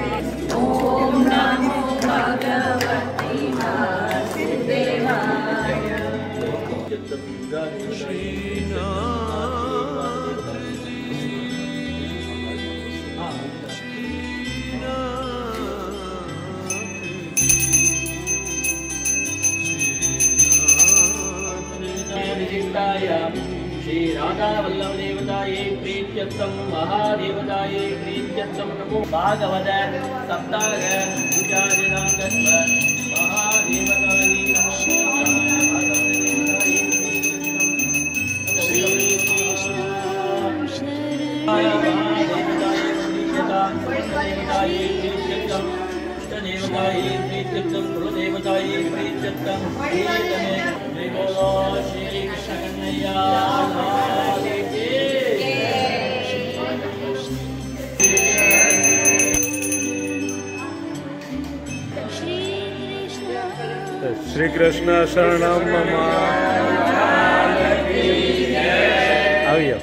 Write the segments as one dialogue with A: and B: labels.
A: ओम नमो भगवते वासुदेवाय।
B: श्री राधा वल्लभ देवताये प्रीत्यर्थम महादेवताये प्रीत्यर्थम नमो भागवत सप्ताह पूजादिनांगस्व महादेवताये देवताये प्रीत्यर्थम गुरुदेवताये प्रीत्यर्थम श्री बोलो श्री कृष्ण कन्हैया लाल की।
C: श्री कृष्ण शरणम मम। आइए।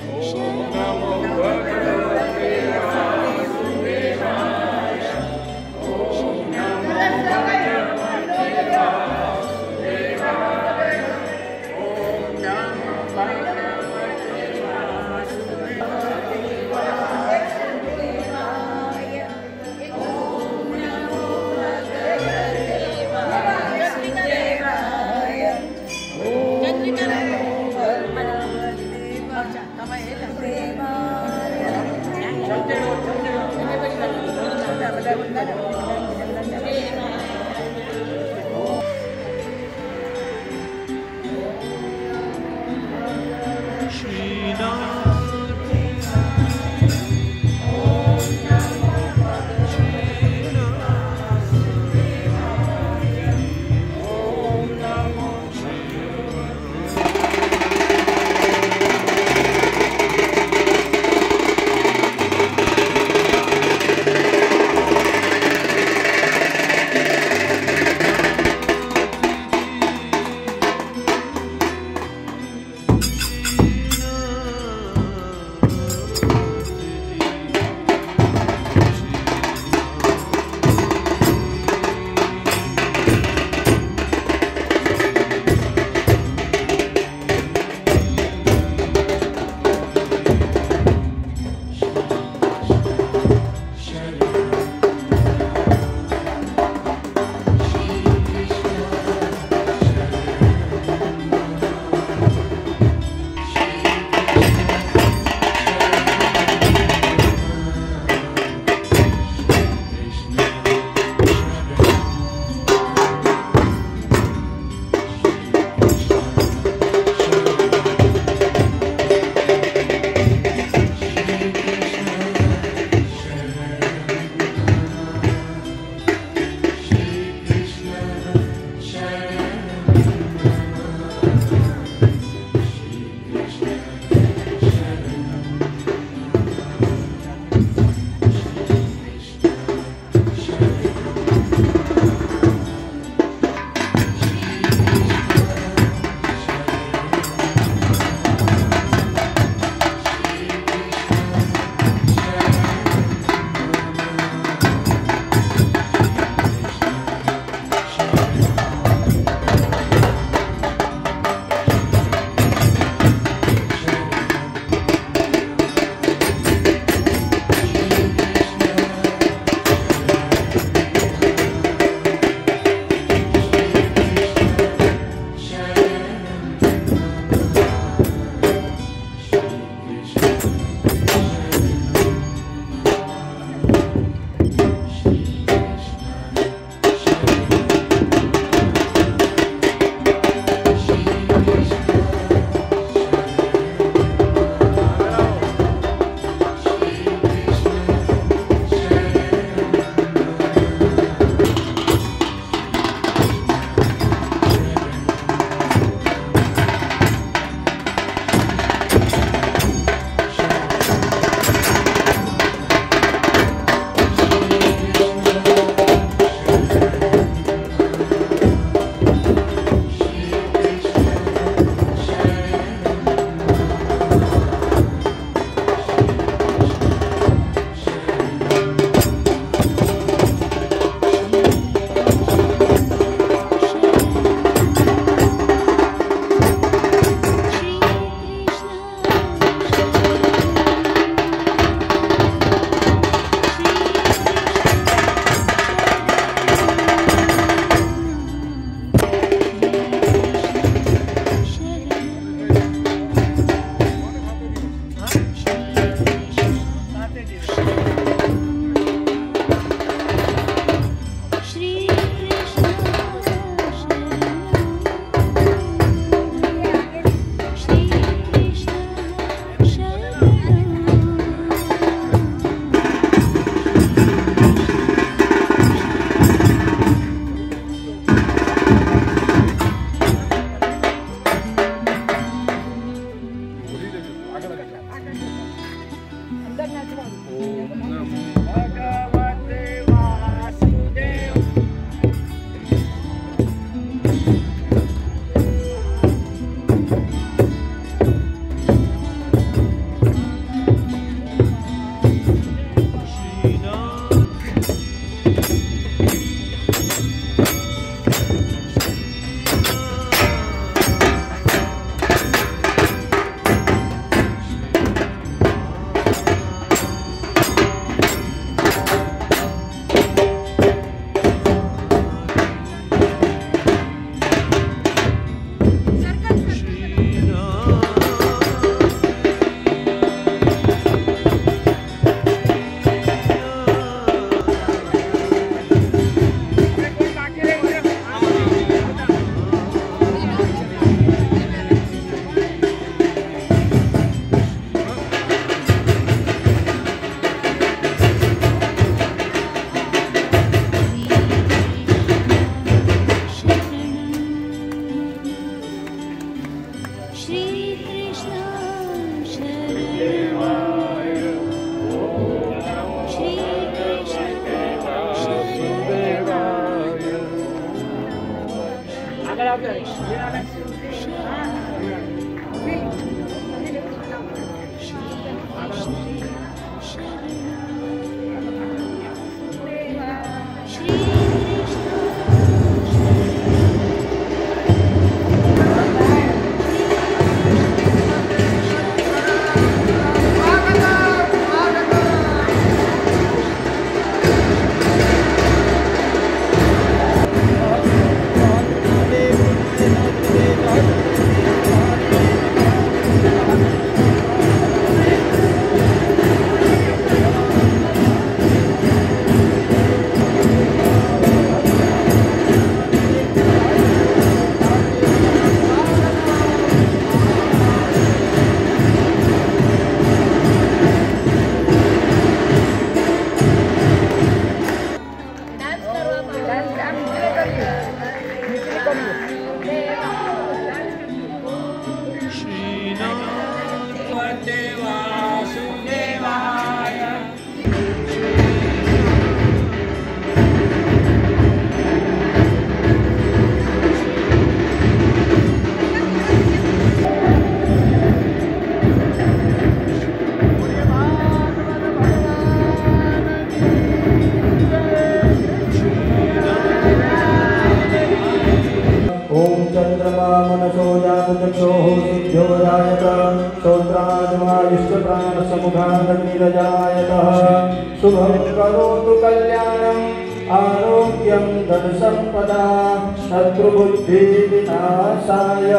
D: ओम चंद्रमा मनसो जातचक्षोः सिद्ध्यो जायत श्रोत्रादिमायुष्ट प्राण समुखाग्निरजायतः शुभं करोतु कल्याणम् आरोग्यं धन संपदा शत्रुबुद्धि विनाशाय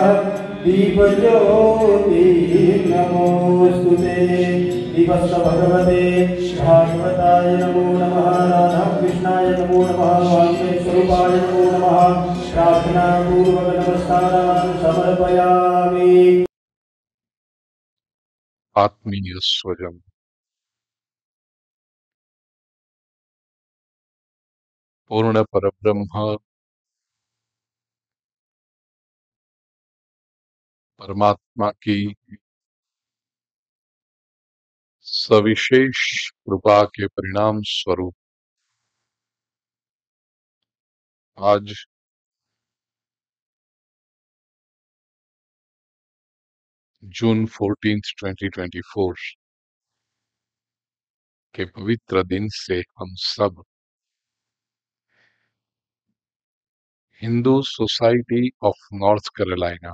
D: दीपज्योति नमोस्तुते। दीपस्थ भगवते भागवताय नमो नमः। राधा कृष्णाय नमो नमः। वामदेव स्वरूपाय नमो नमः। प्रार्थना पूर्वक नमस्कारान् समर्पयामि।
C: आत्मीय स्वजन, पूर्ण परब्रह्म परमात्मा की सविशेष कृपा के परिणाम स्वरूप आज जून 14, 2024 के पवित्र दिन से हम सब Hindu society of North Carolina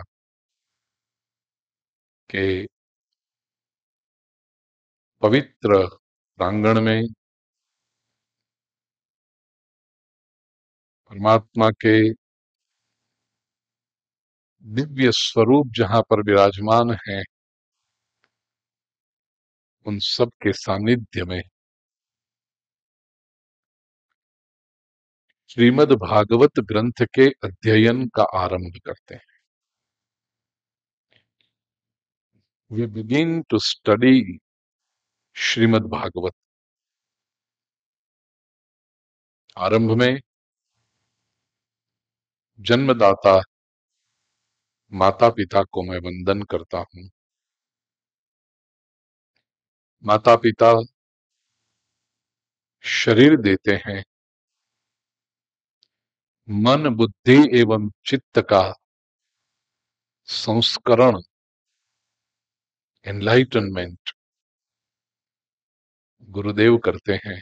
C: के पवित्र प्रांगण में परमात्मा के दिव्य स्वरूप जहां पर विराजमान हैं, उन सब के सानिध्य में श्रीमद् भागवत ग्रंथ के अध्ययन का आरंभ करते हैं। We begin to study Srimad Bhagavat. आरंभ में जन्मदाता माता पिता को मैं वंदन करता हूं। माता पिता शरीर देते हैं, मन बुद्धि एवं चित्त का संस्करण एनलाइटनमेंट गुरुदेव करते हैं।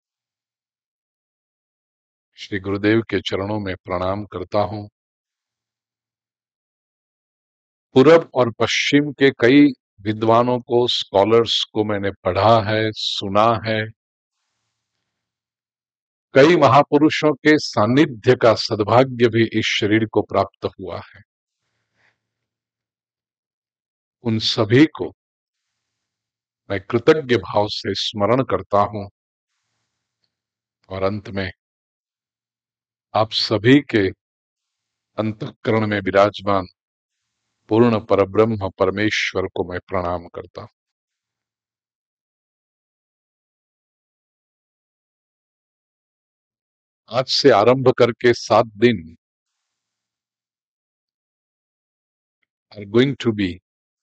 C: श्री गुरुदेव के चरणों में प्रणाम करता हूं। पूरब और पश्चिम के कई विद्वानों को, स्कॉलर्स को मैंने पढ़ा है, सुना है। कई महापुरुषों के सानिध्य का सद्भाग्य भी इस शरीर को प्राप्त हुआ है। उन सभी को मैं कृतज्ञ भाव से स्मरण करता हूं और अंत में आप सभी के अंतःकरण में विराजमान पूर्ण परब्रह्म परमेश्वर को मैं प्रणाम करता हूं। आज से आरंभ करके 7 दिन are going to be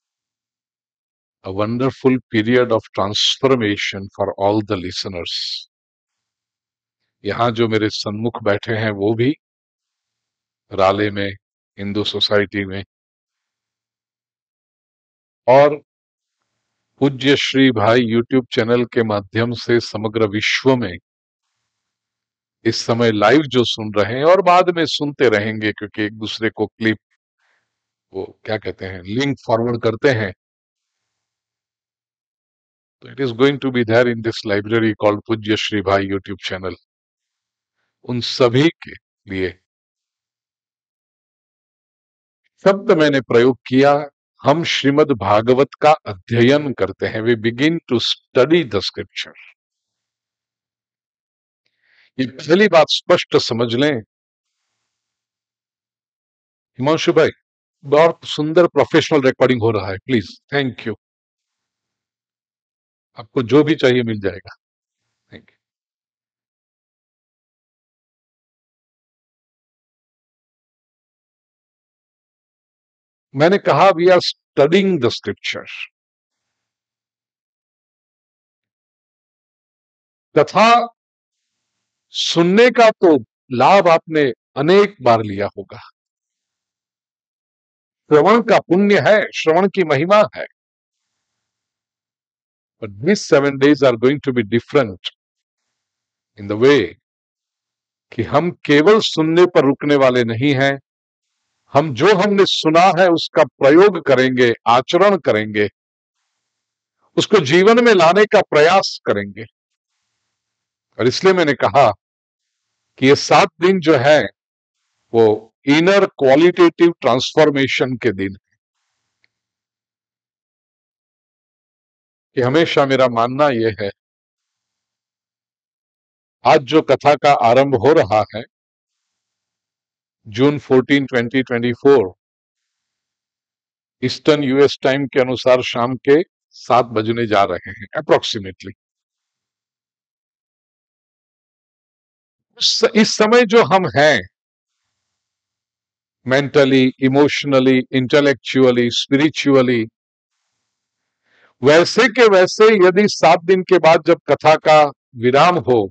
C: a wonderful period of transformation for all the listeners. यहां जो मेरे सन्मुख बैठे हैं वो भी, राले में हिंदू सोसाइटी में, और पूज्य श्री भाई यूट्यूब चैनल के माध्यम से समग्र विश्व में इस समय लाइव जो सुन रहे हैं और बाद में सुनते रहेंगे, क्योंकि एक दूसरे को क्लिप, वो क्या कहते हैं, लिंक फॉरवर्ड करते हैं, तो it is going to be there in this library called पूज्य श्री भाई यूट्यूब चैनल। उन सभी के लिए शब्द मैंने प्रयोग किया, हम श्रीमद् भागवत का अध्ययन करते हैं, we begin to study the scripture. ये पहली बात स्पष्ट समझ लें। हिमांशु भाई, बहुत सुंदर प्रोफेशनल रिकॉर्डिंग हो रहा है, प्लीज, थैंक यू। आपको जो भी चाहिए मिल जाएगा, थैंक यू। मैंने कहा we are studying the scripture. कथा सुनने का तो लाभ आपने अनेक बार लिया होगा, श्रवण का पुण्य है, श्रवण की महिमा है, but this 7 days are going to be different in the way कि हम केवल सुनने पर रुकने वाले नहीं हैं, हम जो हमने सुना है उसका प्रयोग करेंगे, आचरण करेंगे, उसको जीवन में लाने का प्रयास करेंगे। और इसलिए मैंने कहा कि ये 7 दिन जो है वो इनर क्वालिटेटिव ट्रांसफॉर्मेशन के दिन है। कि हमेशा मेरा मानना यह है, आज जो कथा का आरंभ हो रहा है जून 14, 2024 ईस्टर्न यूएस टाइम के अनुसार शाम के 7 बजने जा रहे हैं अप्रोक्सीमेटली। इस समय जो हम हैं, मेंटली, इमोशनली, इंटेलेक्चुअली, स्पिरिचुअली, वैसे के वैसे यदि 7 दिन के बाद जब कथा का विराम हो,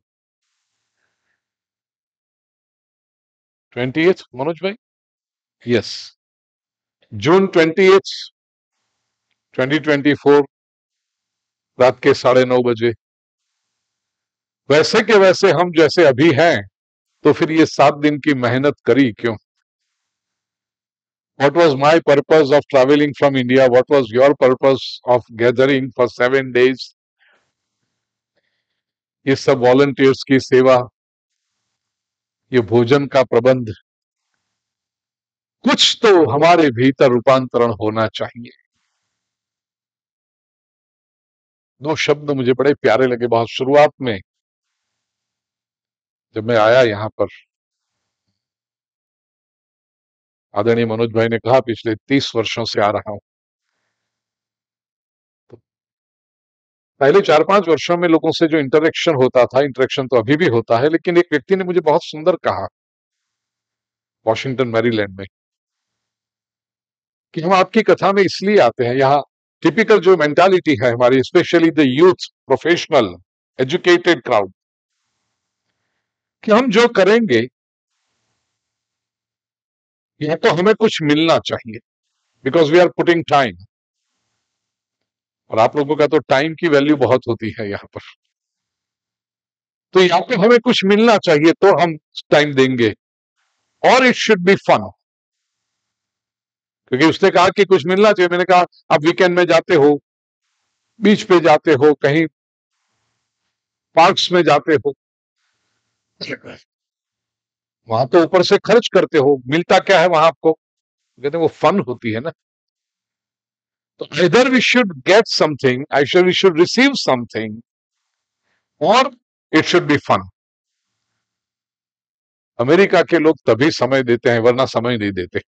C: 28 मनोज भाई, यस, जून 28, 2024 रात के 9:30 बजे, वैसे के वैसे हम जैसे अभी हैं, तो फिर ये 7 दिन की मेहनत करी क्यों? What was my purpose of traveling from India? What was your purpose of gathering for 7 days? ये सब वॉलंटियर्स की सेवा, ये भोजन का प्रबंध, कुछ तो हमारे भीतर रूपांतरण होना चाहिए। 2 शब्द मुझे बड़े प्यारे लगे बहुत शुरुआत में जब मैं आया यहां पर। आदरणीय मनोज भाई ने कहा पिछले 30 वर्षों से आ रहा हूं। तो पहले 4-5 वर्षों में लोगों से जो इंटरेक्शन होता था, इंटरेक्शन तो अभी भी होता है, लेकिन एक व्यक्ति ने मुझे बहुत सुंदर कहा वॉशिंगटन मैरीलैंड में कि हम आपकी कथा में इसलिए आते हैं, यहाँ टिपिकल जो मेंटालिटी है हमारी, specially the youth, professional, educated crowd, कि हम जो करेंगे यह तो हमें कुछ मिलना चाहिए, because we are putting time. और आप लोगों का तो टाइम की वैल्यू बहुत होती है यहां पर, तो या तो हमें कुछ मिलना चाहिए तो हम टाइम देंगे, और इट शुड बी फन। क्योंकि उसने कहा कि कुछ मिलना चाहिए, मैंने कहा आप वीकेंड में जाते हो, बीच पे जाते हो, कहीं पार्क्स में जाते हो, वहां तो ऊपर से खर्च करते हो, मिलता क्या है वहां आपको? कहते हैं वो फन होती है ना। तो इधर we should get something, we should receive something, और it should be fun. America के लोग तभी समय देते हैं, वरना समय नहीं देते।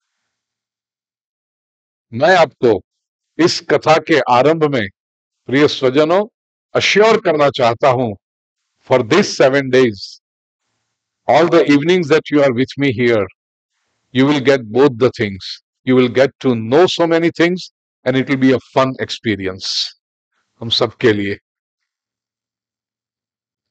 C: मैं आपको इस कथा के आरंभ में प्रिय स्वजनों अश्योर करना चाहता हूं, for this 7 days, all the evenings that you are with me here, you will get both the things. You will get to know so many things and it will be a fun experience हम सबके लिए।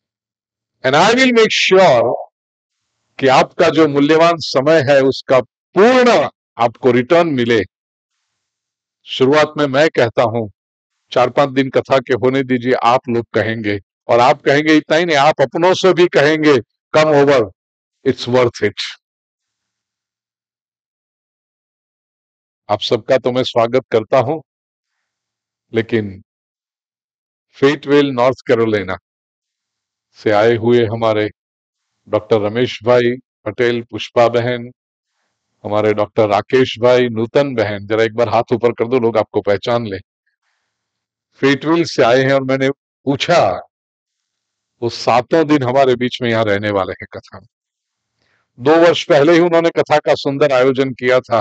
C: And I will make sure कि आपका जो मूल्यवान समय है उसका पूर्ण आपको रिटर्न मिले। शुरुआत में मैं कहता हूं 4-5 दिन कथा के होने दीजिए, आप लोग कहेंगे, और आप कहेंगे इतना ही नहीं, आप अपनों से भी कहेंगे come over, it's worth it. आप सबका तो मैं स्वागत करता हूं, लेकिन फेटवेल नॉर्थ कैरोलिना से आए हुए हमारे डॉक्टर रमेश भाई पटेल, पुष्पा बहन, हमारे डॉक्टर राकेश भाई, नूतन बहन, जरा एक बार हाथ ऊपर कर दो, लोग आपको पहचान ले। फेटवेल से आए हैं और मैंने पूछा, वो 7 दिन हमारे बीच में यहां रहने वाले हैं कथा में। 2 वर्ष पहले ही उन्होंने कथा का सुंदर आयोजन किया था,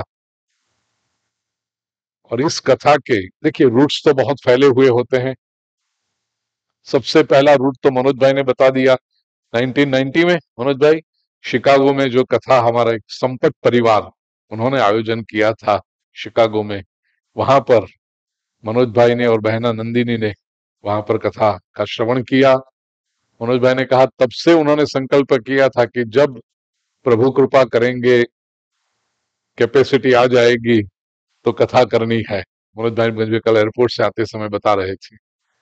C: और इस कथा के देखिए रूट्स तो बहुत फैले हुए होते हैं। सबसे पहला रूट तो मनोज भाई ने बता दिया। 1990 में मनोज भाई शिकागो में जो कथा, हमारा एक संपत परिवार उन्होंने आयोजन किया था शिकागो में, वहां पर मनोज भाई ने और बहना नंदिनी ने वहां पर कथा का श्रवण किया। मनोज भाई ने कहा तब से उन्होंने संकल्प किया था कि जब प्रभु कृपा करेंगे, कैपेसिटी आ जाएगी तो कथा करनी है। मनोज भाई मुझे कल एयरपोर्ट से आते समय बता रहे थे।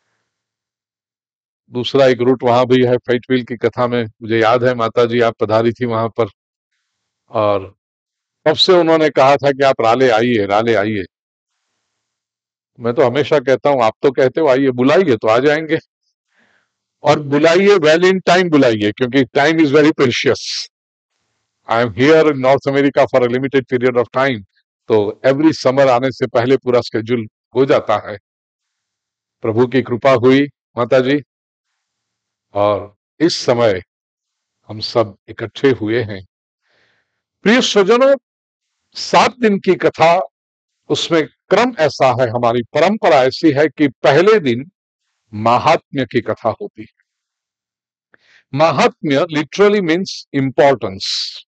C: दूसरा एक रूट वहां भी है फेटविल की कथा में, मुझे याद है माता जी आप पधारी थी वहां पर, और तब से उन्होंने कहा था कि आप राले आइए, राले आइए। मैं तो हमेशा कहता हूं, आप तो कहते हो आइए, बुलाइए तो आ जाएंगे, और बुलाइए वेल इन टाइम बुलाइए, क्योंकि time is very precious. I am here in North America for a limited period of time, तो एवरी समर आने से पहले पूरा स्केड्यूल हो जाता है। प्रभु की कृपा हुई माता जी, और इस समय हम सब इकट्ठे हुए हैं। प्रिय स्वजनों, 7 दिन की कथा, उसमें क्रम ऐसा है, हमारी परंपरा ऐसी है कि पहले दिन महात्म्य की कथा होती है। महात्म्य लिटरली मीन्स इंपॉर्टेंस।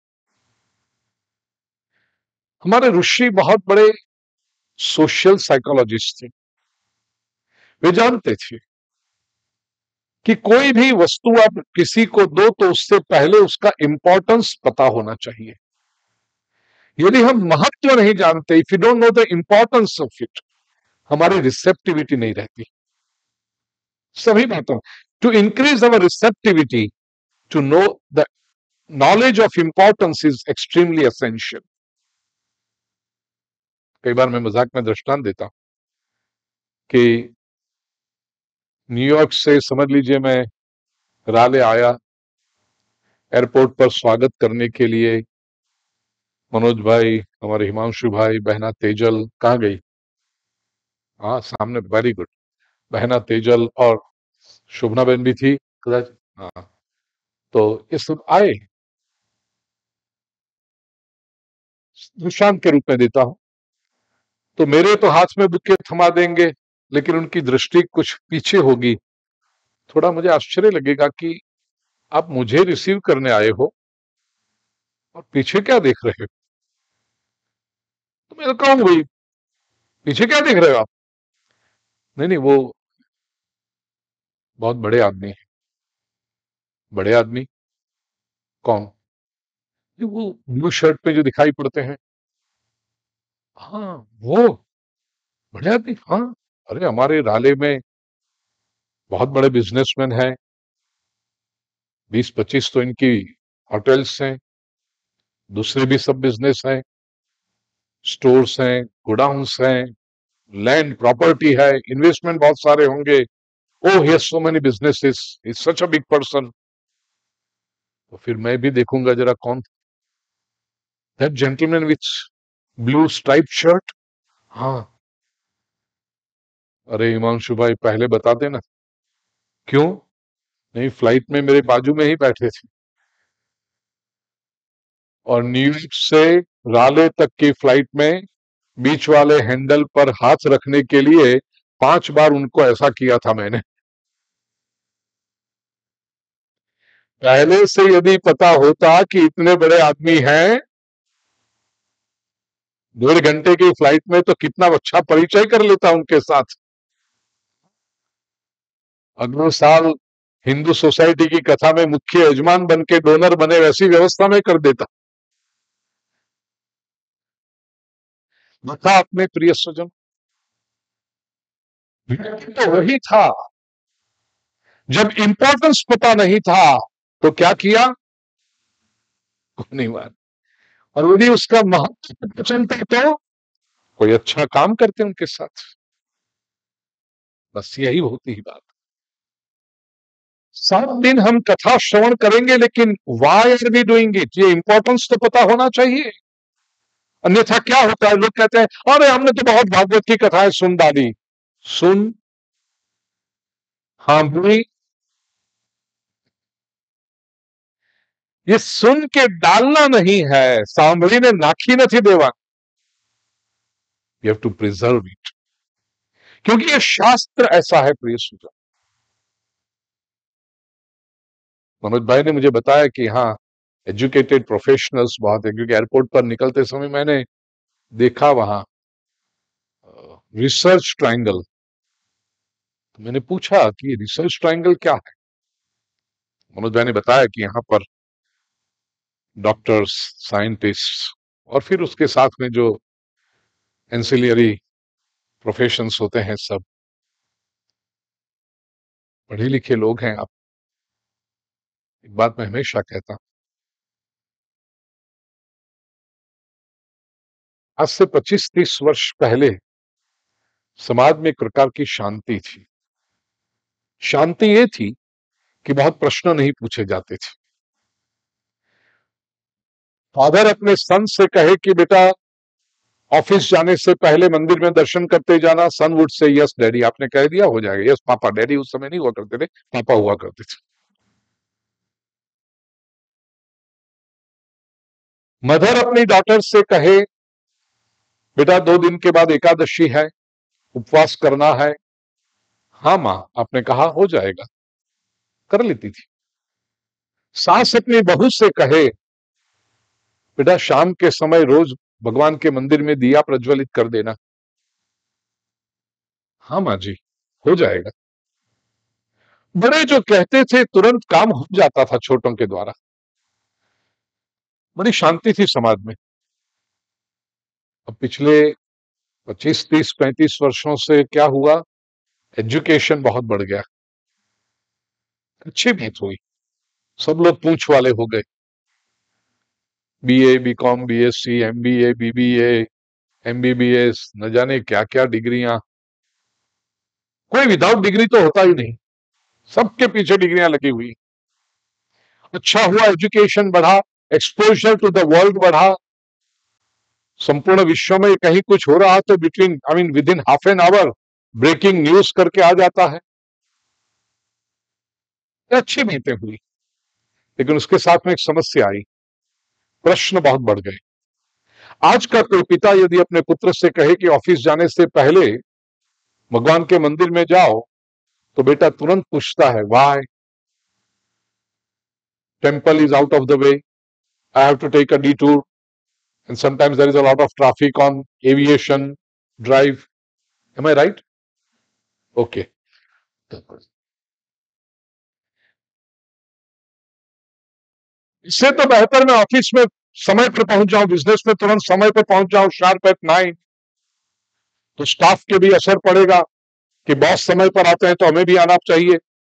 C: हमारे ऋषि बहुत बड़े सोशल साइकोलॉजिस्ट थे। वे जानते थे कि कोई भी वस्तु आप किसी को दो तो उससे पहले उसका इंपॉर्टेंस पता होना चाहिए। यदि हम महत्व नहीं जानते, if you don't know the importance of it, हमारी रिसेप्टिविटी नहीं रहती सभी बातों। To increase our receptivity, to know the knowledge of importance is extremely essential. कई बार मैं मजाक में दृष्टांत देता हूं कि न्यूयॉर्क से समझ लीजिए मैं राले आया, एयरपोर्ट पर स्वागत करने के लिए मनोज भाई, हमारे हिमांशु भाई, बहना तेजल कहाँ गई, हाँ सामने, वेरी गुड, बहना तेजल और शोभना बहन भी थी कदाच, हाँ। तो ये सब आए, दृष्टांत के रूप में देता हूं। तो मेरे तो हाथ में बुके थमा देंगे, लेकिन उनकी दृष्टि कुछ पीछे होगी। थोड़ा मुझे आश्चर्य लगेगा कि आप मुझे रिसीव करने आए हो और पीछे क्या देख रहे हो। तो मैं तो कहूं भाई पीछे क्या देख रहे हो आप। नहीं नहीं, वो बहुत बड़े आदमी हैं। बड़े आदमी कौन, वो ब्लू शर्ट पे जो दिखाई पड़ते हैं, हाँ वो बड़े आदमी, हाँ। अरे हमारे राले में बहुत बड़े बिजनेसमैन हैं, 20-25 तो इनकी होटल्स हैं, दूसरे भी सब बिजनेस हैं, स्टोर्स हैं, गोडाउन्स हैं, लैंड प्रॉपर्टी है, इन्वेस्टमेंट बहुत सारे होंगे। Oh he has so many businesses, is such a big person. तो फिर मैं भी देखूंगा जरा कौन, that gentleman with blue stripe shirt, हाँ। अरे हिमांशु भाई पहले बता देना। क्यों नहीं, फ्लाइट में मेरे बाजू में ही बैठे थे, और न्यूयॉर्क से राले तक की फ्लाइट में बीच वाले हैंडल पर हाथ रखने के लिए 5 बार उनको ऐसा किया था मैंने। पहले से यदि पता होता कि इतने बड़े आदमी हैं, 1.5 घंटे की फ्लाइट में, तो कितना अच्छा परिचय कर लेता उनके साथ। अगले साल हिंदू सोसाइटी की कथा में मुख्य यजमान बन के डोनर बने, वैसी व्यवस्था में कर देता। बता अपने प्रिय स्वजन, तो वही था। जब इंपॉर्टेंस पता नहीं था तो क्या किया, नहीं मान। और यदि उसका महत्व चलता तो कोई अच्छा काम करते उनके साथ। बस यही होती ही बात। 7 दिन हम कथा श्रवण करेंगे, लेकिन why are we doing it, ये इंपॉर्टेंस तो पता होना चाहिए। अन्यथा क्या होता है, लोग कहते हैं अरे हमने तो बहुत भागवत की कथाएं सुन डाली। सुन, हाँ बुरी, ये सुन के डालना नहीं है, सांभरी ने नाखी नहीं देवा। You have to preserve it, क्योंकि ये शास्त्र ऐसा है प्रिय सुजन। मनोज भाई ने मुझे बताया कि हाँ, एजुकेटेड प्रोफेशनल्स बहुत है, क्योंकि एयरपोर्ट पर निकलते समय मैंने देखा वहां रिसर्च ट्रायंगल। तो मैंने पूछा कि रिसर्च ट्रायंगल क्या है। मनोज भाई ने बताया कि यहाँ पर डॉक्टर्स, साइंटिस्ट और फिर उसके साथ में जो एंसिलियरी प्रोफेशंस होते हैं, सब पढ़े लिखे लोग हैं। आप, एक बात मैं हमेशा कहता हूं, आज से 25-30 वर्ष पहले समाज में एक प्रकार की शांति थी। शांति ये थी कि बहुत प्रश्न नहीं पूछे जाते थे। फादर अपने सन से कहे कि बेटा ऑफिस जाने से पहले मंदिर में दर्शन करते जाना, son would say yes daddy, आपने कह दिया हो जाएगा। यस पापा, डैडी उस समय नहीं हुआ करते थे, पापा हुआ करते थे। मदर अपनी डॉटर से कहे बेटा 2 दिन के बाद एकादशी है, उपवास करना है। हाँ मां, आपने कहा हो जाएगा, कर लेती थी। सास अपनी बहू से कहे बेटा शाम के समय रोज भगवान के मंदिर में दिया प्रज्वलित कर देना। हाँ मां जी, हो जाएगा। बड़े जो कहते थे तुरंत काम हो जाता था छोटों के द्वारा। बड़ी शांति थी समाज में। अब पिछले 25, 30, 35 वर्षों से क्या हुआ, एजुकेशन बहुत बढ़ गया। अच्छी बात हुई, सब लोग पूंछ वाले हो गए। BA, BCom, BSc, MBA, BBA, MBBS, न जाने क्या क्या डिग्रियां। कोई विदाउट डिग्री तो होता ही नहीं, सबके पीछे डिग्रियां लगी हुई। अच्छा हुआ एजुकेशन बढ़ा, एक्सपोजर टू द वर्ल्ड बढ़ा। संपूर्ण विश्व में कहीं कुछ हो रहा तो within half an hour breaking news करके आ जाता है। अच्छी बातें हुई, लेकिन उसके साथ में एक समस्या आई, प्रश्न बहुत बढ़ गए। आज का कोई पिता यदि अपने पुत्र से कहे कि ऑफिस जाने से पहले भगवान के मंदिर में जाओ, तो बेटा तुरंत पूछता है why, temple is out of the way, I have to take a detour, and sometimes there is a lot of traffic on aviation drive. Am I right? Okay. इससे तो बेहतर मैं ऑफिस में समय पर पहुंच जाऊं, बिजनेस में तुरंत समय पर पहुंच जाऊं, शार्प एट 9। तो स्टाफ के भी असर पड़ेगा कि बॉस समय पर आते हैं तो हमें भी आना चाहिए।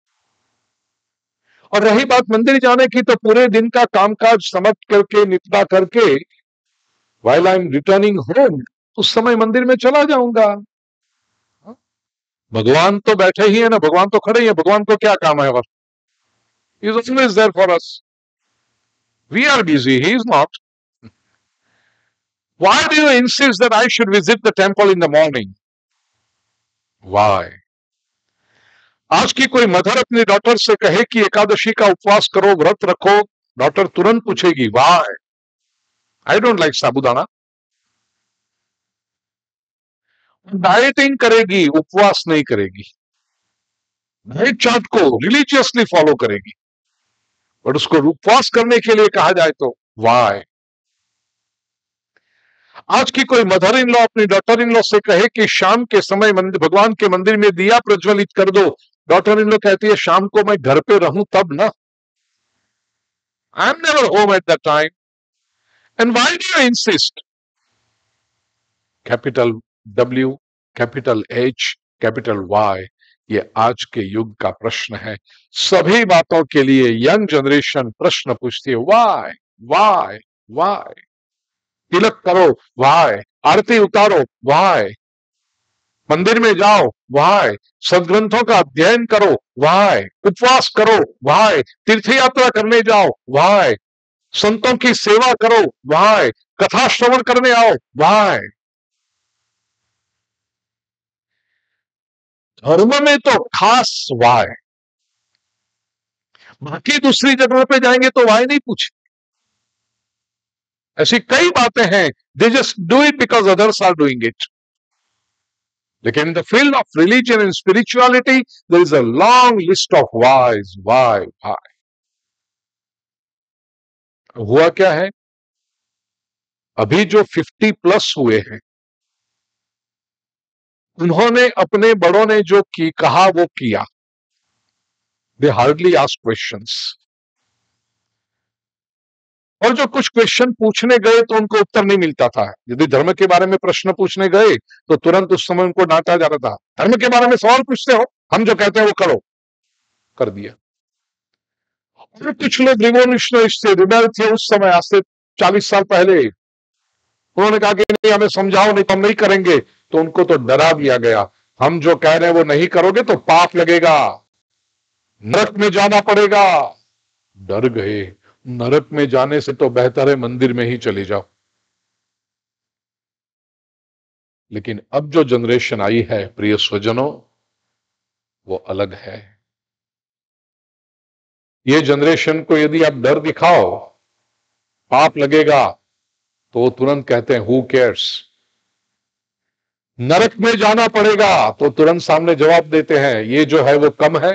C: और रही बात मंदिर जाने की, तो पूरे दिन का कामकाज समझ करके, निपटा करके, while I am returning home, उस समय मंदिर में चला जाऊंगा। भगवान तो बैठे ही है ना, भगवान तो खड़े ही है, भगवान को क्या काम है और he is always there for us. We are busy, he is not. Why do you insist that I should visit the temple in the morning? Why? आज की कोई मदर अपनी डॉटर से कहे कि एकादशी का उपवास करो, व्रत रखो, डॉटर तुरंत पूछेगी why? I don't like sabudana. Dieting करेगी, उपवास नहीं करेगी, डाइट चार्ट को रिलीजियसली फॉलो करेगी, बट उसको उपवास करने के लिए कहा जाए तो वाई। आज की कोई मदर इन लॉ अपनी डॉटर इन लॉ से कहे कि शाम के समय भगवान के मंदिर में दिया प्रज्वलित कर दो, डॉटर इन लॉ कहती है शाम को मैं घर पे रहूं तब ना, I am never home at that time, and why do you insist? Capital W, capital H, capital Y, ये आज के युग का प्रश्न है। सभी बातों के लिए यंग जनरेशन प्रश्न पूछती है, वाई वाई वाई। तिलक करो, वाई। आरती उतारो, वाई। मंदिर में जाओ, वाई। सदग्रंथों का अध्ययन करो, वाई। उपवास करो, वाई। तीर्थ यात्रा करने जाओ, वाई। संतों की सेवा करो, वाई। कथा श्रवण करने आओ, वाई। धर्म में तो खास वाई। बाकी दूसरी जगहों पे जाएंगे तो वाई नहीं पूछे। ऐसी कई बातें हैं, they just do it because others are doing it. लेकिन in the field of religion and spirituality there is a long list of whys, why why. हुआ क्या है, अभी जो 50 प्लस हुए हैं, उन्होंने अपने बड़ों ने जो कहा वो किया। They hardly ask questions. और जो कुछ क्वेश्चन पूछने गए तो उनको उत्तर नहीं मिलता था। यदि धर्म के बारे में प्रश्न पूछने गए तो तुरंत उस समय उनको डांटा जाता था, धर्म के बारे में सवाल पूछते हो, हम जो कहते हैं वो करो। कर दिया। और कुछ लोग रिवोल्यूशनरिस्ट थे, रिबेल थे उस समय, आज से 40 साल पहले। उन्होंने कहा कि नहीं, हमें समझाओ, नहीं तो हम नहीं करेंगे। तो उनको तो डरा दिया गया, हम जो कह रहे हैं वो नहीं करोगे तो पाप लगेगा, नरक में जाना पड़ेगा। डर गए। नरक में जाने से तो बेहतर है मंदिर में ही चले जाओ। लेकिन अब जो जनरेशन आई है प्रिय स्वजनों, वो अलग है। ये जनरेशन को यदि आप डर दिखाओ, पाप लगेगा, तो वो तुरंत कहते हैं हु केयर्स। नरक में जाना पड़ेगा तो तुरंत सामने जवाब देते हैं ये जो है वो कम है।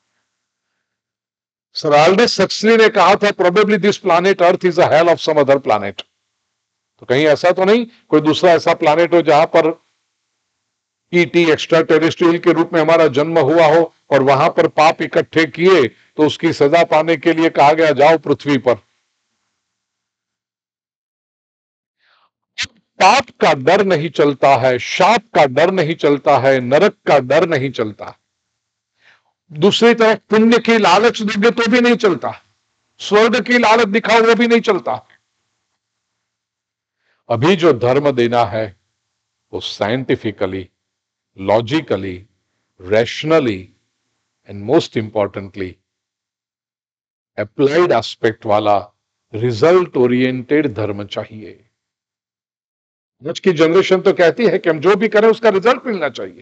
C: सर ऑल्डस सक्सली ने कहा था, probably this planet earth is a hell of some other planet. तो कहीं ऐसा तो नहीं कोई दूसरा ऐसा प्लैनेट हो जहां पर ईटी एक्स्ट्रा टेरेस्ट्रियल के रूप में हमारा जन्म हुआ हो और वहां पर पाप इकट्ठे किए तो उसकी सजा पाने के लिए कहा गया जाओ पृथ्वी पर। पाप का डर नहीं चलता है, शाप का डर नहीं चलता है, नरक का डर नहीं चलता। दूसरी तरफ पुण्य की लालच दोगे तो भी नहीं चलता, स्वर्ग की लालच दिखाओ वो भी नहीं चलता। अभी जो धर्म देना है वो scientifically, logically, rationally and most importantly applied aspect वाला रिजल्ट ओरिएंटेड धर्म चाहिए। आज की जनरेशन तो कहती है कि हम जो भी करें उसका रिजल्ट मिलना चाहिए।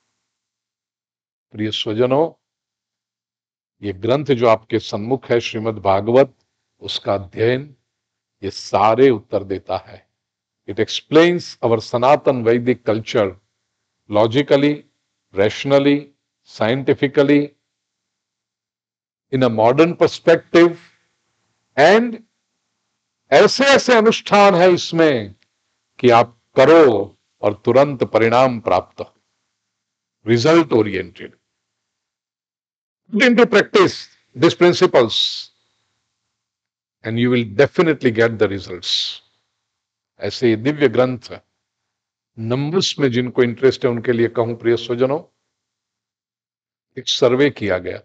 C: प्रिय स्वजनों, ये ग्रंथ जो आपके सम्मुख है श्रीमद् भागवत, उसका अध्ययन ये सारे उत्तर देता है। It explains our Sanatan Vedic culture logically, rationally, scientifically, in a modern perspective. And ऐसे ऐसे अनुष्ठान है इसमें कि आप करो और तुरंत परिणाम प्राप्त, result oriented. Put into practice these principles and you will definitely get the results. ऐसे दिव्य ग्रंथ नंबर्स में जिनको इंटरेस्ट है उनके लिए कहूं प्रिय स्वजनों, एक सर्वे किया गया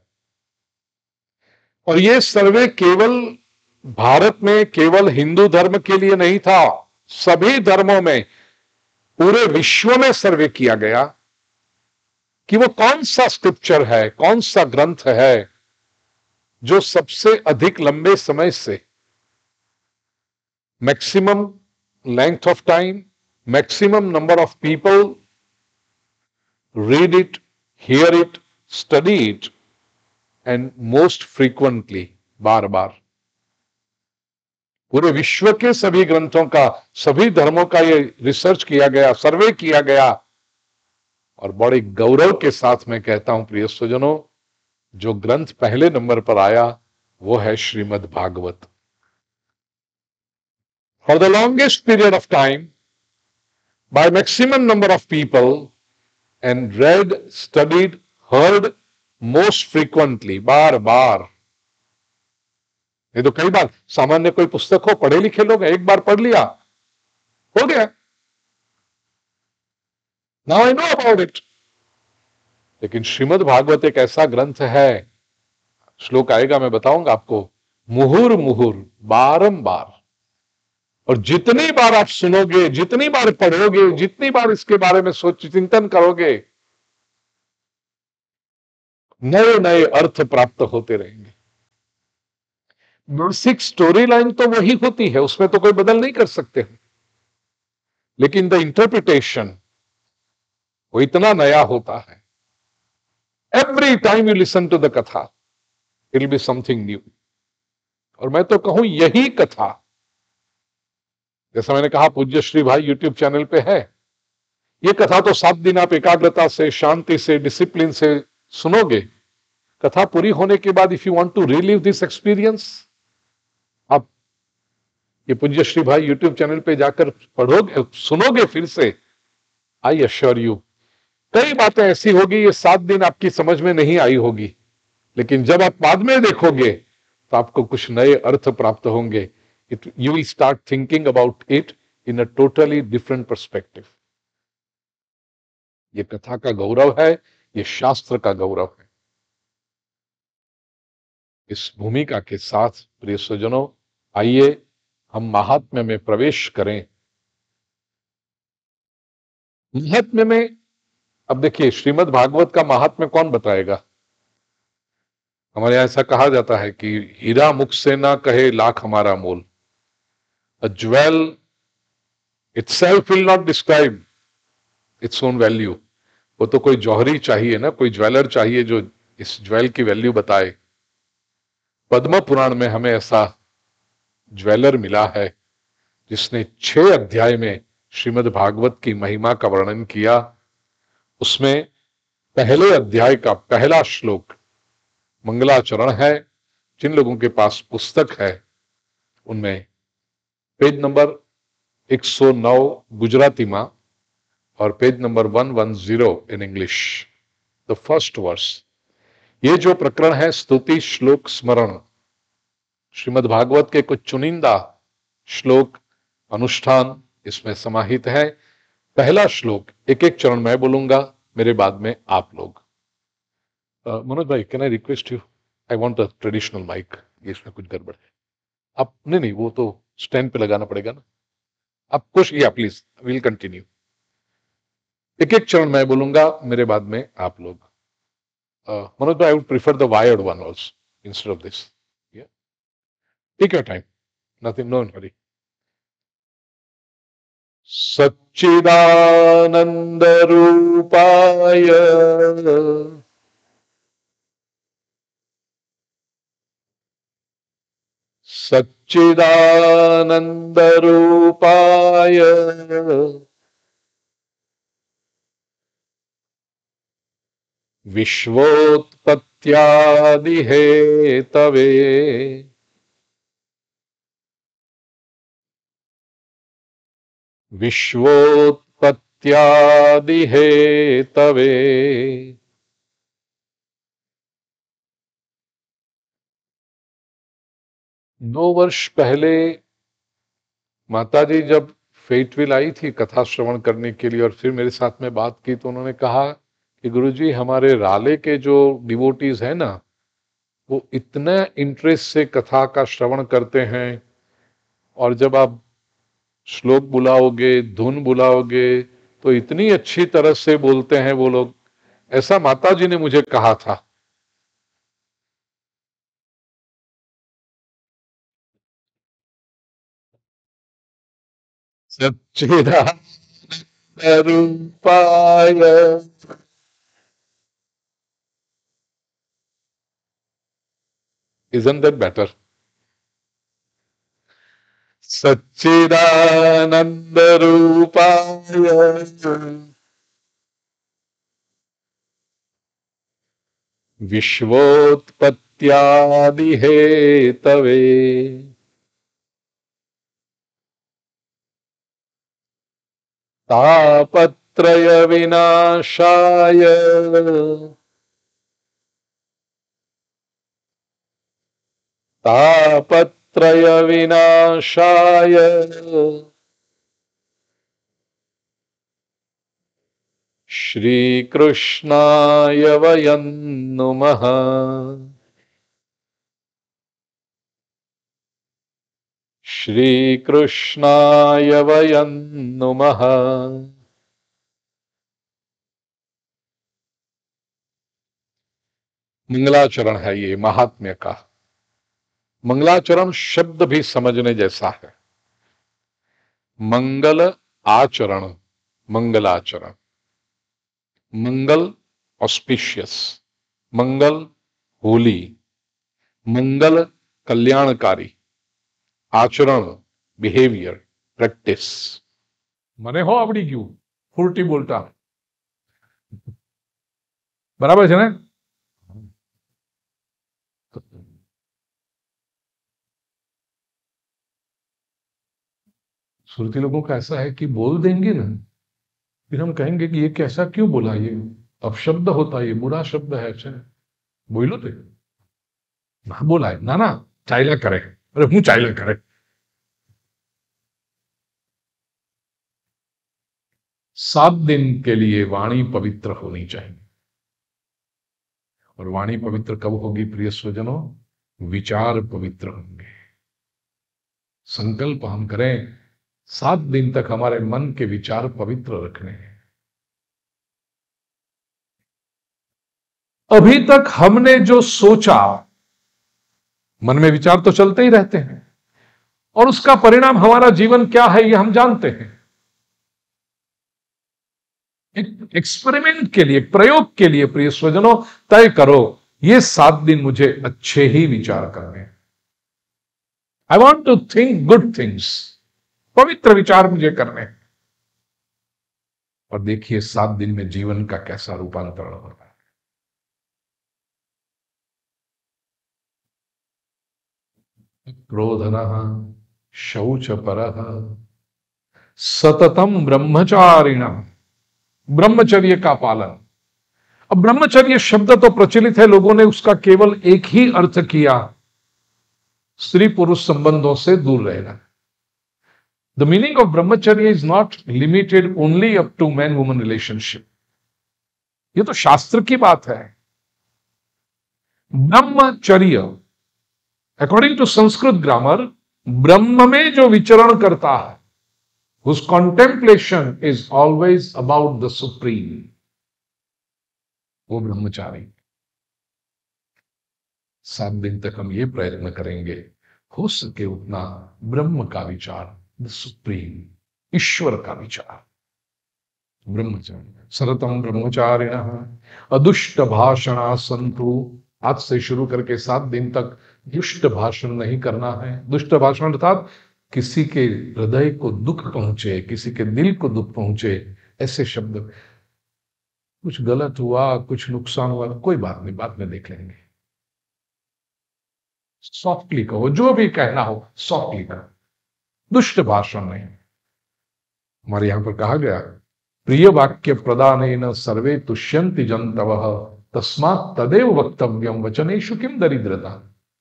C: और ये सर्वे केवल भारत में केवल हिंदू धर्म के लिए नहीं था, सभी धर्मों में, पूरे विश्व में सर्वे किया गया कि वो कौन सा स्क्रिप्चर है, कौन सा ग्रंथ है जो सबसे अधिक लंबे समय से, maximum length of time, maximum number of people read it, hear it, study it and most frequently, बार बार। पूरे विश्व के सभी ग्रंथों का, सभी धर्मों का ये रिसर्च किया गया, सर्वे किया गया। और बड़े गौरव के साथ मैं कहता हूं प्रिय स्वजनों, जो ग्रंथ पहले नंबर पर आया वो है Shrimad Bhagwat. For the longest period of time, by maximum number of people and read, studied, heard most frequently, बार बार। ये तो कई बार सामान्य कोई पुस्तक हो, पढ़े लिखे लोग एक बार पढ़ लिया, हो गया। Now I know about it. लेकिन श्रीमद् भागवत एक ऐसा ग्रंथ है, श्लोक आएगा मैं बताऊंगा आपको, मुहुर मुहुर, बारंबार, और जितनी बार आप सुनोगे, जितनी बार पढ़ोगे, जितनी बार इसके बारे में सोच चिंतन करोगे, नए नए अर्थ प्राप्त होते रहेंगे। बेसिक स्टोरी लाइन तो वही होती है, उसमें तो कोई बदल नहीं कर सकते हैं, लेकिन द इंटरप्रिटेशन वो इतना नया होता है। Every time you listen to the katha, it will be something new. और मैं तो कहूं यही कथा, जैसा मैंने कहा पूज्य श्री भाई यूट्यूब चैनल पे है, ये कथा तो 7 दिन आप एकाग्रता से, शांति से, डिसिप्लिन से सुनोगे। कथा पूरी होने के बाद if you want to relive this experience, आप ये पुण्य श्री भाई यूट्यूब चैनल पे जाकर पढ़ोगे, सुनोगे फिर से, आई अश्योर यू कई बातें ऐसी होगी ये 7 दिन आपकी समझ में नहीं आई होगी, लेकिन जब आप बाद में देखोगे तो आपको कुछ नए अर्थ प्राप्त होंगे। You will start thinking about it in a totally different perspective. ये कथा का गौरव है, ये शास्त्र का गौरव है। इस भूमिका के साथ प्रिय स्वजनों, आइए हम महात्म्य में प्रवेश करें। महात्म्य में अब देखिए, श्रीमद् भागवत का महात्म्य कौन बताएगा? हमारे यहां ऐसा कहा जाता है कि हीरा मुख से ना कहे लाख हमारा मोल, a jewel itself will not describe its own value. वो तो कोई जौहरी चाहिए ना, कोई ज्वेलर चाहिए जो इस ज्वेल की वैल्यू बताए। पद्म पुराण में हमें ऐसा ज्वेलर मिला है जिसने 6 अध्याय में श्रीमद् भागवत की महिमा का वर्णन किया। उसमें पहले अध्याय का पहला श्लोक मंगलाचरण है। जिन लोगों के पास पुस्तक है उनमें पेज नंबर 109 गुजराती में और page number 110 in English, the first verse. ये जो प्रकरण है स्तुति श्लोक स्मरण, श्रीमद् भागवत के कुछ चुनिंदा श्लोक अनुष्ठान इसमें समाहित है। पहला श्लोक एक एक चरण मैं बोलूंगा, मेरे बाद में आप लोग। मनोज भाई, can I request you, I want a traditional mic. ये इसमें कुछ गड़बड़ है। आप नहीं, वो तो स्टैंड पे लगाना पड़ेगा ना। आप कुछ, या प्लीज विल कंटिन्यू। एक एक चरण मैं बोलूंगा, मेरे बाद में आप लोग। मनोज भाई, I would prefer the wired one also instead of this. Take your time, nothing, no hurry. सच्चिदानंद रूपाय सच्चिदानंद रूपाय विश्वोत्पत्त्यादि हेतवे विश्वोत्पत्त्यादि हेतवे दो वर्ष पहले माताजी जब फेटविल आई थी कथा श्रवण करने के लिए और फिर मेरे साथ में बात की, तो उन्होंने कहा कि गुरुजी, हमारे राले के जो डिवोटीज हैं ना, वो इतना इंटरेस्ट से कथा का श्रवण करते हैं, और जब आप श्लोक बुलाओगे, धुन बुलाओगे, तो इतनी अच्छी तरह से बोलते हैं वो लोग। ऐसा माताजी ने मुझे कहा था। सच्चिदानंद रूपाय, isn't that better? सच्चिदानंद रूपाय विश्वोत्पत्त्यादि हेतवे तापत्रय विनाशाय तापत्रय विनाशाय श्रीकृष्णाय वयं नुमः। श्रीकृष्णाय वयं नुमः। मंगलाचरण है ये महात्म्य का। मंगलाचरण शब्द भी समझने जैसा है। मंगल आचरण, मंगलाचरण। मंगल ऑस्पिशियस, मंगल होली, मंगल कल्याणकारी, आचरण बिहेवियर प्रेक्टिस। મને હો આવડી ગયું, ફૂરટી બોલતા બરાબર છે ને? सुरती लोगों का ऐसा है कि बोल देंगे ना, फिर हम कहेंगे कि ये कैसा क्यों बोला, ये अपशब्द होता है, ये बुरा शब्द है। अच्छा बोलो तो ना बोला है ना, ना चाइला करे, अरे हूं चाइला करे। सात दिन के लिए वाणी पवित्र होनी चाहिए। और वाणी पवित्र कब होगी प्रिय स्वजनों? विचार पवित्र होंगे। संकल्प हम करें 7 दिन तक हमारे मन के विचार पवित्र रखने हैं। अभी तक हमने जो सोचा, मन में विचार तो चलते ही रहते हैं, और उसका परिणाम हमारा जीवन क्या है ये हम जानते हैं। एक एक्सपेरिमेंट के लिए, प्रयोग के लिए प्रिय स्वजनों तय करो, ये 7 दिन मुझे अच्छे ही विचार करने। I want to think good things, पवित्र विचार मुझे करने। और देखिए 7 दिन में जीवन का कैसा रूपांतरण हो रहा है। क्रोधनः शौचपरः सततम ब्रह्मचारिणः, ब्रह्मचर्य का पालन। अब ब्रह्मचर्य शब्द तो प्रचलित है, लोगों ने उसका केवल एक ही अर्थ किया, स्त्री पुरुष संबंधों से दूर रहना। The meaning of brahmacharya is not limited only up to man-woman relationship. ये तो शास्त्र की बात है। ब्रह्मचर्य अकॉर्डिंग टू संस्कृत ग्रामर, ब्रह्म में जो विचरण करता है, whose contemplation is always about the supreme, वो ब्रह्मचारी। 7 दिन तक हम ये प्रयत्न करेंगे, हो सके उतना ब्रह्म का विचार, द सुप्रीम, ईश्वर का विचार। ब्रह्मचारी सरतम ब्रह्मचारिणः अदुष्ट भाषणा संतु। आज से शुरू करके 7 दिन तक दुष्ट भाषण नहीं करना है। दुष्ट भाषण अर्थात किसी के हृदय को दुख पहुंचे, किसी के दिल को दुख पहुंचे, ऐसे शब्द। कुछ गलत हुआ, कुछ नुकसान हुआ, कोई बात नहीं, बाद में देख लेंगे। सॉफ्टली कहो, जो भी कहना हो सॉफ्टली कहो, दुष्ट भाषण नहीं। हमारे यहां पर कहा गया, प्रिय वाक्य प्रदानेन सर्वे तुष्यन्ति जन्तवः तस्मात् तदेव वक्तव्यम वचनेषु किम दरिद्रता।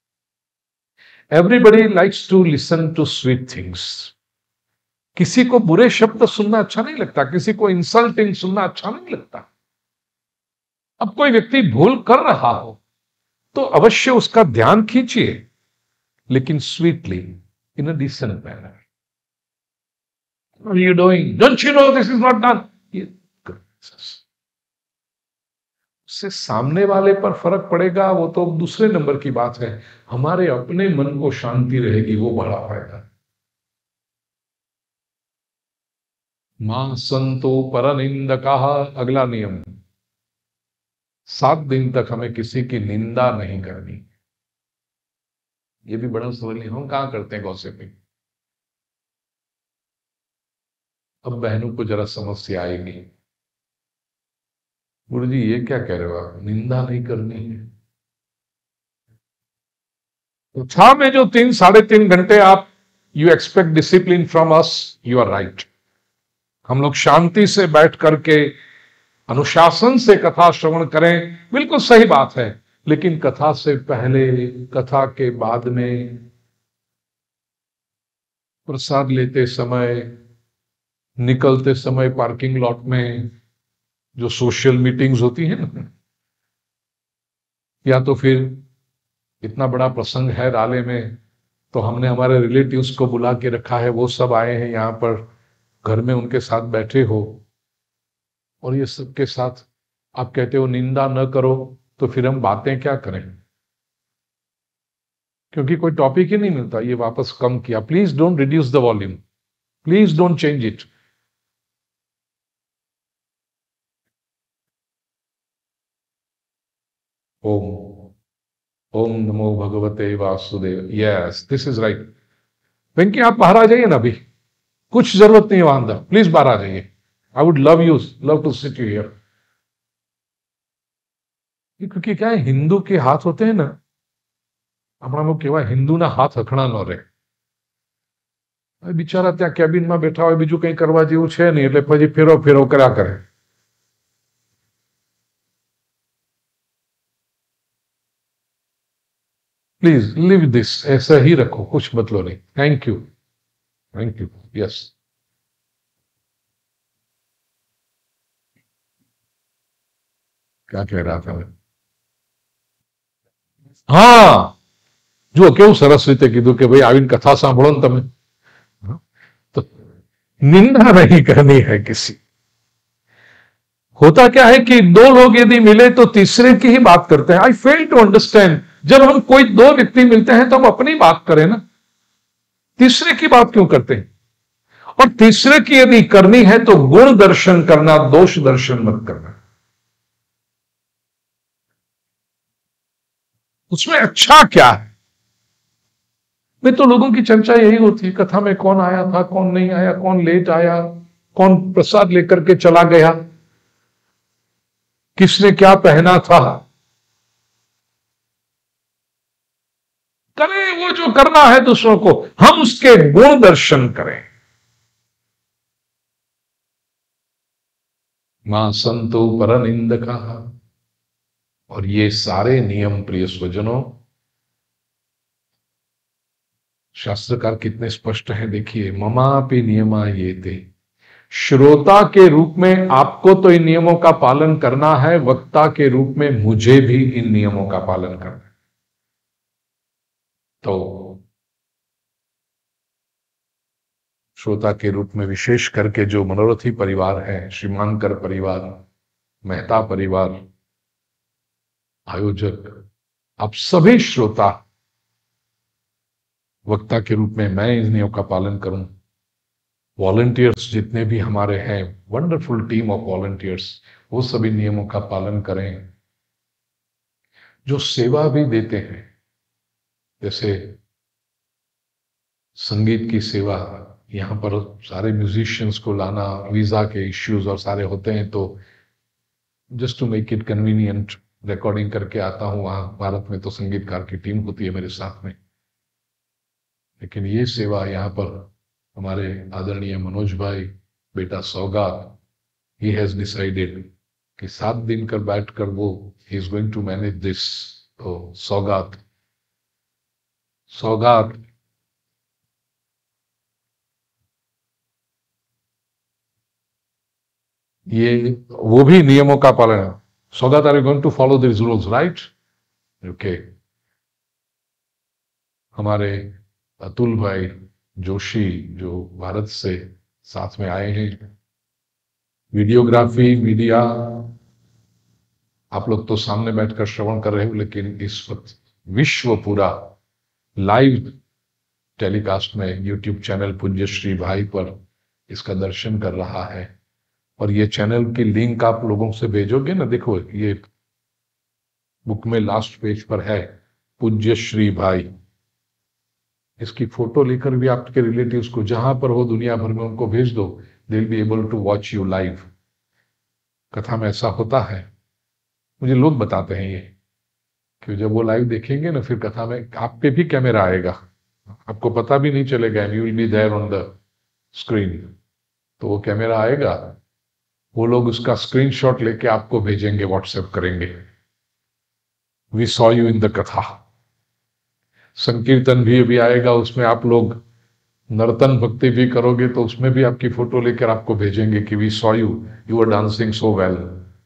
C: Everybody likes to listen to sweet things. किसी को बुरे शब्द सुनना अच्छा नहीं लगता, किसी को इंसल्टिंग सुनना अच्छा नहीं लगता। अब कोई व्यक्ति भूल कर रहा हो तो अवश्य उसका ध्यान खींचिए, लेकिन sweetly, in a decent manner. What are you doing? Don't you know this is not done? उससे सामने वाले पर फर्क पड़ेगा, वो तो दूसरे नंबर की बात है। हमारे अपने मन को शांति रहेगी, वो बड़ा फायदा। मां संतो पर निंदकः, अगला नियम, 7 दिन तक हमें किसी की निंदा नहीं करनी। ये भी बड़ा सवाल है, हम कहां करते हैं गॉसिपिंग। अब बहनों को जरा समस्या आएगी, गुरुजी ये क्या कह रहे हो आप, निंदा नहीं करनी है। तो कक्षा में जो 3-3.5 घंटे आप you expect discipline from us, you are right. हम लोग शांति से बैठ करके अनुशासन से कथा श्रवण करें, बिल्कुल सही बात है। लेकिन कथा से पहले, कथा के बाद में, प्रसाद लेते समय, निकलते समय पार्किंग लॉट में, जो सोशल मीटिंग्स होती है ना, या तो फिर इतना बड़ा प्रसंग है राले में तो हमने हमारे रिलेटिव्स को बुला के रखा है, वो सब आए हैं यहाँ पर, घर में उनके साथ बैठे हो, और ये सबके साथ आप कहते हो निंदा न करो, तो फिर हम बातें क्या करें? क्योंकि कोई टॉपिक ही नहीं मिलता। ये वापस कम किया, please don't reduce the volume, please don't change it. ओम ओम नमो भगवते वासुदेव। Yes, this is right. Venky आप बाहर आ जाइए ना, अभी कुछ जरूरत नहीं है वहां अंदर, प्लीज बाहर आ जाइए। I would love to sit you here. क्योंकि क्या है, हिंदू के हाथ होते हैं ना, આપણામાં કેવા હિન્દુના હાથ હખણા ન રહે। બિચારા ત્યાં કેબિનમાં બેઠા હોય, બીજું કંઈ કરવા જેવું છે નહીં, એટલે પછી ફેરો ફેરો કર્યા કરે। प्लीज लिव दिस, ऐसा ही रखो, कुछ बदलो नहीं। Thank you, thank you. Yes, क्या कह रहा था मैं? हाँ, જો કેવું સરસ રીતે કીધું કે ભાઈ આવીને કથા સાંભળો ને તમે, तो निंदा नहीं करनी है किसी। होता क्या है कि दो लोग यदि मिले तो तीसरे की ही बात करते हैं। आई फेल टू अंडरस्टैंड, जब हम कोई दो व्यक्ति मिलते हैं तो हम अपनी बात करें ना, तीसरे की बात क्यों करते हैं? और तीसरे की यदि करनी है तो गुण दर्शन करना, दोष दर्शन मत करना। उसमें अच्छा क्या है? मैं तो लोगों की चर्चा यही होती है, कथा में कौन आया था, कौन नहीं आया, कौन लेट आया, कौन प्रसाद लेकर के चला गया, किसने क्या पहना था। करें वो जो करना है दूसरों को, हम उसके गुण दर्शन करें। मां संतो पर निंदका। और ये सारे नियम प्रिय स्वजनों, शास्त्रकार कितने स्पष्ट हैं देखिए। ममापि नियमा ये थे, श्रोता के रूप में आपको तो इन नियमों का पालन करना है, वक्ता के रूप में मुझे भी इन नियमों का पालन करना है। तो श्रोता के रूप में विशेष करके जो मनोरथी परिवार है, श्रीमानकर परिवार, मेहता परिवार, आयोजक, आप सभी श्रोता, वक्ता के रूप में मैं इन नियमों का पालन करूं। वॉलंटियर्स जितने भी हमारे हैं, वंडरफुल टीम ऑफ वॉलंटियर्स, वो सभी नियमों का पालन करें। जो सेवा भी देते हैं, जैसे संगीत की सेवा, यहां पर सारे म्यूजिशियंस को लाना, वीजा के इश्यूज और सारे होते हैं, तो just to make it convenient recording करके आता हूं। वहां भारत में तो संगीतकार की टीम होती है मेरे साथ में, लेकिन ये सेवा यहाँ पर हमारे आदरणीय मनोज भाई, बेटा सौगात, ही हैज डिसाइडेड कि 7 दिन कर बैठकर वो he is going to manage this. तो सौगात ये वो भी नियमों का पालन है। Saugat, are you going to follow this rules, right? Okay. हमारे अतुल भाई जोशी जो भारत से साथ में आए हैं, वीडियोग्राफी, मीडिया, आप लोग तो सामने बैठकर श्रवण कर रहे हो, लेकिन इस वक्त विश्व पूरा लाइव टेलीकास्ट में यूट्यूब चैनल पूज्य श्री भाई पर इसका दर्शन कर रहा है। और ये चैनल की लिंक आप लोगों से भेजोगे ना, देखो ये बुक में लास्ट पेज पर है, पूज्य श्री भाई। इसकी फोटो लेकर भी आपके रिलेटिव्स को जहां पर हो दुनिया भर में उनको भेज दो, they will be able to watch you live. कथा में ऐसा होता है, मुझे लोग बताते हैं ये, कि जब वो लाइव देखेंगे ना, फिर कथा में आप पे भी कैमरा आएगा, आपको पता भी नहीं चलेगा, you will be there on the screen. तो वो कैमरा आएगा, वो लोग उसका स्क्रीनशॉट लेके आपको भेजेंगे, व्हाट्सएप करेंगे, we saw you in the katha. संकीर्तन भी अभी आएगा, उसमें आप लोग नर्तन भक्ति भी करोगे तो उसमें भी आपकी फोटो लेकर आपको भेजेंगे कि we saw you, you are dancing so well.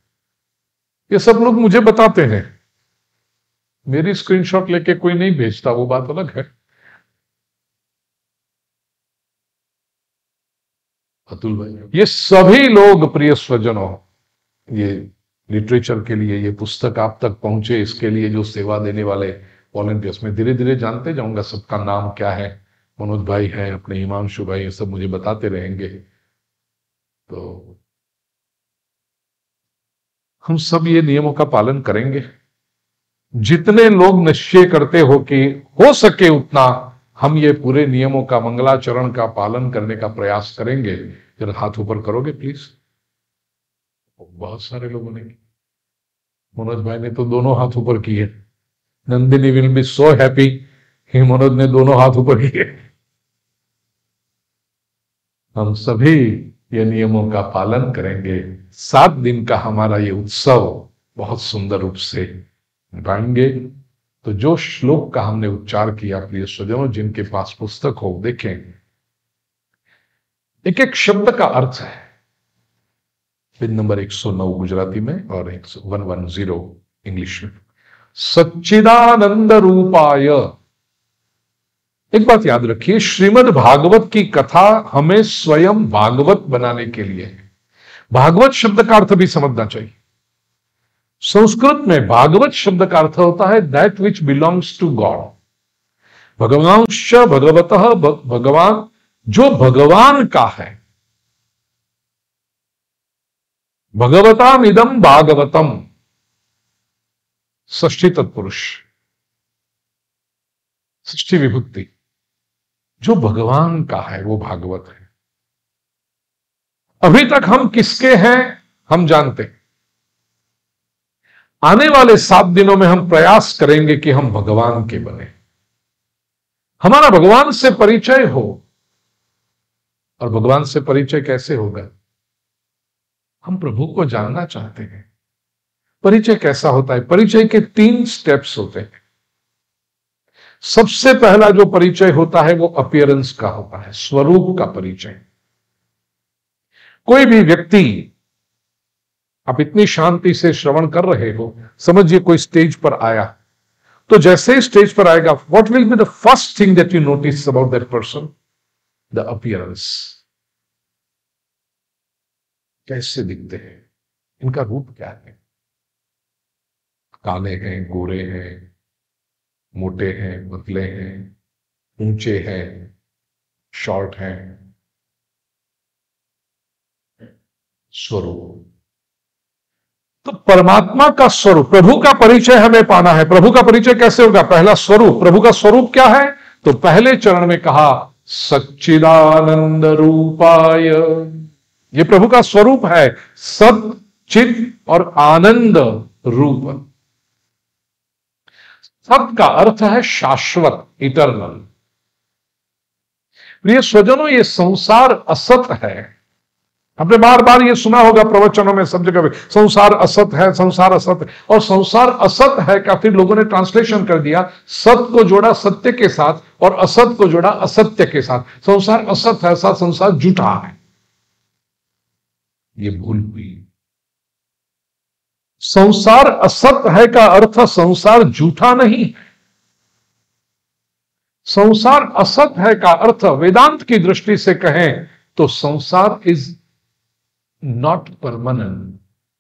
C: ये सब लोग मुझे बताते हैं, मेरी स्क्रीनशॉट लेके कोई नहीं भेजता, वो बात अलग है। अतुल भाई, ये सभी लोग प्रिय स्वजनों, ये लिटरेचर के लिए ये पुस्तक आप तक पहुंचे, इसके लिए जो सेवा देने वाले वॉलंटियर्स, में धीरे धीरे जानते जाऊंगा सबका नाम क्या है। मनोज भाई है, अपने हिमांशु भाई, ये सब मुझे बताते रहेंगे। तो हम सब ये नियमों का पालन करेंगे। जितने लोग निश्चय करते हो कि हो सके उतना हम ये पूरे नियमों का, मंगलाचरण का पालन करने का प्रयास करेंगे। जरा हाथ ऊपर करोगे प्लीज। बहुत सारे लोगों ने, मनोज भाई ने तो दोनों हाथ ऊपर किए। Nandini will be so happy, Manoj ने दोनों हाथ ऊपर किए। हम सभी ये नियमों का पालन करेंगे। 7 दिन का हमारा ये उत्सव बहुत सुंदर रूप से निभाएंगे। तो जो श्लोक का हमने उच्चार किया, प्रिय स्वजनों, जिनके पास पुस्तक हो देखें, एक एक शब्द का अर्थ है। पिन नंबर 109 गुजराती में और 110 इंग्लिश में। सच्चिदानंद रूपाय। एक बात याद रखिए, श्रीमद् भागवत की कथा हमें स्वयं भागवत बनाने के लिए है। भागवत शब्द का अर्थ भी समझना चाहिए। संस्कृत में भागवत शब्द का अर्थ होता है that which belongs to God. भगवांश भगवतः, भगवान जो भगवान का है। भगवताम इदम भागवतम, षष्ठी तत्पुरुष, षष्ठी विभक्ति। जो भगवान का है वो भागवत है। अभी तक हम किसके हैं हम जानते हैं। आने वाले 7 दिनों में हम प्रयास करेंगे कि हम भगवान के बने, हमारा भगवान से परिचय हो। और भगवान से परिचय कैसे होगा? हम प्रभु को जानना चाहते हैं। परिचय कैसा होता है? परिचय के 3 स्टेप्स होते हैं। सबसे पहला जो परिचय होता है वो अपीयरेंस का होता है, स्वरूप का परिचय। कोई भी व्यक्ति, आप इतनी शांति से श्रवण कर रहे हो, समझिए कोई स्टेज पर आया, तो जैसे ही स्टेज पर आएगा, what will be the first thing that you notice about that person? The appearance. कैसे दिखते हैं, इनका रूप क्या है? काले हैं, गोरे हैं, मोटे हैं, पतले हैं, ऊंचे हैं, शॉर्ट हैं। स्वरूप। तो परमात्मा का स्वरूप, प्रभु का परिचय हमें पाना है। प्रभु का परिचय कैसे होगा? पहला स्वरूप। प्रभु का स्वरूप क्या है? तो पहले चरण में कहा सच्चिदानंद रूपाय। ये प्रभु का स्वरूप है, सत, चित और आनंद रूप। सत का अर्थ है शाश्वत, इटर्नल। प्रिय स्वजनों, ये संसार असत है। आपने बार बार ये सुना होगा प्रवचनों में, सब जगह संसार असत है, संसार असत है। और संसार असत है का फिर लोगों ने ट्रांसलेशन कर दिया, सत को जोड़ा सत्य के साथ और असत को जोड़ा असत्य के साथ। संसार असत है, साथ संसार झूठा है। ये भूल हुई। संसार असत है का अर्थ संसार झूठा नहीं है। संसार असत है का अर्थ वेदांत की दृष्टि से कहें तो संसार इज नॉट परमानेंट।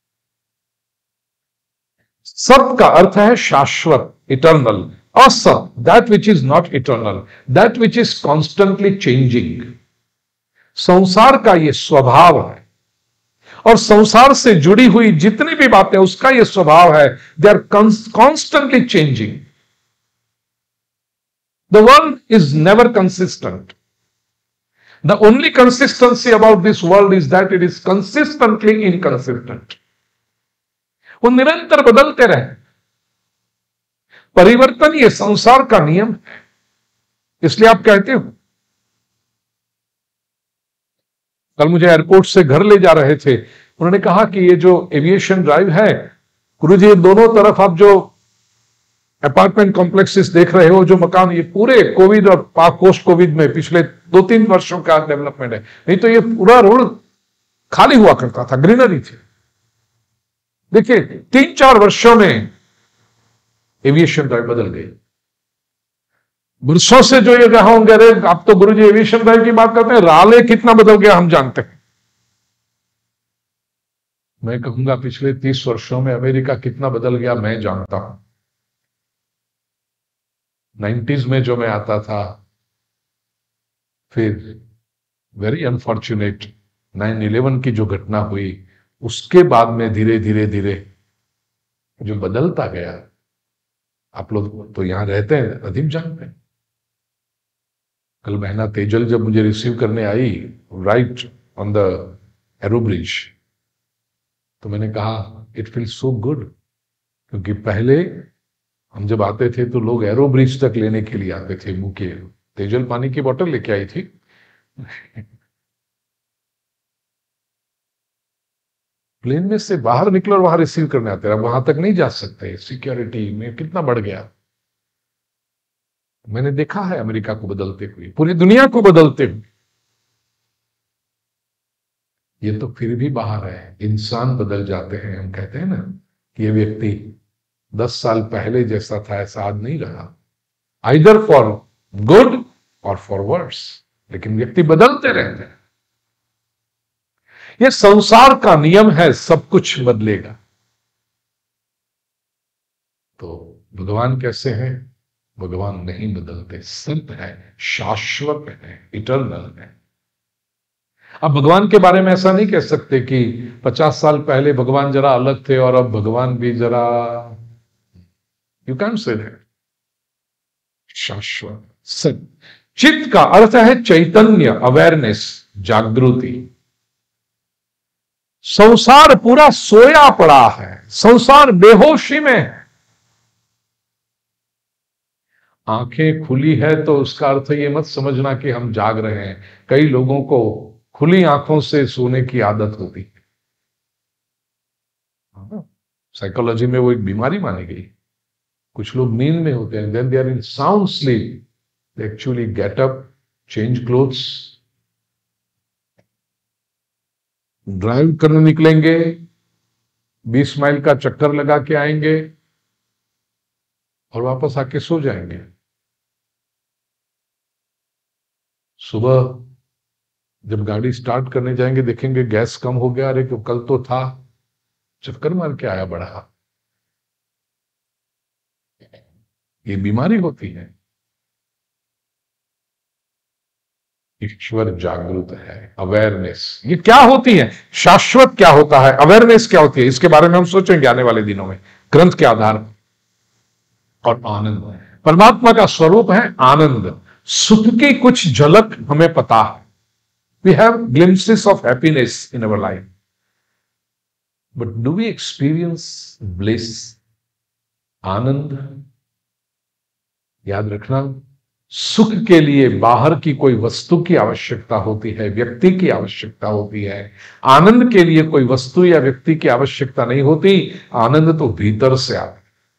C: सत का अर्थ है शाश्वत, इटर्नल। असत, that which is not eternal, that which is constantly changing. संसार का यह स्वभाव है और संसार से जुड़ी हुई जितनी भी बातें, उसका यह स्वभाव है, they are constantly changing. The world is never consistent. The only consistency about this world is that it is consistently inconsistent. वो निरंतर बदलते रहे। परिवर्तन ये संसार का नियम है। इसलिए आप कहते हो, कल मुझे एयरपोर्ट से घर ले जा रहे थे, उन्होंने कहा कि ये जो एविएशन ड्राइव है, गुरुजी दोनों तरफ आप जो अपार्टमेंट कॉम्प्लेक्सेस देख रहे हो, जो मकान, ये पूरे कोविड और पोस्ट कोविड में पिछले 2-3 वर्षों का डेवलपमेंट है। नहीं तो ये पूरा रोड खाली हुआ करता था, ग्रीनरी थी। देखिए 3-4 वर्षों में एविएशन ड्राइव बदल गई। वर्षों से जो ये कहा होंगे, अरे आप तो गुरुजी एविएशन ड्राइव की बात करते हैं, राले कितना बदल गया हम जानते हैं। मैं कहूंगा पिछले 30 वर्षों में अमेरिका कितना बदल गया मैं जानता हूं। 90s में जो मैं आता था, फिर वेरी अनफॉर्चुनेट 9/11 की जो घटना हुई, उसके बाद में धीरे धीरे धीरे जो बदलता गया, आप लोग तो यहां रहते हैं, अधिम जानते हैं। कल बहना तेजल जब मुझे रिसीव करने आई right on the aerobridge, तो मैंने कहा इट फील्स सो गुड, क्योंकि पहले हम जब आते थे तो लोग एरो ब्रिज तक लेने के लिए आते थे, मुंह के। तेजल पानी की बोतल लेके आई थी। प्लेन में से बाहर निकलो और वहां रिसीव करने आते, वहां तक नहीं जा सकते, सिक्योरिटी में कितना बढ़ गया। मैंने देखा है अमेरिका को बदलते हुए, पूरी दुनिया को बदलते हुए। ये तो फिर भी बाहर है, इंसान बदल जाते हैं। हम कहते हैं ना कि ये व्यक्ति 10 साल पहले जैसा था ऐसा आज नहीं रहा, either for good or for worse, लेकिन व्यक्ति बदलते रहते हैं। ये संसार का नियम है, सब कुछ बदलेगा। तो भगवान कैसे हैं? भगवान नहीं बदलते, सत्य है, शाश्वत है, इटर्नल है। अब भगवान के बारे में ऐसा नहीं कह सकते कि 50 साल पहले भगवान जरा अलग थे और अब भगवान भी जरा, यू कैन से दैट। शाश्वत सत्य। चित्त का अर्थ है चैतन्य, अवेयरनेस, जागृति। संसार पूरा सोया पड़ा है, संसार बेहोशी में है। आंखें खुली है तो उसका अर्थ ये मत समझना कि हम जाग रहे हैं। कई लोगों को खुली आंखों से सोने की आदत होती है, साइकोलॉजी में वो एक बीमारी मानी गई। कुछ लोग नींद में होते हैं, then they are in sound sleep, they actually get up, change clothes, drive करने निकलेंगे, 20 माइल का चक्कर लगा के आएंगे और वापस आके सो जाएंगे। सुबह जब गाड़ी स्टार्ट करने जाएंगे देखेंगे गैस कम हो गया, अरे कल तो था, चक्कर मार के आया बड़ा। ये बीमारी होती है। ईश्वर जागृत है, अवेयरनेस। ये क्या होती है? शाश्वत क्या होता है, अवेयरनेस क्या होती है, इसके बारे में हम सोचेंगे आने वाले दिनों में ग्रंथ के आधार पर। और आनंद, परमात्मा का स्वरूप है आनंद। सुख की कुछ झलक हमें पता है, we have glimpses of happiness in our life, but do we experience bliss, आनंद? याद रखना, सुख के लिए बाहर की कोई वस्तु की आवश्यकता होती है, व्यक्ति की आवश्यकता होती है। आनंद के लिए कोई वस्तु या व्यक्ति की आवश्यकता नहीं होती, आनंद तो भीतर से आता है।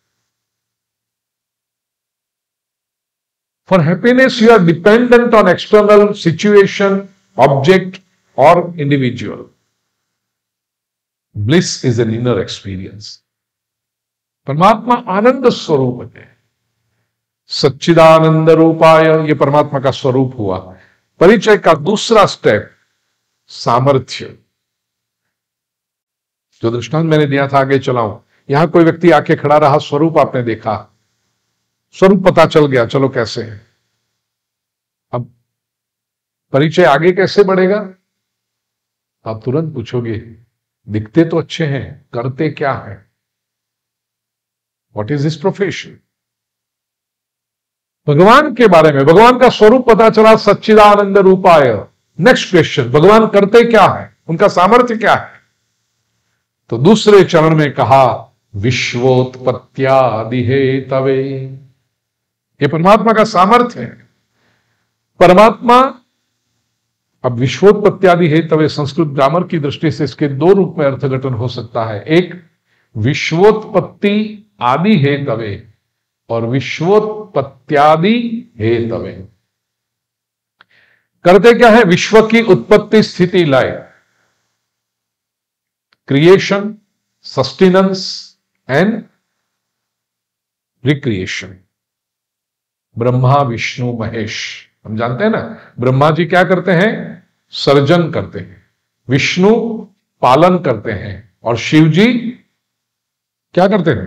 C: For happiness, you are dependent on external situation, object, or individual. Bliss is an inner experience. परमात्मा आनंद स्वरूप है, सच्चिदानंद रूपाय, ये परमात्मा का स्वरूप हुआ। परिचय का दूसरा स्टेप, सामर्थ्य। जो दृष्टांत मैंने दिया था आगे चलाऊं। यहां कोई व्यक्ति आके खड़ा रहा, स्वरूप आपने देखा, स्वरूप पता चल गया, चलो कैसे है। अब परिचय आगे कैसे बढ़ेगा? आप तुरंत पूछोगे, दिखते तो अच्छे हैं, करते क्या है? What is his profession? भगवान के बारे में, भगवान का स्वरूप पता चला, सच्चिदानंद रूपाय। नेक्स्ट क्वेश्चन, भगवान करते क्या है, उनका सामर्थ्य क्या है? तो दूसरे चरण में कहा, विश्वोत्पत्त्यादि हेतवे। ये परमात्मा का सामर्थ्य है। परमात्मा, अब विश्वोत्पत्त्यादि हेतवे, संस्कृत ग्रामर की दृष्टि से इसके दो रूप में अर्थघटन हो सकता है। एक, विश्वोत्पत्ति आदि हेतवे, और विश्वोत्पत्त्यादि हेतवे। करते क्या है? विश्व की उत्पत्ति, स्थिति, लय, creation, sustenance and recreation. Brahma Vishnu Mahesh, हम जानते हैं ना, ब्रह्मा जी क्या करते हैं? सर्जन करते हैं। विष्णु पालन करते हैं और शिव जी क्या करते हैं?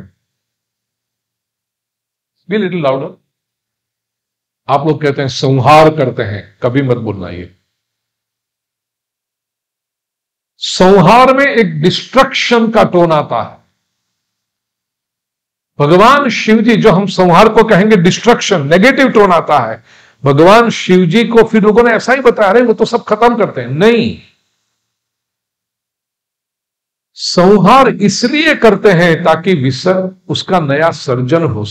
C: Be little louder. आप लोग कहते हैं संहार करते हैं, कभी मत बोलना ये। संहार में एक डिस्ट्रक्शन का टोन आता है। भगवान शिव जी, जो हम संहार को कहेंगे डिस्ट्रक्शन, नेगेटिव टोन आता है। भगवान शिव जी को फिर लोगों ने ऐसा ही बताया, अरे वो तो सब खत्म करते हैं। नहीं, संहार इसलिए करते हैं ताकि विसर्ग, उसका नया सर्जन हो।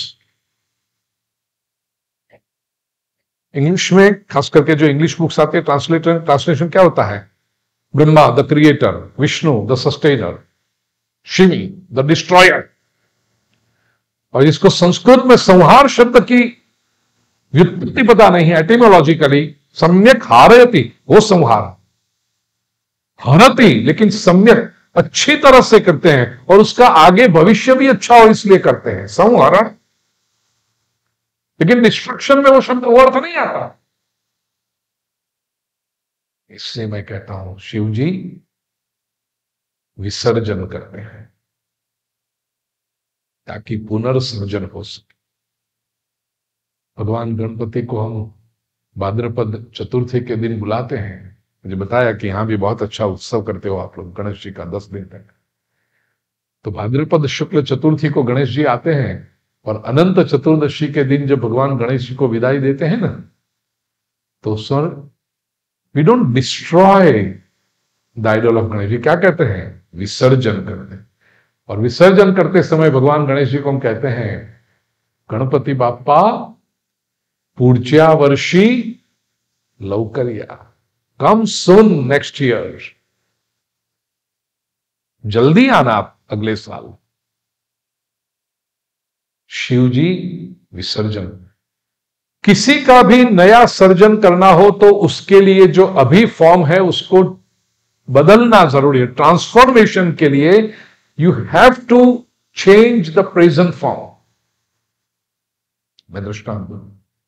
C: इंग्लिश में खास करके जो इंग्लिश बुक्स आते हैं, ट्रांसलेशन क्या होता है? Brahma the creator, Vishnu the sustainer, Shiva the destroyer. और इसको संस्कृत में संहार शब्द की व्युत्पत्ति पता नहीं है, एटिमोलॉजिकली सम्यक हारयति, वो संहार हरति, लेकिन सम्यक अच्छी तरह से करते हैं और उसका आगे भविष्य भी अच्छा हो इसलिए करते हैं संहरण। लेकिन डिस्ट्रक्शन में वो शब्द, वो अर्थ नहीं आता। इसलिए मैं कहता हूं शिव जी विसर्जन करते हैं ताकि पुनर्सर्जन हो सके। भगवान गणपति को हम भाद्रपद चतुर्थी के दिन बुलाते हैं। मुझे बताया कि यहां भी बहुत अच्छा उत्सव करते हो आप लोग गणेश जी का 10 दिन तक। तो भाद्रपद शुक्ल चतुर्थी को गणेश जी आते हैं और अनंत चतुर्दशी के दिन जब भगवान गणेश जी को विदाई देते हैं ना, तो sir we don't destroy the idol of Ganesh ji, क्या कहते हैं? विसर्जन करते हैं। और विसर्जन करते समय भगवान गणेश जी को हम कहते हैं, गणपति बाप्पा पुढच्या वर्षी लवकर या, कम सून नेक्स्ट ईयर, जल्दी आना आप अगले साल। शिव जी विसर्जन, किसी का भी नया सर्जन करना हो तो उसके लिए जो अभी फॉर्म है उसको बदलना जरूरी है। ट्रांसफॉर्मेशन के लिए you have to change the present form. मैं दृष्टांत दूं,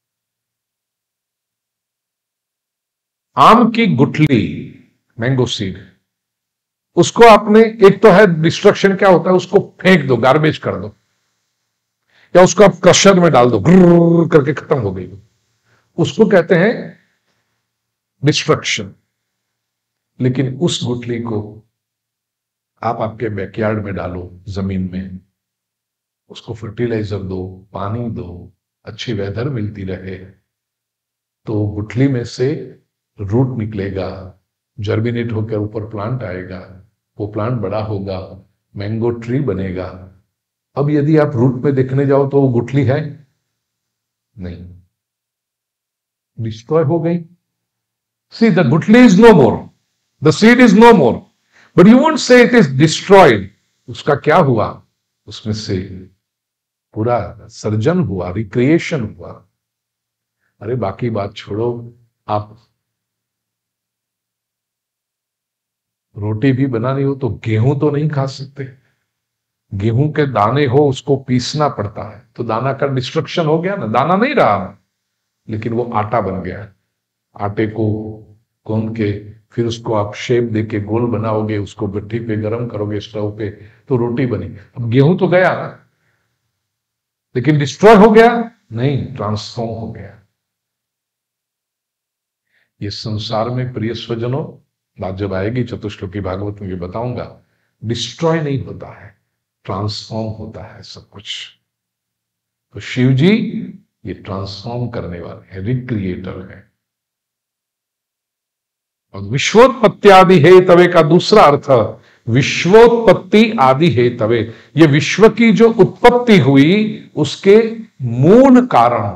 C: आम की गुठली, मैंगो सीड, उसको आपने, एक तो है डिस्ट्रक्शन, क्या होता है? उसको फेंक दो, गार्बेज कर दो, या उसको आप क्रशर में डाल दो, ग्रुर करके खत्म हो गई, उसको कहते हैं डिस्ट्रक्शन। लेकिन उस गुठली को आप आपके बैकयार्ड में डालो, जमीन में, उसको फर्टिलाइजर दो, पानी दो, अच्छी वेदर मिलती रहे, तो गुठली में से रूट निकलेगा, जर्मिनेट होकर ऊपर प्लांट आएगा, वो प्लांट बड़ा होगा, मैंगो ट्री बनेगा। अब यदि आप रूट में देखने जाओ तो वो गुठली है नहीं, डिस्ट्रॉय हो गई। सी द गुठली is no more, the seed is no more, but you won't say it is destroyed. उसका क्या हुआ? उसमें से पूरा सर्जन हुआ, रिक्रिएशन हुआ। अरे बाकी बात छोड़ो, आप रोटी भी बनानी हो तो गेहूं तो नहीं खा सकते। गेहूं के दाने हो उसको पीसना पड़ता है, तो दाना का डिस्ट्रक्शन हो गया ना, दाना नहीं रहा, लेकिन वो आटा बन गया। आटे को गूंद के फिर उसको आप शेप देके गोल बनाओगे, उसको भट्टी पे गरम करोगे, स्टोव पे, तो रोटी बनी। अब गेहूं तो गया ना, लेकिन डिस्ट्रॉय हो गया नहीं, ट्रांसफॉर्म हो गया। ये संसार में प्रिय स्वजनों, बात जब आएगी चतुश्लोकी भागवत में भी बताऊंगा, डिस्ट्रॉय नहीं होता है, ट्रांसफॉर्म होता है सब कुछ। तो शिव जी ये ट्रांसफॉर्म करने वाले हैं, रिक्रिएटर हैं। और विश्वोत्पत्ति आदि हेतवे का दूसरा अर्थ, विश्वोत्पत्ति आदि हेतवे, ये विश्व की जो उत्पत्ति हुई उसके मूल कारण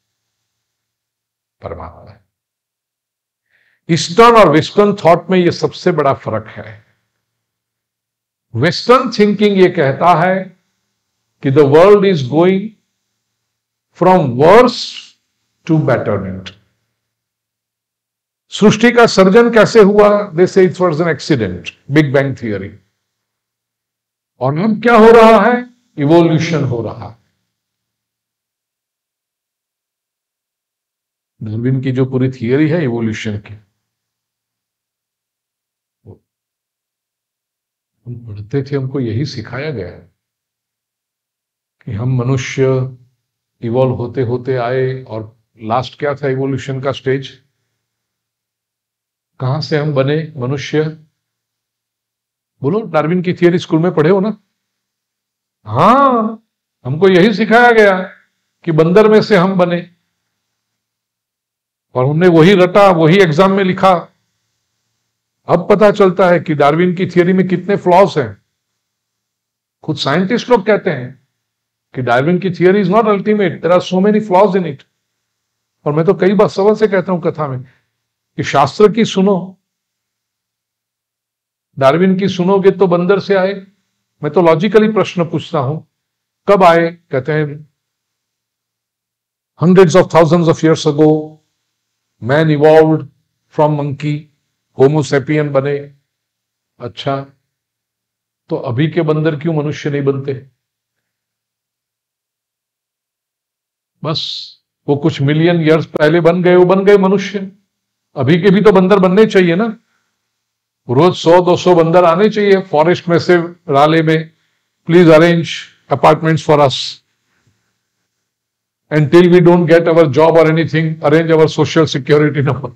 C: परमात्मा है। ईस्टर्न और वेस्टर्न थॉट में यह सबसे बड़ा फर्क है। वेस्टर्न थिंकिंग ये कहता है कि the world is going from worse to betterment. सृष्टि का सर्जन कैसे हुआ? They say it was an accident, big bang theory. और अब क्या हो रहा है? इवोल्यूशन हो रहा है। डार्विन की जो पूरी थियरी है इवोल्यूशन की, हम पढ़ते थे, हमको यही सिखाया गया है कि हम मनुष्य इवॉल्व होते होते आए, और लास्ट क्या था इवोल्यूशन का स्टेज? कहां से हम बने मनुष्य? बोलो, डार्विन की थियरी स्कूल में पढ़े हो ना? हाँ, हमको यही सिखाया गया कि बंदर में से हम बने, और हमने वही रटा, वही एग्जाम में लिखा। अब पता चलता है कि डार्विन की थियरी में कितने फ्लॉज हैं। खुद साइंटिस्ट लोग कहते हैं कि डार्विन की theory is not ultimate, there are so many flaws in it. और मैं तो कई बार सबल से कहता हूं कथा में कि शास्त्र की सुनो, डार्विन की सुनोगे तो बंदर से आए। मैं तो लॉजिकली प्रश्न पूछता हूं, कब आए? कहते हैं hundreds of thousands of years ago man evolved from monkey, homo sapien बने। अच्छा, तो अभी के बंदर क्यों मनुष्य नहीं बनते? बस वो कुछ मिलियन ईयर्स पहले बन गए, वो बन गए मनुष्य। अभी के भी तो बंदर बनने चाहिए ना। रोज 100-200 बंदर आने चाहिए फॉरेस्ट में से, राले में। Please arrange apartments for us, until we don't get our job or anything, arrange our social security number.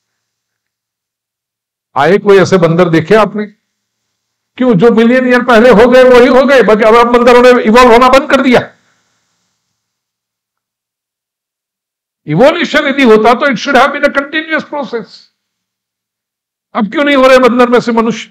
C: आए कोई ऐसे बंदर देखे आपने? क्यों? जो मिलियन ईयर पहले हो गए वही हो गए, बाकी अब बंदरों ने इवॉल्व होना बंद कर दिया। इवोल्यूशन यदि होता तो it should have been a continuous process. अब क्यों नहीं हो रहे बंदर में से मनुष्य?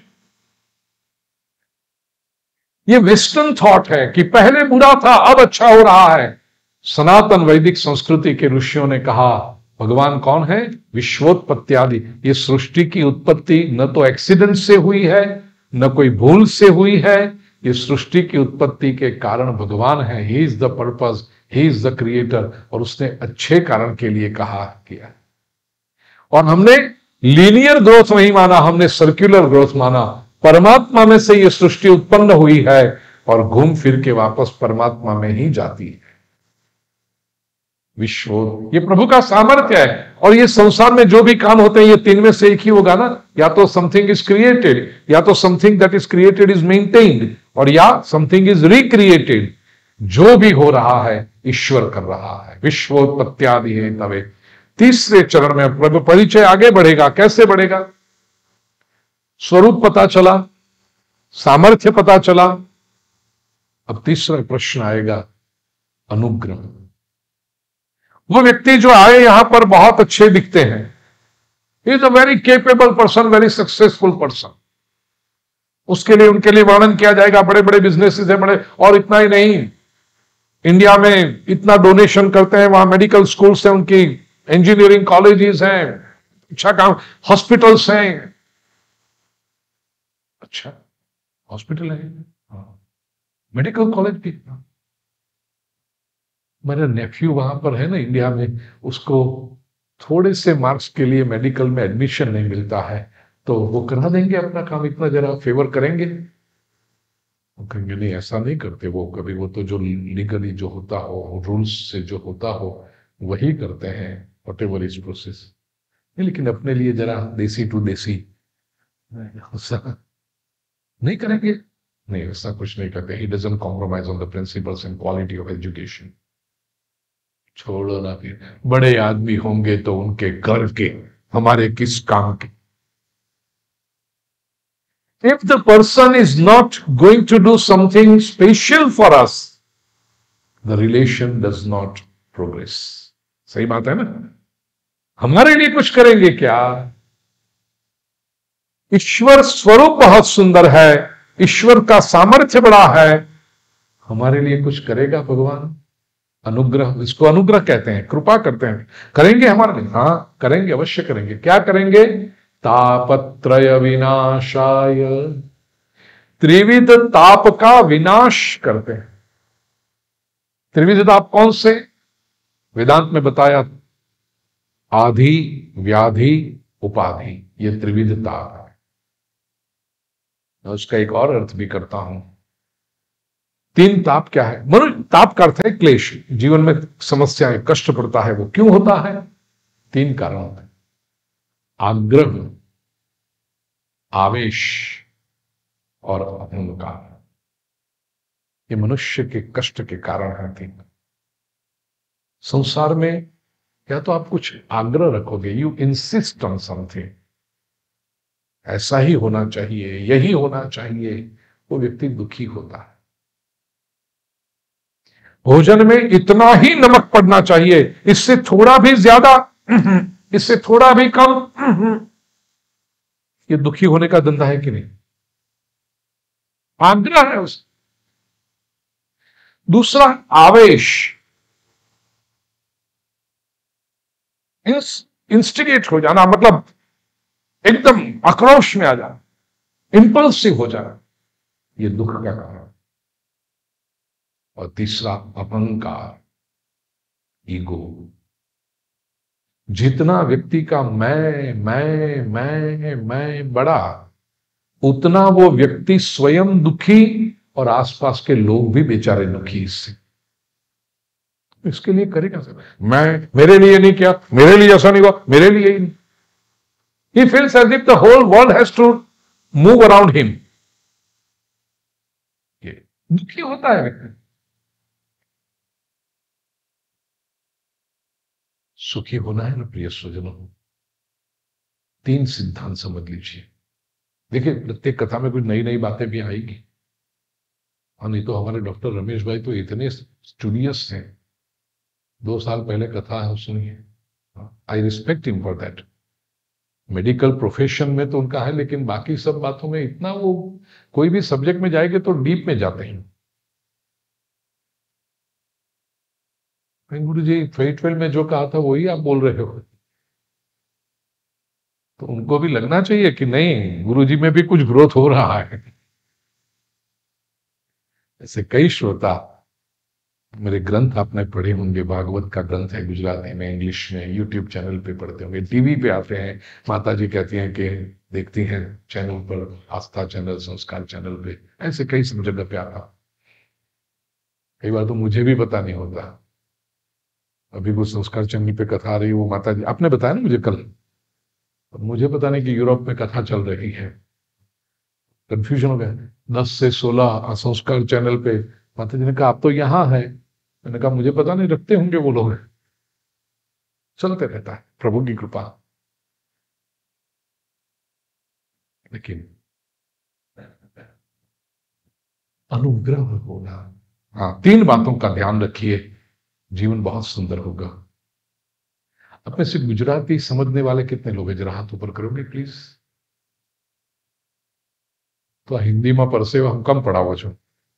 C: ये वेस्टर्न थॉट है कि पहले बुरा था अब अच्छा हो रहा है। सनातन वैदिक संस्कृति के ऋषियों ने कहा भगवान कौन है? विश्वोत्पत्ति आदि। ये सृष्टि की उत्पत्ति न तो एक्सीडेंट से हुई है, न कोई भूल से हुई है। ये सृष्टि की उत्पत्ति के कारण भगवान है। He is the purpose, he is the creator. और उसने अच्छे कारण के लिए कहा किया। और हमने लीनियर ग्रोथ नहीं माना, हमने सर्कुलर ग्रोथ माना। परमात्मा में से ये सृष्टि उत्पन्न हुई है और घूम फिर के वापस परमात्मा में ही जाती है। विश्व, ये प्रभु का सामर्थ्य है। और ये संसार में जो भी काम होते हैं ये तीन में से एक ही होगा ना। या तो समथिंग इज क्रिएटेड, या तो something that is created is maintained, और या समथिंग इज रिक्रिएटेड। जो भी हो रहा है ईश्वर कर रहा है। विश्वोत्पत्त्यादि है तवे। तीसरे चरण में प्रभु परिचय आगे बढ़ेगा। कैसे बढ़ेगा? स्वरूप पता चला, सामर्थ्य पता चला। अब तीसरा प्रश्न आएगा, अनुग्रह। वो व्यक्ति जो आए यहां पर बहुत अच्छे दिखते हैं, is a very capable person, very successful person. उसके लिए उनके लिए वर्णन किया जाएगा, बड़े बड़े बिजनेसेस है, बड़े। और इतना ही नहीं, इंडिया में इतना डोनेशन करते हैं, वहां मेडिकल स्कूल्स हैं, उनकी इंजीनियरिंग कॉलेजेस हैं, अच्छा काम, हॉस्पिटल्स हैं। अच्छा, हॉस्पिटल है, मेडिकल कॉलेज भी। मेरा नेफ्यू वहां पर है ना इंडिया में, उसको थोड़े से मार्क्स के लिए मेडिकल में एडमिशन नहीं मिलता है, तो वो करा देंगे अपना काम, इतना जरा फेवर करेंगे। वो कहेंगे नहीं ऐसा नहीं करते वो, कभी वो तो जो लीगली जो होता हो, रूल्स से जो होता हो वही करते हैं, वट एवर इज प्रोसेस। लेकिन अपने लिए जरा देसी टू देसी नहीं करेंगे। नहीं, ऐसा कुछ नहीं करते। He doesn't compromise on the principles and quality of education. छोड़ो ना, फिर बड़े आदमी होंगे तो उनके घर के, हमारे किस काम के। If the person is not going to do something special for us, the relation does not progress. सही बात है ना? हमारे लिए कुछ करेंगे क्या? ईश्वर स्वरूप बहुत सुंदर है, ईश्वर का सामर्थ्य बड़ा है, हमारे लिए कुछ करेगा भगवान? अनुग्रह, इसको अनुग्रह कहते हैं, कृपा करते हैं। करेंगे हमारे लिए? हाँ करेंगे, अवश्य करेंगे। क्या करेंगे? तापत्रय विनाशाय, त्रिविध ताप का विनाश करते हैं। त्रिविध ताप कौन से? वेदांत में बताया, आधि, व्याधि, उपाधि, ये त्रिविध ताप है। मैं उसका एक और अर्थ भी करता हूं तीन ताप क्या है? मनुष्य, ताप का अर्थ है क्लेश, जीवन में समस्याएं, कष्ट पड़ता है, वो क्यों होता है? तीन कारण है: आग्रह, आवेश और अहंकार। ये मनुष्य के कष्ट के कारण है तीन। संसार में या तो आप कुछ आग्रह रखोगे, यू इंसिस्ट ऑन समथिंग, ऐसा ही होना चाहिए, यही होना चाहिए, वो व्यक्ति दुखी होता है। भोजन में इतना ही नमक पड़ना चाहिए, इससे थोड़ा भी ज्यादा, इससे थोड़ा भी कम, ये दुखी होने का धंधा है कि नहीं? आग्रह है उस। दूसरा आवेश, इंस्टिगेट हो जाना, मतलब एकदम आक्रोश में आ जाना, इंपल्सिव हो जाना, ये दुख का कारण। और तीसरा अहंकार, ईगो। जितना व्यक्ति का मैं बड़ा, उतना वो व्यक्ति स्वयं दुखी और आसपास के लोग भी बेचारे दुखी इससे। इसके लिए करेगा सर, मैं, मेरे लिए नहीं किया, मेरे लिए ऐसा नहीं हुआ, मेरे लिए ही नहीं। He feels as if the whole world has to move around him. ये दुखी होता है व्यक्ति। सुखी होना है ना प्रिय स्वजनों, तीन सिद्धांत समझ लीजिए। देखिए, प्रत्येक कथा में कुछ नई नई बातें भी आएगी। और नहीं तो हमारे डॉक्टर रमेश भाई तो इतने स्टूडियस हैं, 2 साल पहले कथा है सुनिए। I respect him for that. Medical profession में तो उनका है, लेकिन बाकी सब बातों में इतना वो, कोई भी सब्जेक्ट में जाएंगे तो डीप में जाते हैं। गुरु जी 12 में जो कहा था वही आप बोल रहे हो, तो उनको भी लगना चाहिए कि नहीं, गुरु जी में भी कुछ ग्रोथ हो रहा है। ऐसे कई श्रोता, मेरे ग्रंथ आपने पढ़े होंगे, भागवत का ग्रंथ है गुजराती में, इंग्लिश में, यूट्यूब चैनल पे पढ़ते होंगे, टीवी पे आते हैं, माता जी कहती हैं कि देखती हैं चैनल पर, आस्था चैनल, संस्कार चैनल पे, ऐसे कई जगह पे आता। कई बार तो मुझे भी पता नहीं होता। अभी वो संस्कार चैनल पे कथा आ रही है, वो माता जी, आपने बताया ना मुझे कल, मुझे पता नहीं कि यूरोप में कथा चल रही है, कंफ्यूजन हो गया। 10 से 16 संस्कार चैनल पे, माता जी ने कहा आप तो यहां है, मैंने कहा मुझे पता नहीं, रखते होंगे वो लोग। चलते रहता है, प्रभु की कृपा। लेकिन अनुग्रह होना, हाँ, 3 बातों का ध्यान रखिए, जीवन बहुत सुंदर होगा। अपने से गुजराती समझने वाले कितने लोग हैं? जरा हाथ ऊपर करोगे प्लीज। तो हिंदी में परसेवा हम कम पढ़ावो छो।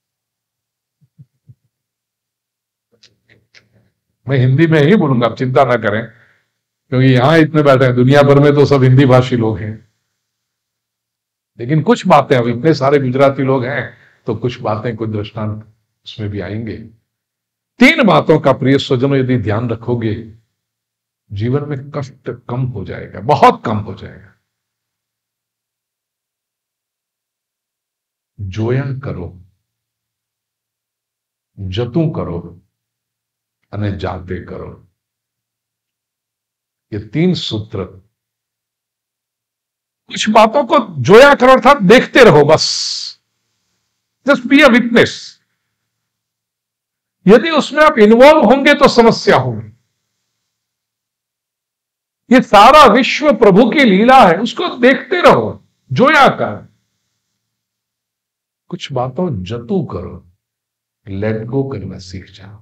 C: मैं हिंदी में ही बोलूंगा, आप चिंता ना करें, क्योंकि यहां इतने बैठे हैं, दुनिया भर में तो सब हिंदी भाषी लोग हैं। लेकिन कुछ बातें, अब इतने सारे गुजराती लोग हैं तो कुछ बातें, कुछ दृष्टांत उसमें भी आएंगे। 3 बातों का प्रिय स्वजनों यदि ध्यान रखोगे, जीवन में कष्ट कम हो जाएगा, बहुत कम हो जाएगा। जोया करो, जतू करो अने जाते करो। ये 3 सूत्र। कुछ बातों को जोया करो अर्थात देखते रहो, बस जस्ट बी अ विटनेस। यदि उसमें आप इन्वॉल्व होंगे तो समस्या होगी। ये सारा विश्व प्रभु की लीला है, उसको देखते रहो, जोया कर। कुछ बातों जतू करो, लेट गो करना सीख जाओ।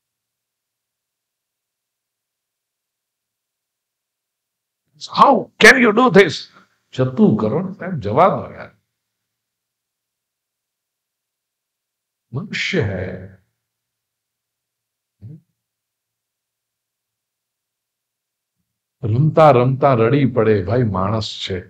C: How can you do this? जतू करो ना, जवाब आ गया। मनुष्य है, रमता रमता रड़ी पड़े, भाई मानस छे।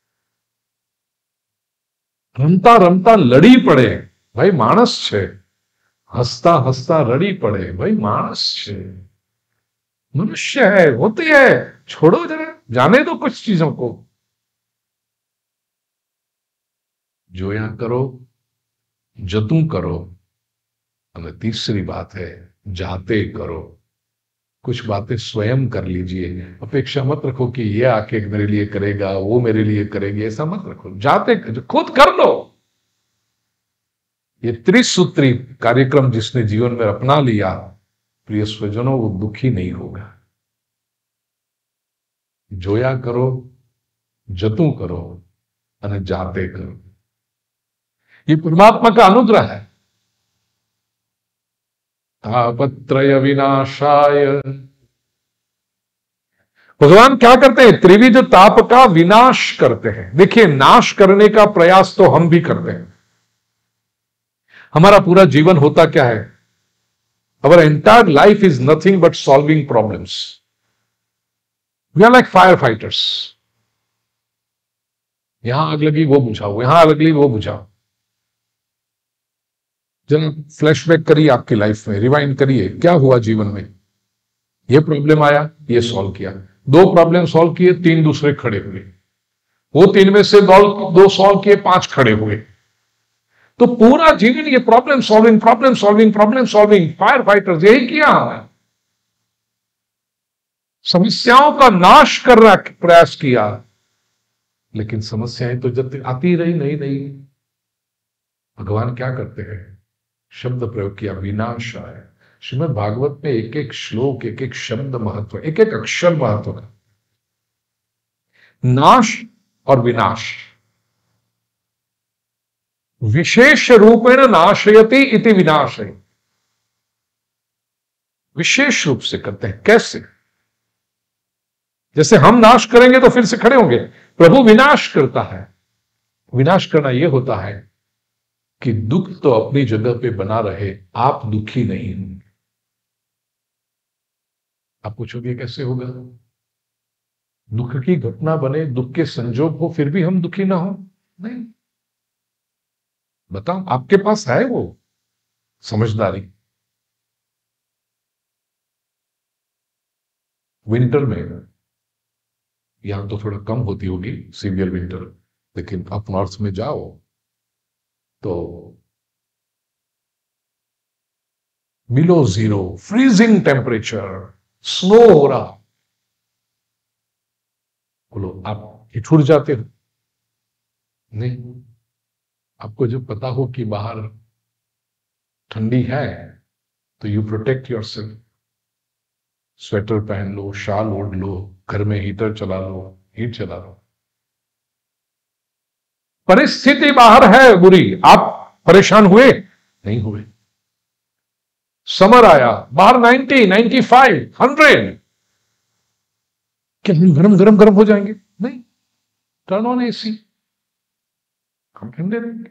C: रमता रमता लड़ी पड़े, भाई मानस छे। हंसता हंसता रड़ी पड़े, भाई मानस छे। मनुष्य है, होती है, छोड़ो जरा, जाने दो कुछ चीजों को। जोया करो, जतू करो और तीसरी बात है, जाते करो। कुछ बातें स्वयं कर लीजिए, अपेक्षा मत रखो कि ये आके मेरे लिए करेगा, वो मेरे लिए करेगी, ऐसा मत रखो। जाते खुद कर लो। ये त्रिसूत्री कार्यक्रम जिसने जीवन में अपना लिया, प्रिय स्वजनों, वो दुखी नहीं होगा। जोया करो, जतू करो, और जाते करो। ये परमात्मा का अनुग्रह है। तापत्रय विनाशाय, भगवान क्या करते हैं? त्रिविध ताप का विनाश करते हैं। देखिए, नाश करने का प्रयास तो हम भी करते हैं। हमारा पूरा जीवन होता क्या है? Our entire life is nothing but solving problems. We are like fire fighters. यहां आग लगी, वो बुझाओ, यहां आग लगी, वो बुझाओ। जरा फ्लैशबैक करिए आपकी लाइफ में, रिवाइंड करिए, क्या हुआ जीवन में? ये प्रॉब्लम आया, ये सॉल्व किया, 2 प्रॉब्लम सॉल्व किए, 3 दूसरे खड़े हुए, वो 3 में से 2 सॉल्व किए, 5 खड़े हुए। तो पूरा जीवन ये problem solving, problem solving, problem solving, fire fighters यही किया हमने। समस्याओं का नाश करने का प्रयास किया, लेकिन समस्याएं तो जब तक आती रही, नहीं। भगवान क्या करते हैं? शब्द प्रयोग किया, विनाशाय। श्रीमद् भागवत में एक एक श्लोक, एक एक शब्द महत्व, एक एक अक्षर महत्व का। नाश और विनाश विशेष रूपेण नाशयति इति विनाशय। विशेष रूप से करते हैं। कैसे? जैसे हम नाश करेंगे तो फिर से खड़े होंगे, प्रभु विनाश करता है। विनाश करना यह होता है कि दुख तो अपनी जगह पे बना रहे, आप दुखी नहीं होंगे। आप पूछोगे कैसे होगा? दुख की घटना बने, दुख के संजोग हो, फिर भी हम दुखी ना हो? नहीं। बताओ, आपके पास है वो समझदारी? विंटर में, यहां तो थोड़ा कम होती होगी सीवियर विंटर, लेकिन आप नॉर्थ में जाओ तो below zero, freezing temperature, snow हो रहा। बोलो, आप ठिठुर जाते हो? नहीं। आपको जब पता हो कि बाहर ठंडी है तो यू प्रोटेक्ट योरसेल्फ। स्वेटर पहन लो, शाल ओढ़ लो, घर में हीटर चला लो, हीट चला लो। परिस्थिति बाहर है बुरी, आप परेशान हुए? नहीं हुए। समर आया, बाहर 90, 95, 100, क्या हम गरम हो जाएंगे? नहीं। टर्न ऑन एसी, हम ठंडे रहेंगे।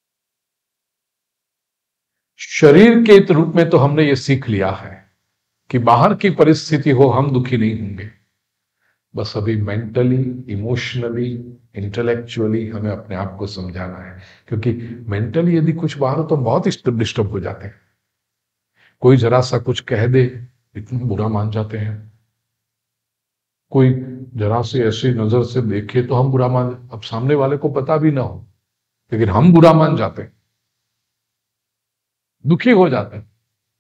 C: शरीर के रूप में तो हमने ये सीख लिया है कि बाहर की परिस्थिति हो, हम दुखी नहीं होंगे। बस अभी मेंटली, इमोशनली, इंटेलेक्चुअली हमें अपने आप को समझाना है। क्योंकि मेंटली यदि कुछ बाहर हो तो बहुत डिस्टर्ब हो जाते हैं। कोई जरा सा कुछ कह दे, इतना बुरा मान जाते हैं। कोई जरा से ऐसी नजर से देखे तो हम बुरा मान, अब सामने वाले को पता भी ना हो, लेकिन हम बुरा मान जाते हैं, दुखी हो जाते हैं।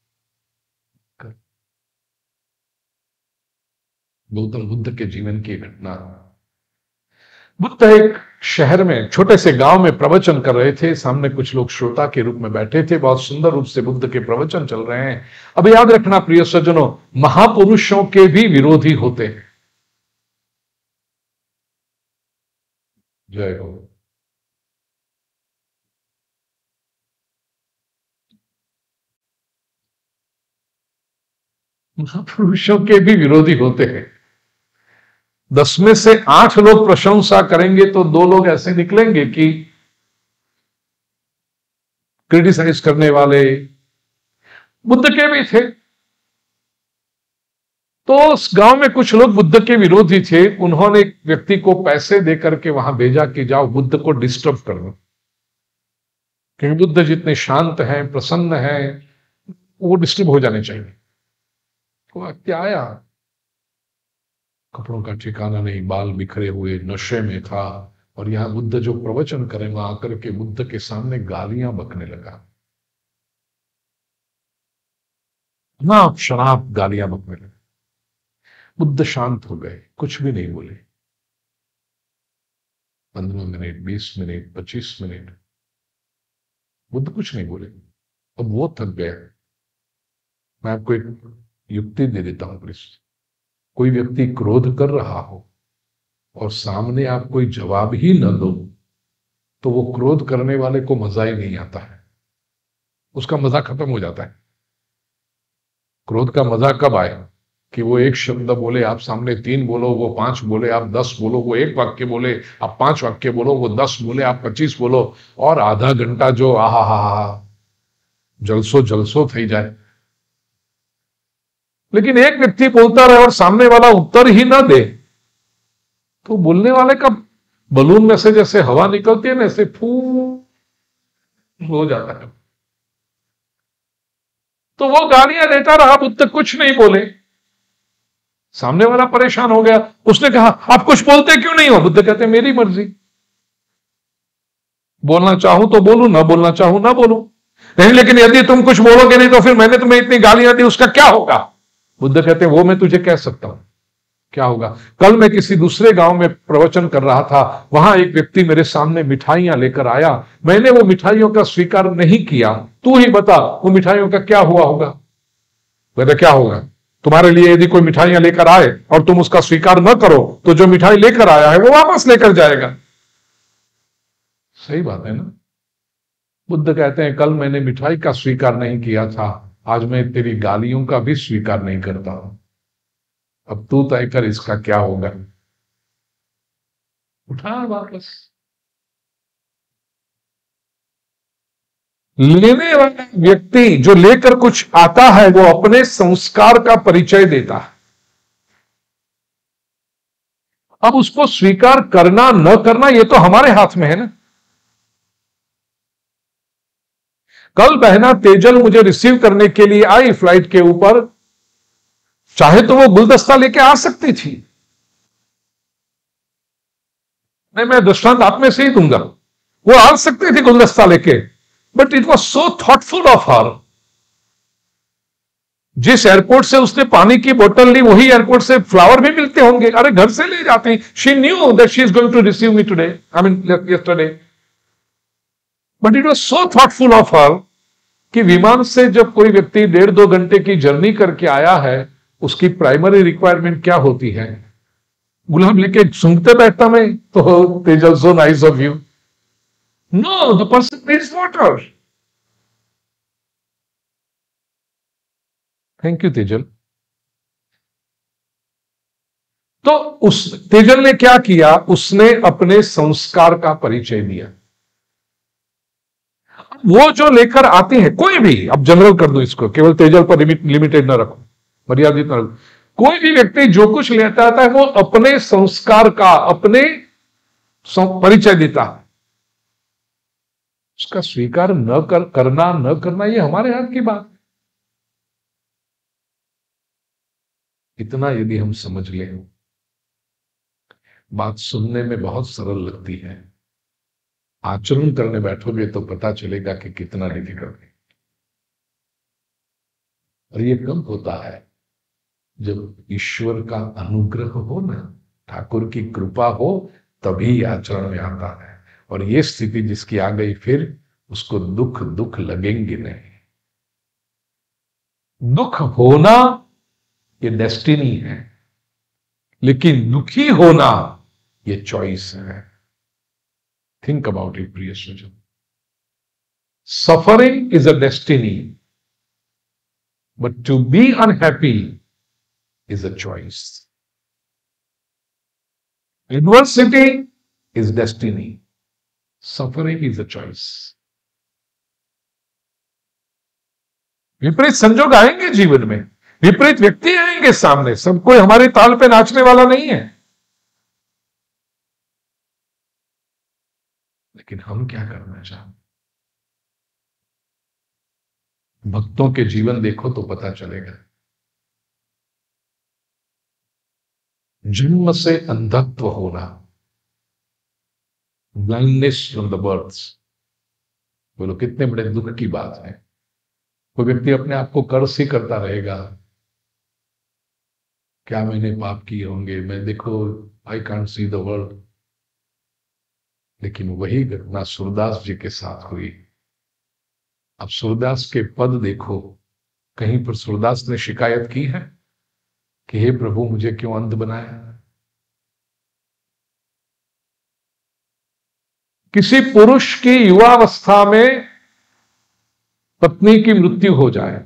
C: गौतम बुद्ध के जीवन की घटना। बुद्ध एक शहर में, छोटे से गांव में प्रवचन कर रहे थे। सामने कुछ लोग श्रोता के रूप में बैठे थे। बहुत सुंदर रूप से बुद्ध के प्रवचन चल रहे हैं। अब याद रखना प्रिय सज्जनों, महापुरुषों के भी विरोधी होते हैं। जय हो। महापुरुषों के भी विरोधी होते हैं। 10 में से 8 लोग प्रशंसा करेंगे तो 2 लोग ऐसे निकलेंगे कि क्रिटिसाइज करने वाले। बुद्ध के भी थे। तो उस गांव में कुछ लोग बुद्ध के विरोधी थे। उन्होंने एक व्यक्ति को पैसे देकर के वहां भेजा कि जाओ बुद्ध को डिस्टर्ब कर दो, क्योंकि बुद्ध जितने शांत हैं, प्रसन्न हैं, वो डिस्टर्ब हो जाने चाहिए। वो व्यक्ति आया, कपड़ों का ठिकाना नहीं, बाल बिखरे हुए, नशे में था, और यहां बुद्ध जो प्रवचन करें वहां आकर के बुद्ध के सामने गालियां बकने लगा। ना आप शराब गालियां बकने लगे। बुद्ध शांत हो गए, कुछ भी नहीं बोले। 15 मिनट, 20 मिनट, 25 मिनट बुद्ध कुछ नहीं बोले। अब वो थक गया। मैं आपको एक युक्ति दे देता हूं प्लीज। कोई व्यक्ति क्रोध कर रहा हो और सामने आप कोई जवाब ही न दो, तो वो क्रोध करने वाले को मजा ही नहीं आता है, उसका मजा खत्म हो जाता है। क्रोध का मजा कब आए कि वो एक शब्द बोले, आप सामने 3 बोलो, वो 5 बोले, आप 10 बोलो, वो 1 वाक्य बोले, आप 5 वाक्य बोलो, वो 10 बोले, आप 25 बोलो, और आधा घंटा जो आहा हा हा जलसो जलसो થઈ जाए। लेकिन एक व्यक्ति बोलता रहे और सामने वाला उत्तर ही ना दे, तो बोलने वाले का बलून में से जैसे हवा निकलती है ना, ऐसे फू हो जाता है। तो वो गालियां देता रहा, बुद्ध कुछ नहीं बोले। सामने वाला परेशान हो गया, उसने कहा आप कुछ बोलते क्यों नहीं हो? बुद्ध कहते मेरी मर्जी, बोलना चाहूं तो बोलूं, ना बोलना चाहूं ना बोलूं। नहीं, लेकिन यदि तुम कुछ बोलोगे नहीं तो फिर मैंने तुम्हें इतनी गालियां दी, उसका क्या होगा? बुद्ध कहते वो मैं तुझे कह सकता हूं क्या होगा। कल मैं किसी दूसरे गांव में प्रवचन कर रहा था, वहां एक व्यक्ति मेरे सामने मिठाइयां लेकर आया, मैंने वो मिठाइयों का स्वीकार नहीं किया। तू ही बता वो मिठाइयों का क्या हुआ होगा? कहते क्या होगा? तुम्हारे लिए यदि कोई मिठाइयां लेकर आए और तुम उसका स्वीकार न करो, तो जो मिठाई लेकर आया है वो वापस लेकर जाएगा। सही बात है ना? बुद्ध कहते हैं कल मैंने मिठाई का स्वीकार नहीं किया था, आज मैं तेरी गालियों का भी स्वीकार नहीं करता हूं। अब तू तय कर इसका क्या होगा। उठा वापस। लेने वाला व्यक्ति जो लेकर कुछ आता है वो अपने संस्कार का परिचय देता है। अब उसको स्वीकार करना न करना ये तो हमारे हाथ में है ना। कल बहना तेजल मुझे रिसीव करने के लिए आई फ्लाइट के ऊपर, चाहे तो वो गुलदस्ता लेके आ सकती थी। नहीं, मैं दृष्टांत आप में से ही दूंगा, वो आ सकती थी गुलदस्ता लेके, but it was so thoughtful of her. जिस एयरपोर्ट से उसने पानी की बोतल ली, वही एयरपोर्ट से फ्लावर भी मिलते होंगे, अरे घर से ले जाते हैं। She knew that she is going to receive me today, I mean yesterday, but it was so thoughtful of her कि विमान से जब कोई व्यक्ति 1.5-2 घंटे की जर्नी करके आया है, उसकी प्राइमरी रिक्वायरमेंट क्या होती है? गुलाब लेके सूंघते बैठता मैं तो Tejal so nice of you. No, the person needs water. Thank you Tejal. तो उस तेजल ने क्या किया? उसने अपने संस्कार का परिचय दिया। वो जो लेकर आते हैं, कोई भी, अब जनरल कर दो इसको, केवल तेजल पर लिमिटेड ना रखो, मर्यादित ना रखो, कोई भी व्यक्ति जो कुछ लेता आता है वो अपने संस्कार का, अपने परिचय देता है। उसका स्वीकार न करना न करना ये हमारे हाथ की बात है। इतना यदि हम समझ लें, बात सुनने में बहुत सरल लगती है, आचरण करने बैठोगे तो पता चलेगा कि कितना डिफिकल्ट है। और ये कब होता है? जब ईश्वर का अनुग्रह हो ना, ठाकुर की कृपा हो, तभी आचरण में आता है। और ये स्थिति जिसकी आ गई, फिर उसको दुख दुख लगेंगे नहीं। दुख होना ये डेस्टिनी है, लेकिन दुखी होना ये चॉइस है। थिंक अबाउट इट प्रिय स्वजन। Suffering is a destiny, but to be unhappy is a choice. Adversity is destiny. Suffering is a choice. विपरीत संजोग आएंगे जीवन में, विपरीत व्यक्ति आएंगे सामने, सब कोई हमारे ताल पे नाचने वाला नहीं है। लेकिन हम क्या करना चाहते? भक्तों के जीवन देखो तो पता चलेगा। जन्म से अंधत्व होना, ब्लाइंडनेस फ्रॉम द बर्थ, बोलो कितने बड़े दुख की बात है। कोई व्यक्ति अपने आप को कर्स ही करता रहेगा, क्या मैंने पाप किए होंगे, मैं देखो I can't see the world. लेकिन वही घटना सूरदास जी के साथ हुई। अब सूरदास के पद देखो, कहीं पर सूरदास ने शिकायत की है कि हे प्रभु मुझे क्यों अंध बनाया। किसी पुरुष की युवावस्था में पत्नी की मृत्यु हो जाए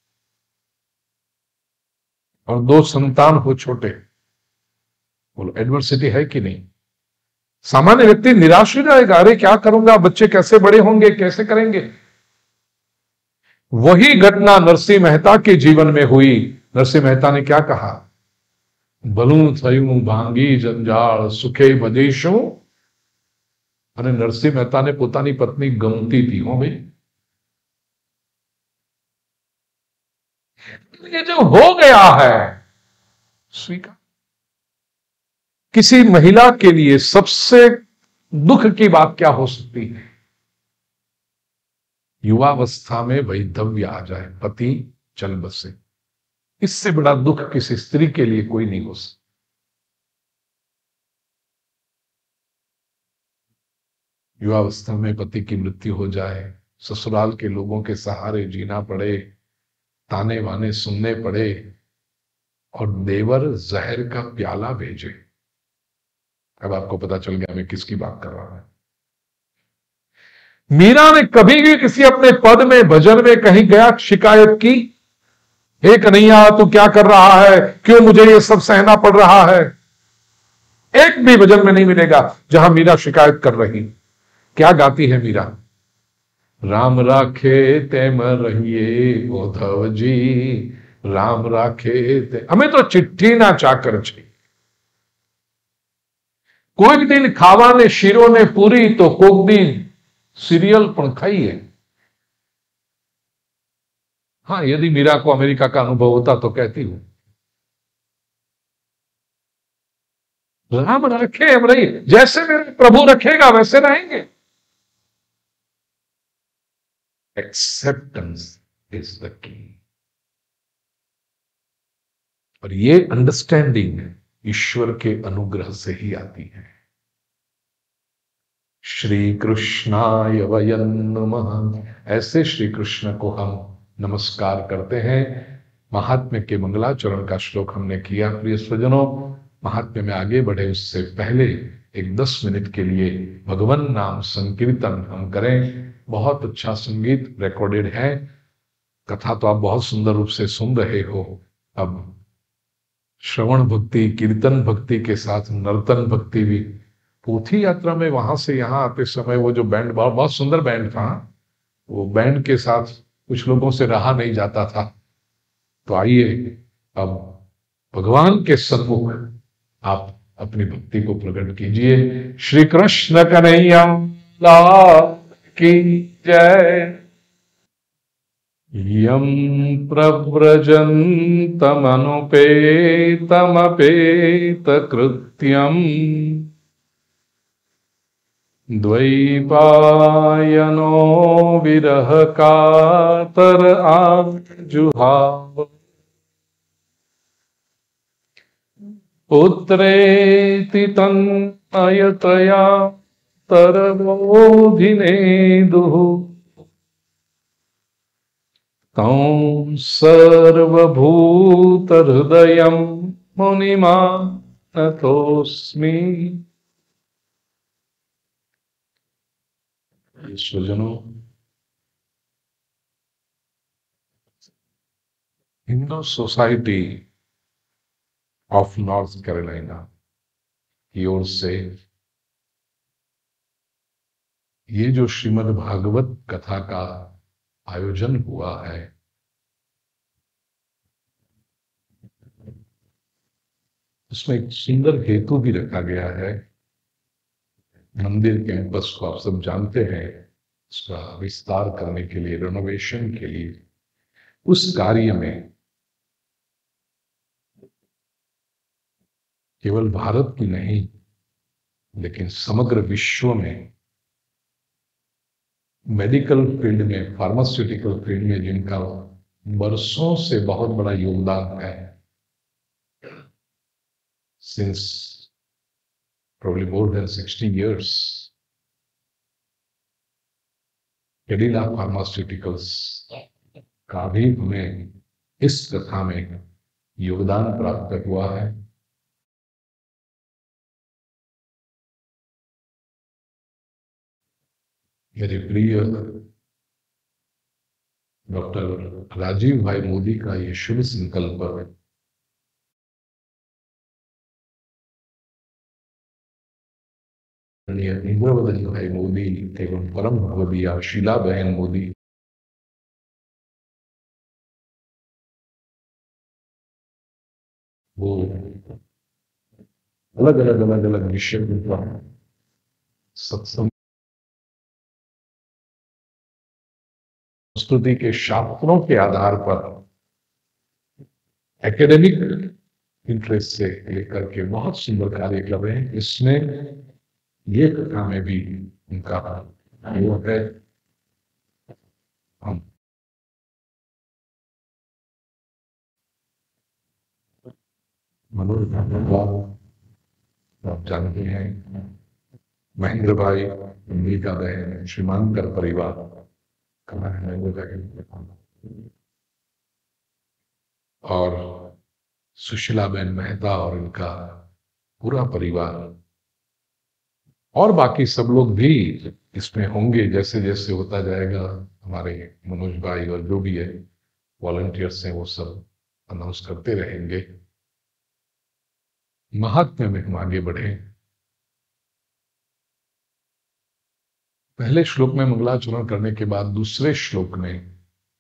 C: और 2 संतान हो छोटे, बोलो एडवर्सिटी है कि नहीं। सामान्य व्यक्ति निराश हो जाएगा, अरे क्या करूंगा, बच्चे कैसे बड़े होंगे, कैसे करेंगे। वही घटना नरसिंह मेहता के जीवन में हुई। नरसिंह मेहता ने क्या कहा, बलू थयूं भांगी जंजाल सुखे बदेशो। અને નરસિંહ મહેતાને પોતાની પત્ની ગમતી थी हो भाई। ये जो हो गया है स्वीकार। किसी महिला के लिए सबसे दुख की बात क्या हो सकती है, युवावस्था में वैधव्य आ जाए, पति चल बसे। इससे बड़ा दुख किसी स्त्री के लिए कोई नहीं हो सकता। युवावस्था में पति की मृत्यु हो जाए, ससुराल के लोगों के सहारे जीना पड़े, ताने वाने सुनने पड़े, और देवर जहर का प्याला भेजे। अब आपको पता चल गया मैं किसकी बात कर रहा हूं। मीरा ने कभी भी किसी अपने पद में भजन में कहीं गया शिकायत की, हे कन्हैया तू क्या कर रहा है, क्यों मुझे ये सब सहना पड़ रहा है। एक भी भजन में नहीं मिलेगा जहां मीरा शिकायत कर रही। क्या गाती है मीरा, राम राखे तेम रहिए उद्धव जी, राम राखे ते। हमें तो चिट्ठी ना चाकर छे, कोई दिन खावा ने शीरो ने पूरी तो कोक दिन सीरियल पण खाइए। हाँ, यदि मीरा को अमेरिका का अनुभव होता तो कहती हूं, राम रखे हम रही, जैसे मेरे प्रभु रखेगा वैसे रहेंगे। Acceptance is the key. और ये अंडरस्टैंडिंग ईश्वर के अनुग्रह से ही आती है। श्री कृष्णाय वयं नमः, ऐसे श्री कृष्ण को हम नमस्कार करते हैं। महात्म्य के मंगलाचरण का श्लोक हमने किया। प्रिय स्वजनों, महात्म्य में आगे बढ़े उससे पहले एक 10 मिनट के लिए भगवान नाम संकीर्तन हम करें। बहुत अच्छा संगीत रिकॉर्डेड है, कथा तो आप बहुत सुंदर रूप से सुन रहे हो। अब श्रवण भक्ति, कीर्तन भक्ति के साथ नर्तन भक्ति भी। पोथी यात्रा में वहां से यहाँ आते समय वो जो बैंड, बहुत सुंदर बैंड था, वो बैंड के साथ कुछ लोगों से रहा नहीं जाता था। तो आइए अब भगवान के सन्मुख आप अपनी भक्ति को प्रकट कीजिए। श्री कृष्ण कन्हैया लाल की जय। यम प्रव्रजन्तमनुपेतमपेत कृत्यम द्वैपायनो विरह कातर आजुहाव। पुत्रेति तन्मयतया तरवोधिनेदुः तं सर्वभूतहृदयं मुनिमानतोऽस्मि। स्वजनों, Hindu society of North Carolina की ओर से ये जो श्रीमद् भागवत कथा का आयोजन हुआ है, उसमें एक सुंदर हेतु भी रखा गया है। मंदिर कैंपस को आप सब जानते हैं, उसका विस्तार करने के लिए, रेनोवेशन के लिए। उस कार्य में केवल भारत की नहीं, लेकिन समग्र विश्व में मेडिकल फील्ड में, फार्मास्यूटिकल फील्ड में जिनका बरसों से बहुत बड़ा योगदान है, since probably more than 60 years, Cadila pharmaceuticals का भी हमें इस कथा में योगदान प्राप्त हुआ है। मेरे प्रिय डॉक्टर राजीव भाई मोदी का ये शुभ संकल्प है, इंद्रवदन भाई मोदी एवं परम भगवदिया शीला बहन मोदी, वो अलग अलग विषय पर सत्संग संस्कृति के शास्त्रों के आधार पर एकेडमिक इंटरेस्ट से लेकर के बहुत सुंदर कार्य कर रहे हैं। इसमें ये कथा में भी उनका वो है। हम मनोज आप जानते हैं, महेंद्र भाई, अम्बिका बहन, श्रीमानकर परिवार, कहाँ है और सुशीला बहन मेहता और इनका पूरा परिवार, और बाकी सब लोग भी इसमें होंगे। जैसे जैसे होता जाएगा, हमारे मनोज भाई और जो भी है वॉलंटियर्स हैं वो सब अनाउंस करते रहेंगे। महात्म्य में हम आगे बढ़े। पहले श्लोक में मंगलाचरण करने के बाद दूसरे श्लोक में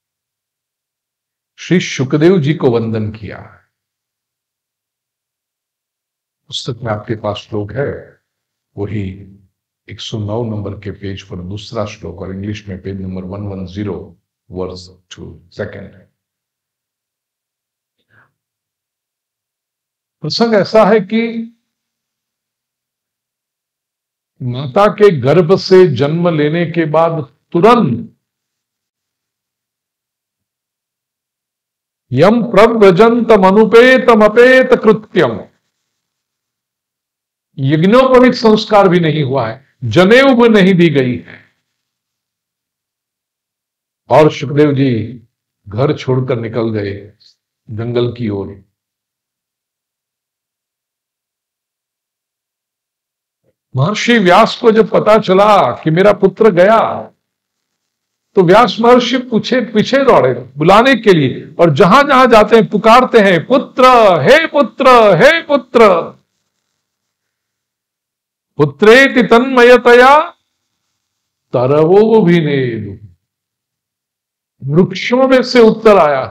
C: श्री शुकदेव जी को वंदन किया। पुस्तक में आपके पास श्लोक है, वही 109 नंबर के पेज पर दूसरा श्लोक, और इंग्लिश में पेज नंबर 110 वर्स 2 सेकंड। प्रसंग ऐसा है कि माता के गर्भ से जन्म लेने के बाद तुरंत यम प्रव्रजंतम अनुपेतम अपेत कृत्यम, यज्ञोपवीत संस्कार भी नहीं हुआ है, जनेऊ भी नहीं दी गई है, और सुखदेव जी घर छोड़कर निकल गए जंगल की ओर। महर्षि व्यास को जब पता चला कि मेरा पुत्र गया, तो व्यास महर्षि पीछे दौड़े बुलाने के लिए, और जहां जहां जाते हैं पुकारते हैं, पुत्र, हे पुत्र, हे पुत्र। पुत्रेति तन्मयतया तरवो भी नेदु, वृक्षों में से उत्तर आया,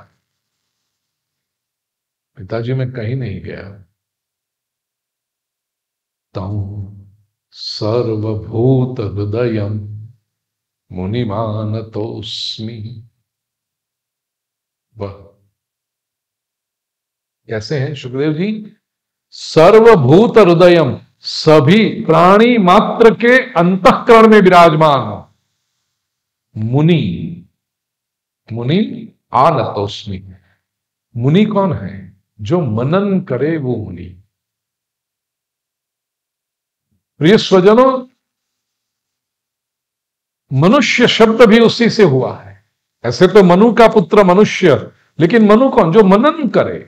C: पिताजी मैं कहीं नहीं गया। तम सर्वभूत हृदयम मुनिमानतोस्मि। वह कैसे हैं सुखदेव जी? सर्वभूत हृदयम, सभी प्राणी मात्र के अंतःकरण में विराजमान हो। मुनि, मुनि आनतोस्मि। मुनि कौन है? जो मनन करे वो मुनि। प्रिय स्वजनों, मनुष्य शब्द भी उसी से हुआ है। ऐसे तो मनु का पुत्र मनुष्य, लेकिन मनु कौन? जो मनन करे।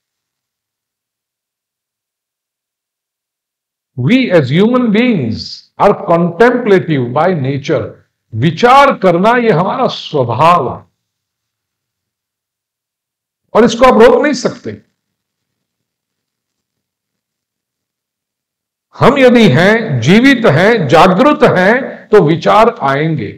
C: We as human beings are contemplative by nature. विचार करना यह हमारा स्वभाव है, और इसको आप रोक नहीं सकते। हम यदि हैं, जीवित हैं, जागृत हैं, तो विचार आएंगे।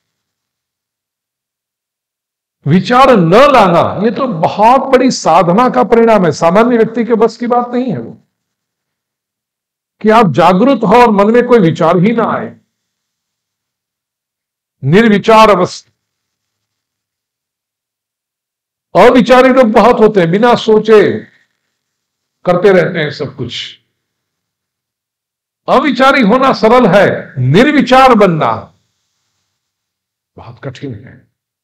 C: विचार न लाना ये तो बहुत बड़ी साधना का परिणाम है। सामान्य व्यक्ति के बस की बात नहीं है वो, कि आप जागृत हो और मन में कोई विचार ही ना आए। निर्विचार अवस्था। अविचारी लोग बहुत होते हैं, बिना सोचे करते रहते हैं सब कुछ। अविचारी होना सरल है, निर्विचार बनना बहुत कठिन है।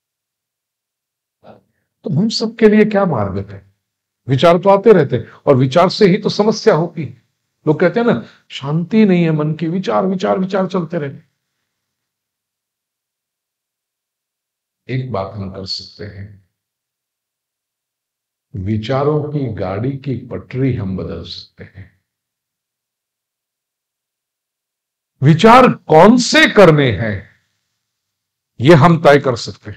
C: तो हम सबके लिए क्या मार्ग है? विचार तो आते रहते हैं और विचार से ही तो समस्या होती है। लोग कहते हैं ना, शांति नहीं है मन की, विचार विचार विचार चलते रहते। एक बात हम कर सकते हैं, विचारों की गाड़ी की पटरी हम बदल सकते हैं। विचार कौन से करने हैं यह हम तय कर सकते हैं,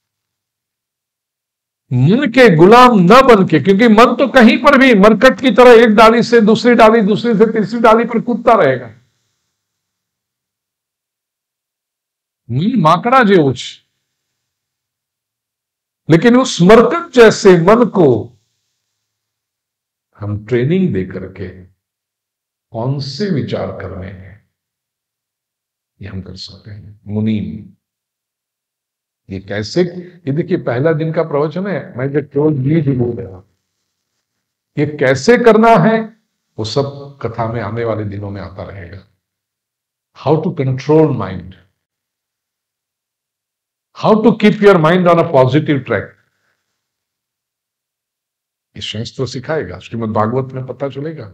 C: मन के गुलाम न बन के। क्योंकि मन तो कहीं पर भी मरकट की तरह एक डाली से दूसरी डाली, दूसरी से तीसरी डाली पर कूदता रहेगा। मन माकड़ा जेवुच, लेकिन उस मरकट जैसे मन को हम ट्रेनिंग दे करके कौन से विचार करने हैं ये हम कर सकते हैं। मुनीम, ये कैसे, ये देखिए पहला दिन का प्रवचन है, मैं जो केवल भी बोल रहा, ये कैसे करना है वो सब कथा में आने वाले दिनों में आता रहेगा। How to control mind, how to keep your mind on a positive track, ये शास्त्र सिखाएगा, श्रीमद् भागवत में पता चलेगा।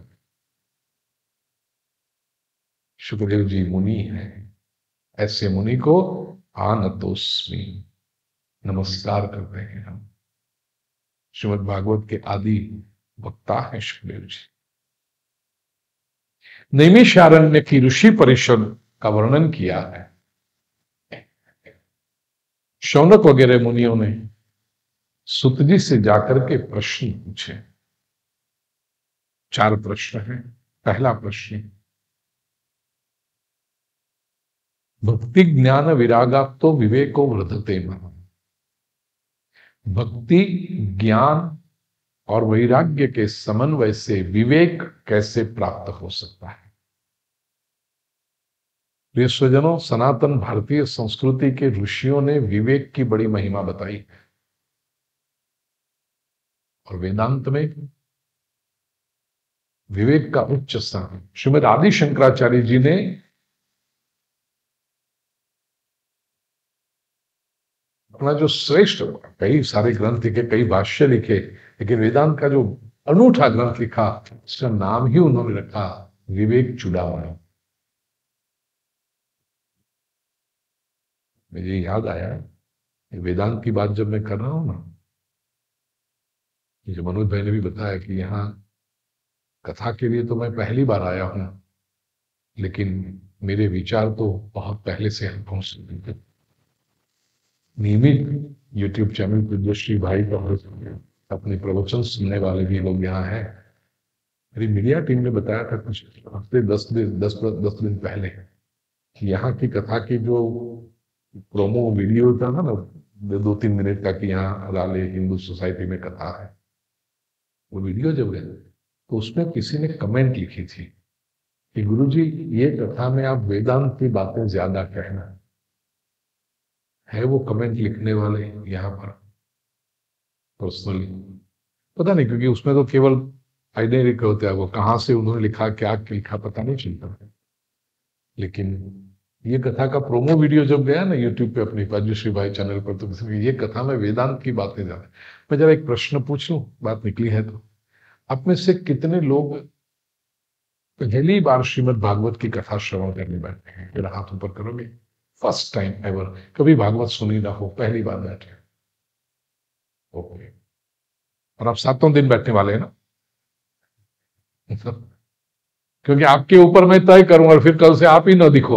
C: सुखदेव जी मुनि हैं, ऐसे मुनि को आनतोस्मि नमस्कार करते हैं हम। श्रीमद् भागवत के आदि वक्ता हैं सुखदेव जी। नैमिषारण्य की ऋषि परिषद का वर्णन किया है। शौनक वगैरह मुनियों ने सुत जी से जाकर के प्रश्न पूछे। 4 प्रश्न हैं। पहला प्रश्न, भक्ति ज्ञान विरागात्तो विवेको वर्धते मन। भक्ति ज्ञान और वैराग्य के समन्वय से विवेक कैसे प्राप्त हो सकता है? प्रिय स्वजनों, सनातन भारतीय संस्कृति के ऋषियों ने विवेक की बड़ी महिमा बताई और वेदांत में विवेक का उच्च स्थान श्रीमद आदि शंकराचार्य जी ने अपना जो श्रेष्ठ, कई सारे ग्रंथ लिखे, कई भाष्य लिखे, लेकिन वेदांत का जो अनूठा ग्रंथ लिखा उसका नाम ही उन्होंने रखा विवेक चूड़ामणि। मुझे याद आया वेदांत की बात जब मैं कर रहा हूं ना, जो मनोज भाई ने भी बताया कि यहाँ कथा के लिए तो मैं पहली बार आया हूं, लेकिन मेरे विचार तो बहुत पहले से हम पहुंच चुके थे। नियमित यूट्यूब चैनल पर जो श्री भाई का अपने प्रवचन सुनने वाले भी लोग यहाँ हैं, मेरी मीडिया टीम ने बताया था कुछ हफ्ते 10 दिन पहले कि यहाँ की कथा की जो प्रोमो वीडियो था ना 2-3 मिनट का, कि यहाँ राले हिंदू सोसाइटी में कथा है, वो वीडियो जब गए तो उसमें किसी ने कमेंट लिखी थी कि गुरुजी ये कथा में आप वेदांत की बातें ज्यादा कहना है। वो कमेंट लिखने वाले यहाँ पर पर्सनली पता नहीं, क्योंकि उसमें तो केवल आइडिया लिखे होते हैं, वो कहाँ से उन्होंने लिखा, क्या लिखा पता नहीं चलता। लेकिन ये कथा का प्रोमो वीडियो जब गया ना यूट्यूब पे अपनी पाजूश्री भाई चैनल पर, तो किसी ये कथा में वेदांत की बातें ज्यादा। मैं जरा एक प्रश्न पूछ लूं, बात निकली है तो, आप में से कितने लोग पहली बार श्रीमद् भागवत की कथा श्रवण करने बैठे हैं? मेरा हाथ ऊपर करोगे। फर्स्ट टाइम एवर, कभी भागवत सुनी ना हो, पहली बार बैठे। ओके, और आप 7 दिन बैठने वाले हैं ना? क्योंकि आपके ऊपर मैं तय करूं और फिर कल से आप ही ना दिखो।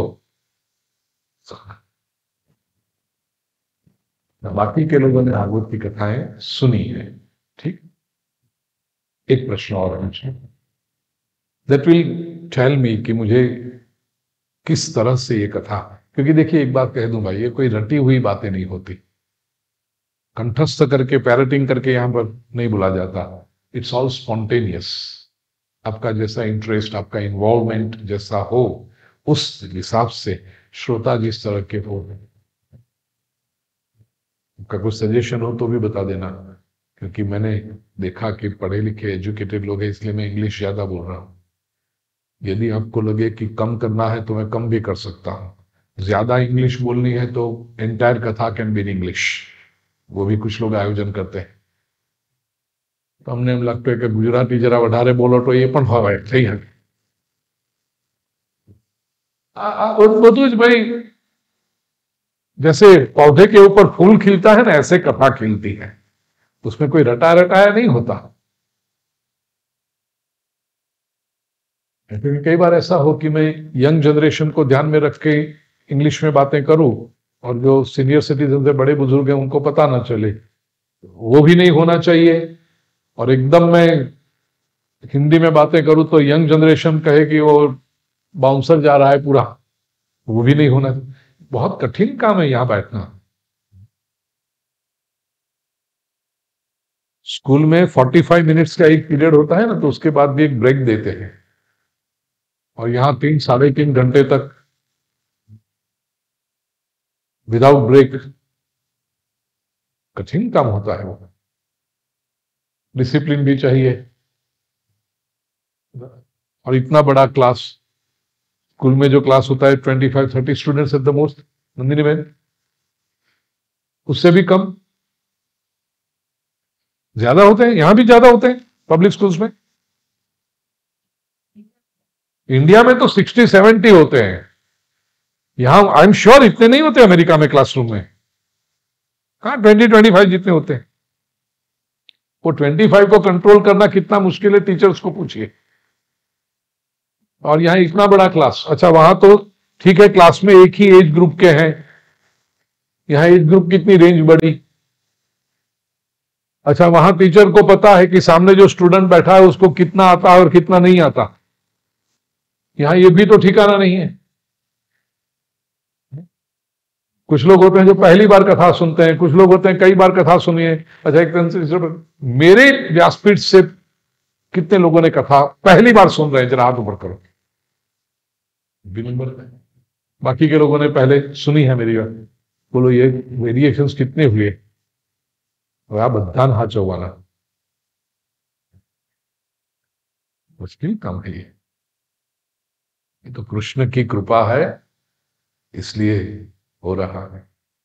C: बाकी के लोगों ने भागवत की कथाएं सुनी है, ठीक। एक प्रश्न और पूछे, दैट विल टेल मी कि मुझे किस तरह से ये कथा, क्योंकि देखिए एक बात कह दूं भाई, ये कोई रटी हुई बातें नहीं होती, कंठस्थ करके पैरेटिंग करके यहां पर नहीं बोला जाता। It's all spontaneous. आपका जैसा इंटरेस्ट, आपका इन्वॉल्वमेंट जैसा हो, उस हिसाब से श्रोता जिस तरह के हो, आपका कुछ सजेशन हो तो भी बता देना, क्योंकि मैंने देखा कि पढ़े लिखे एजुकेटेड लोग हैं, इसलिए मैं इंग्लिश ज्यादा बोल रहा हूं। यदि आपको लगे कि कम करना है तो मैं कम भी कर सकता हूं, ज्यादा इंग्लिश बोलनी है तो एंटायर कथा कैन बी इन इंग्लिश, वो भी कुछ लोग आयोजन करते हैं। तो અમને એમ લાગતું હોય કે ગુજરાતી જરા વધારે બોલો તો એ પણ હોય થઈ શકે। બધું જ ભાઈ, जैसे पौधे के ऊपर फूल खिलता है ना, ऐसे कथा खिलती है, उसमें कोई रटा रटाया नहीं होता। क्योंकि कई बार ऐसा हो कि मैं यंग जनरेशन को ध्यान में रख के इंग्लिश में बातें करूं और जो सीनियर सिटीजन से बड़े बुजुर्ग हैं उनको पता ना चले, वो भी नहीं होना चाहिए। और एकदम मैं हिंदी में बातें करूं तो यंग जनरेशन कहे कि वो बाउंसर जा रहा है पूरा, वो भी नहीं होना। बहुत कठिन काम है यहां बैठना। स्कूल में 45 मिनट्स का एक पीरियड होता है ना, तो उसके बाद भी एक ब्रेक देते हैं, और यहां 3 साढ़े 3 घंटे तक विदाउट ब्रेक, कठिन काम होता है वो। डिसिप्लिन भी चाहिए। और इतना बड़ा क्लास, स्कूल में जो क्लास होता है 25-30 students at the most, Nandini बहन, उससे भी कम, ज्यादा होते हैं, यहां भी ज्यादा होते हैं पब्लिक स्कूल्स में। इंडिया में तो 60-70 होते हैं, यहां आई एम श्योर इतने नहीं होते अमेरिका में क्लासरूम में। कहां 20-25 जितने होते हैं। वो 25 को कंट्रोल करना कितना मुश्किल है, टीचर्स को पूछिए। और यहां इतना बड़ा क्लास, अच्छा वहां तो ठीक है क्लास में एक ही एज ग्रुप के हैं, यहां एज ग्रुप कितनी रेंज बढ़ी। अच्छा वहां टीचर को पता है कि सामने जो स्टूडेंट बैठा है उसको कितना आता है और कितना नहीं आता, यहां ये भी तो ठिकाना नहीं है। कुछ लोग होते हैं जो पहली बार कथा सुनते हैं, कुछ लोग होते हैं कई बार कथा सुनी है। अच्छा एक मेरे व्यासपीठ से कितने लोगों ने कथा पहली बार सुन रहे हैं, जरा हाथ ऊपर करो। बाकी के लोगों ने पहले सुनी है मेरी बात, बोलो ये वेरिएशंस कितने हुए। आ બધા હાથ જોવાના, मुश्किल काम है ये तो कृष्ण की कृपा है, इसलिए हो रहा है।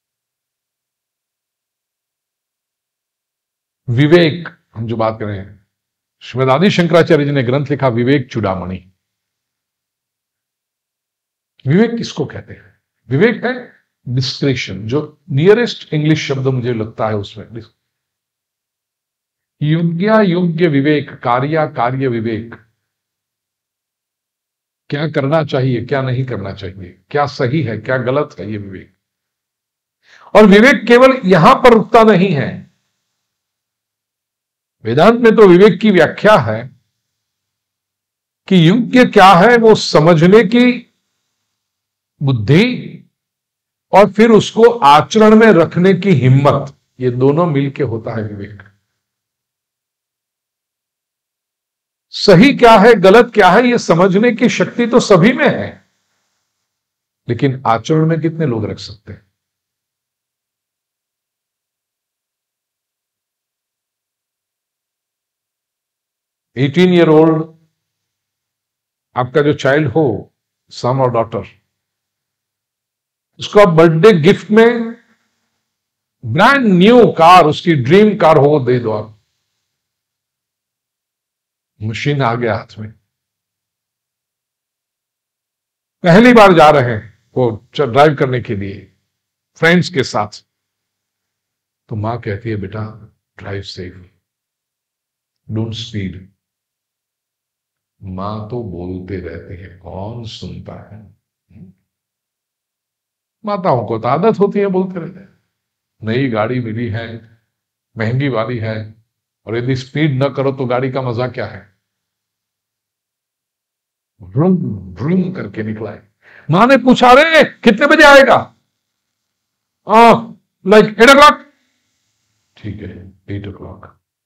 C: विवेक, हम जो बात कर रहे हैं, श्रीमद आदि शंकराचार्य जी ने ग्रंथ लिखा विवेक चूड़ामणि। विवेक किसको कहते हैं? विवेक है डिस्क्रेशन, जो नियरेस्ट इंग्लिश शब्द मुझे लगता है उसमें। योग्य योग्य विवेक, कार्य कार्य विवेक, क्या करना चाहिए क्या नहीं करना चाहिए, क्या सही है क्या गलत है, ये विवेक। और विवेक केवल यहां पर रुकता नहीं है, वेदांत में तो विवेक की व्याख्या है कि योग्य क्या है वो समझने की बुद्धि और फिर उसको आचरण में रखने की हिम्मत, ये दोनों मिलके होता है विवेक। सही क्या है गलत क्या है ये समझने की शक्ति तो सभी में है, लेकिन आचरण में कितने लोग रख सकते हैं? $18 ओल्ड आपका जो चाइल्ड हो, सन और डॉटर, उसको बर्थडे गिफ्ट में ब्रांड न्यू कार, उसकी ड्रीम कार हो दे दो आप, मशीन आ गया हाथ में, पहली बार जा रहे हैं वो ड्राइव करने के लिए फ्रेंड्स के साथ, तो मां कहती है बेटा ड्राइव सेफ, डोंट स्पीड। मां तो बोलते रहते हैं, कौन सुनता है? माताओं को तो आदत होती है बोलते रहते हैं। नई गाड़ी मिली है, महंगी वाली है, और यदि स्पीड न करो तो गाड़ी का मजा क्या है? व्रुम व्रुम करके निकला है। मां ने पूछा रे कितने बजे आएगा? Like 8 o'clock। ठीक है 8 o'clock।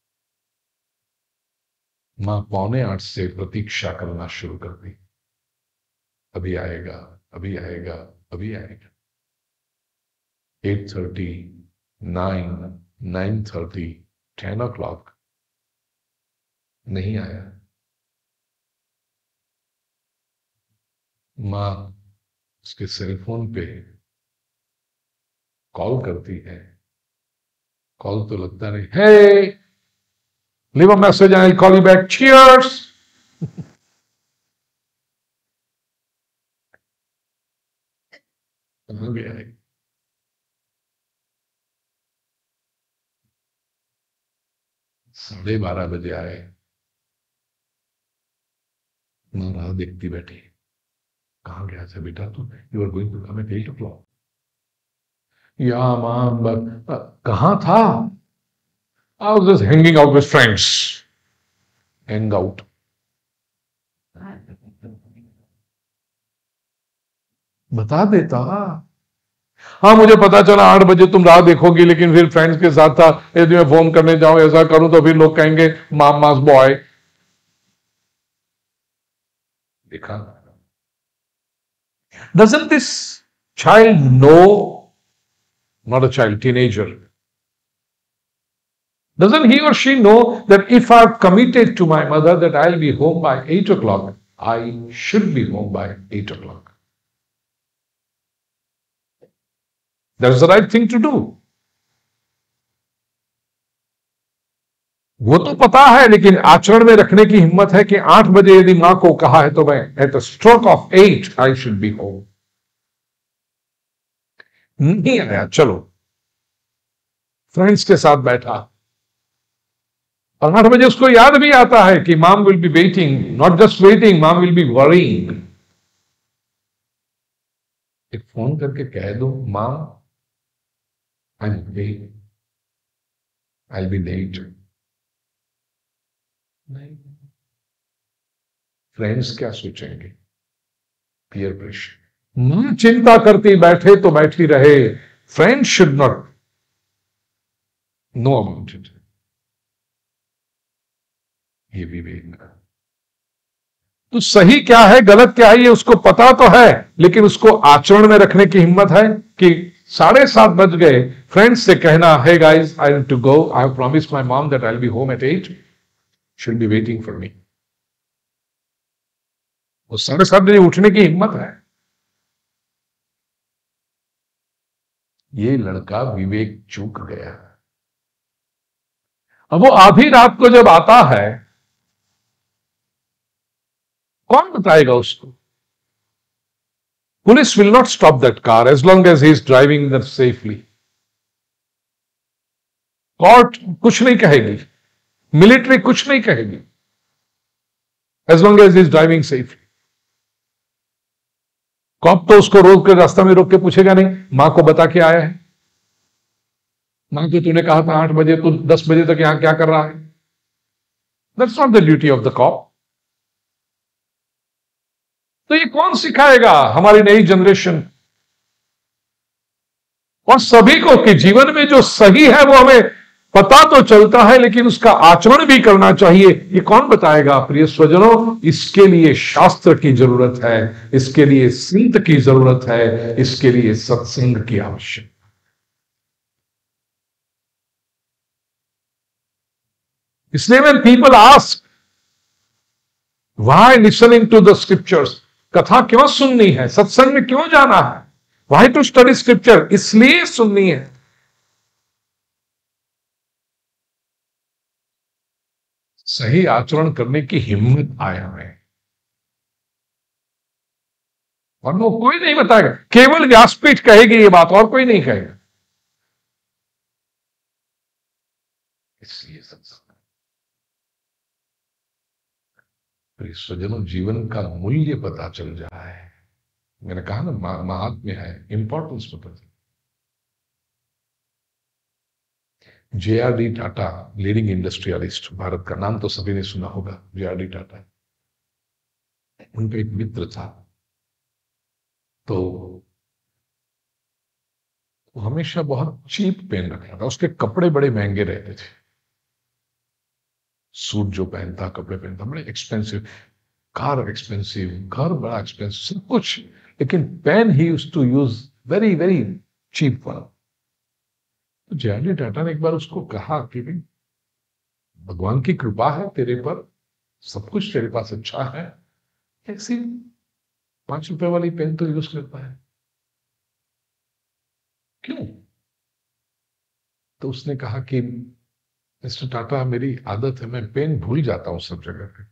C: मां 7:45 से प्रतीक्षा करना शुरू कर दी, अभी आएगा अभी आएगा अभी आएगा। 8:30, 9, 9:30, 10 o'clock, नहीं आया। मां उसके सेलफोन पे कॉल करती है, कॉल तो लगता नहीं, hey leave a message I will call you back, cheers. कहां गया है? साढ़े 12 बजे आए, मां राह देखती बैठी, कहां गया था बेटा तू? You are going to come at 8 o'clock। या मां, कहां था? I was just hanging out with friends. Hang out, बता देता। हाँ मुझे पता चला 8 बजे तुम राह देखोगी, लेकिन फिर फ्रेंड्स के साथ था, यदि मैं फोन करने जाऊं ऐसा करूं तो फिर लोग कहेंगे मामा's बॉय। देखा? Doesn't this child know, not a child, teenager, doesn't he or she know that if I've committed to my mother that I'll be home by 8 o'clock, I should be home by 8 o'clock. That's the right thing to do. वो तो पता है, लेकिन आचरण में रखने की हिम्मत है कि 8 बजे यदि मां को कहा है तो मैं at the stroke of 8 I should be home. नहीं आया, चलो फ्रेंड्स के साथ बैठा, और 8 बजे उसको याद भी आता है कि mom will be waiting, not just waiting, mom will be worrying. एक फोन करके कह दो, mom I am late, I will be late. नहीं, फ्रेंड्स क्या सोचेंगे? Peer pressure. मां चिंता करती बैठे तो बैठी रहे, friends should not know about it. ये विवेक। तो सही क्या है गलत क्या है ये उसको पता तो है, लेकिन उसको आचरण में रखने की हिम्मत है कि 7:30 बज गए, फ्रेंड्स से कहना, hey guys I need to go, I have promised my mom that I will be home at 8, she'll be waiting for me। वो 7:30 बजे उठने की हिम्मत है। ये लड़का विवेक चूक गया। अब वो आधी रात को जब आता है, कौन बताएगा उसको? Police will not stop that car as long as he is driving that safely. Court कुछ नहीं कहेगी, मिलिट्री कुछ नहीं कहेगी, as long as is driving safely. Cop तो उसको रोक के रास्ता में रोक के पूछेगा नहीं, मां को बता के आया है, मां को तूने कहा था 8 बजे, तू 10 बजे तक यहां क्या कर रहा है? That's not the duty of the cop. तो ये कौन सिखाएगा? हमारी नई जनरेशन और सभी को कि जीवन में जो सही है वो हमें पता तो चलता है, लेकिन उसका आचरण भी करना चाहिए। ये कौन बताएगा? प्रिय स्वजनों, इसके लिए शास्त्र की जरूरत है, इसके लिए संत की जरूरत है, इसके लिए सत्संग की आवश्यकता। इसलिए when people ask why listening to the scriptures, कथा क्यों सुननी है, सत्संग में क्यों जाना है, why to study scripture, इसलिए सुननी है सही आचरण करने की हिम्मत आए हमें। और वो कोई नहीं बताएगा, केवल व्यासपीठ कहेगी ये बात, और कोई नहीं कहेगा। इसलिए सत्संग, स्वजनों, जीवन का मूल्य पता चल जाए। मैंने कहा ना, महात्म्य है, इंपॉर्टेंस पता चल। JRD Tata, leading industrialist, Bharat का नाम तो सभी ने सुना होगा, JRD टाटा। उनका एक मित्र था, तो वो हमेशा बहुत चीप पेन रखता था, उसके कपड़े बड़े महंगे रहते थे। सूट जो पहनता, कपड़े पहनता, बड़े एक्सपेंसिव, कार एक्सपेंसिव, घर बड़ा एक्सपेंसिव, सब कुछ, लेकिन pen he used to use very very cheap one. तो JRD टाटा ने एक बार उसको कहा कि भगवान की कृपा है तेरे पर, सब कुछ तेरे पास अच्छा है, ऐसी ₹5 वाली पेन तो यूज करता है, क्यों? तो उसने कहा कि मिस्टर टाटा, मेरी आदत है, मैं पेन भूल जाता हूं सब जगह पे,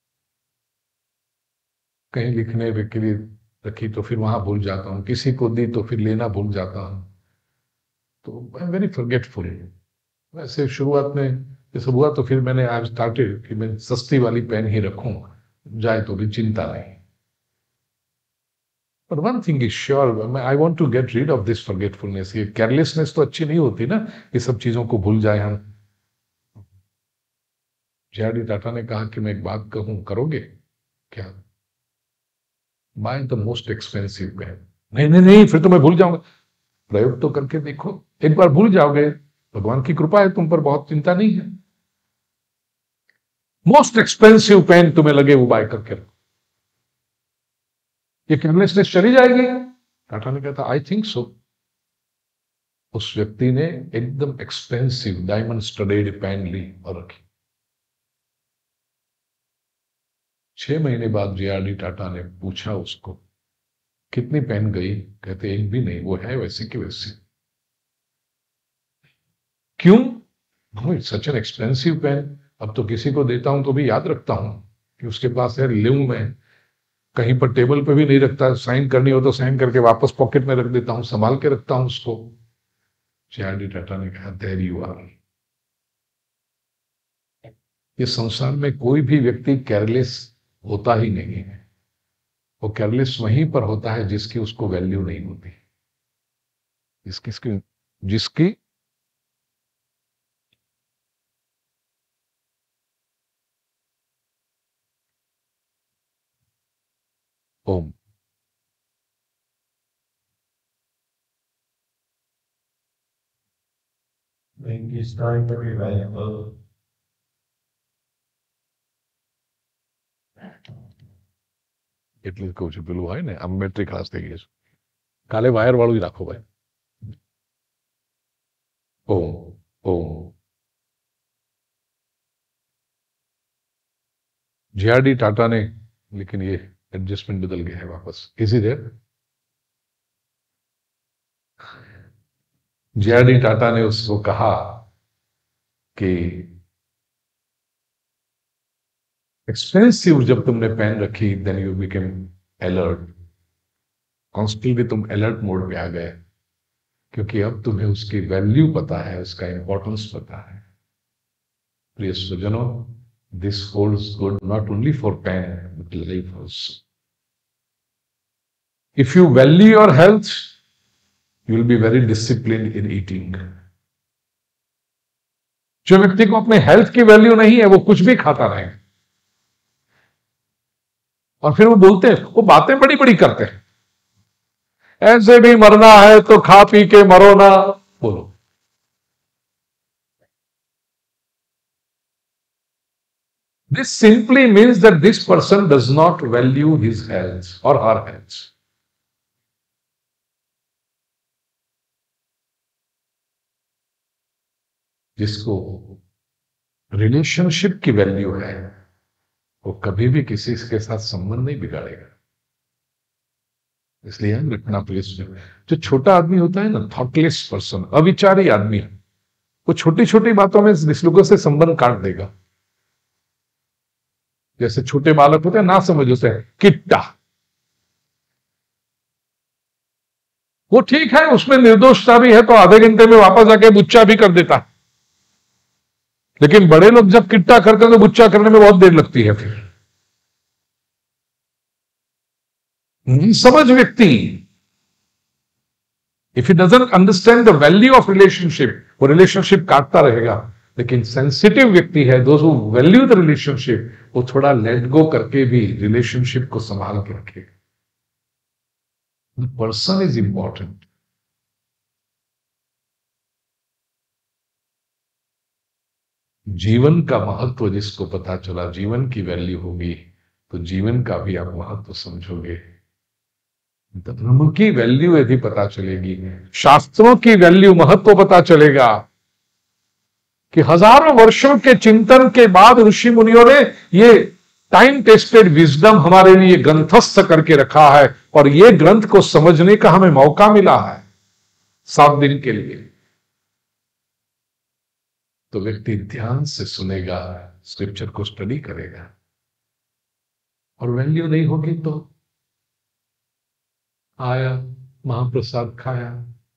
C: कहीं लिखने के लिए रखी तो फिर वहां भूल जाता हूं, किसी को दी तो फिर लेना भूल जाता हूं, तो आई एम वेरी फॉरगेटफुल। वैसे शुरुआत में ये सब हुआ तो फिर मैंने आज स्टार्टेड कि मैं सस्ती वाली पेन ही रखूं, जाए तो भी चिंता नहीं। But one thing is sure, I want to get rid of this forgetfulness. ये केयरलेसनेस तो अच्छी नहीं होती ना, ये सब चीजों को भूल जाए हम। जे.आर.डी. टाटा ने कहा कि मैं एक बात कहूं, करोगे क्या? Buy the most expensive pen. नहीं नहीं नहीं, फिर तो मैं भूल जाऊंगा। प्रयोग तो करके देखो, एक बार भूल जाओगे, भगवान की कृपा है तुम पर, बहुत चिंता नहीं है। मोस्ट एक्सपेंसिव पेन तुम्हें लगे वो बाय करके रखो, ये केयरलेसनेस चली जाएगी। टाटा ने कहता आई थिंक सो। उस व्यक्ति ने एकदम एक्सपेंसिव डायमंड स्टडेड पेन ली और रखी। 6 महीने बाद जे.आर.डी. टाटा ने पूछा उसको, कितनी पेन गई? कहते एक भी नहीं, वो है वैसे की वैसे। क्यों? It's such an expensive pen. अब तो किसी को देता हूं तो भी याद रखता हूं कि उसके पास है, लिव में कहीं पर टेबल पे भी नहीं रखता, साइन करनी हो तो साइन करके वापस पॉकेट में रख देता हूं, संभाल के रखता हूं उसको। जे.आर.डी. टाटा ने कहा देयर यू आर। ये संसार में कोई भी व्यक्ति केयरलेस होता ही नहीं है, वो केयरलेस वहीं पर होता है जिसकी उसको वैल्यू नहीं होती, जिसकी ओम
D: Ink is trying to be valuable.
C: એટલે જ કહું છું, પેલું હોય ને આમ બેટરી ખાસ થઈ ગઈ છે, કાલે વાયર વાળું જ રાખો ભાઈ। ઓમ ઓમ। जे.आर.डी. टाटा ने, लेकिन ये एडजस्टमेंट बदल गया है वापस। इसी देर जे.आर.डी. टाटा ने उसको कहा कि एक्सपेंसिव जब तुमने पेन रखी, then you became alert, constantly तुम अलर्ट मोड पे आ गए, क्योंकि अब तुम्हें उसकी वैल्यू पता है, उसका इंपॉर्टेंस पता है। प्रिय स्वजनों, this holds good not only for pen but life also. If you value your health, you will be very disciplined in eating। जो व्यक्ति को अपने हेल्थ की वैल्यू नहीं है, वो कुछ भी खाता रहे, और फिर वो बोलते हैं, वो बातें बड़ी बड़ी करते हैं, ऐसे भी मरना है तो खा पी के मरो ना। बोलो, this simply means that this person does not value his health or her health। जिसको रिलेशनशिप की वैल्यू है, वो कभी भी किसी के साथ संबंध नहीं बिगाड़ेगा। इसलिए हम रखना प्लीज, जो छोटा आदमी होता है ना, थॉटलेस पर्सन, अविचारी आदमी, वो छोटी छोटी बातों में लोगों से संबंध काट देगा। जैसे छोटे बालक होते हैं, ना समझ होते हैं, किट्टा, वो ठीक है, उसमें निर्दोषता भी है, तो आधे घंटे में वापस आके बुच्चा भी कर देता है। लेकिन बड़े लोग जब किट्टा करते हैं तो बुच्चा करने में बहुत देर लगती है। फिर समझ व्यक्ति, if he doesn't understand the value of relationship, वो रिलेशनशिप काटता रहेगा। लेकिन सेंसिटिव व्यक्ति है, those who value the relationship, वो थोड़ा लेट गो करके भी रिलेशनशिप को संभाल के रखेगा। The person is important. जीवन का महत्व जिसको पता चला, जीवन की वैल्यू होगी, तो जीवन का भी आप महत्व समझोगे। धर्म की वैल्यू यदि पता चलेगी, शास्त्रों की वैल्यू, महत्व पता चलेगा कि हजारों वर्षों के चिंतन के बाद ऋषि मुनियों ने ये टाइम टेस्टेड विजडम हमारे लिए ग्रंथस्थ करके रखा है, और ये ग्रंथ को समझने का हमें मौका मिला है 7 दिन के लिए। तो व्यक्ति ध्यान से सुनेगा, स्क्रिप्चर को स्टडी करेगा, और वैल्यू नहीं होगी तो आया, महाप्रसाद खाया,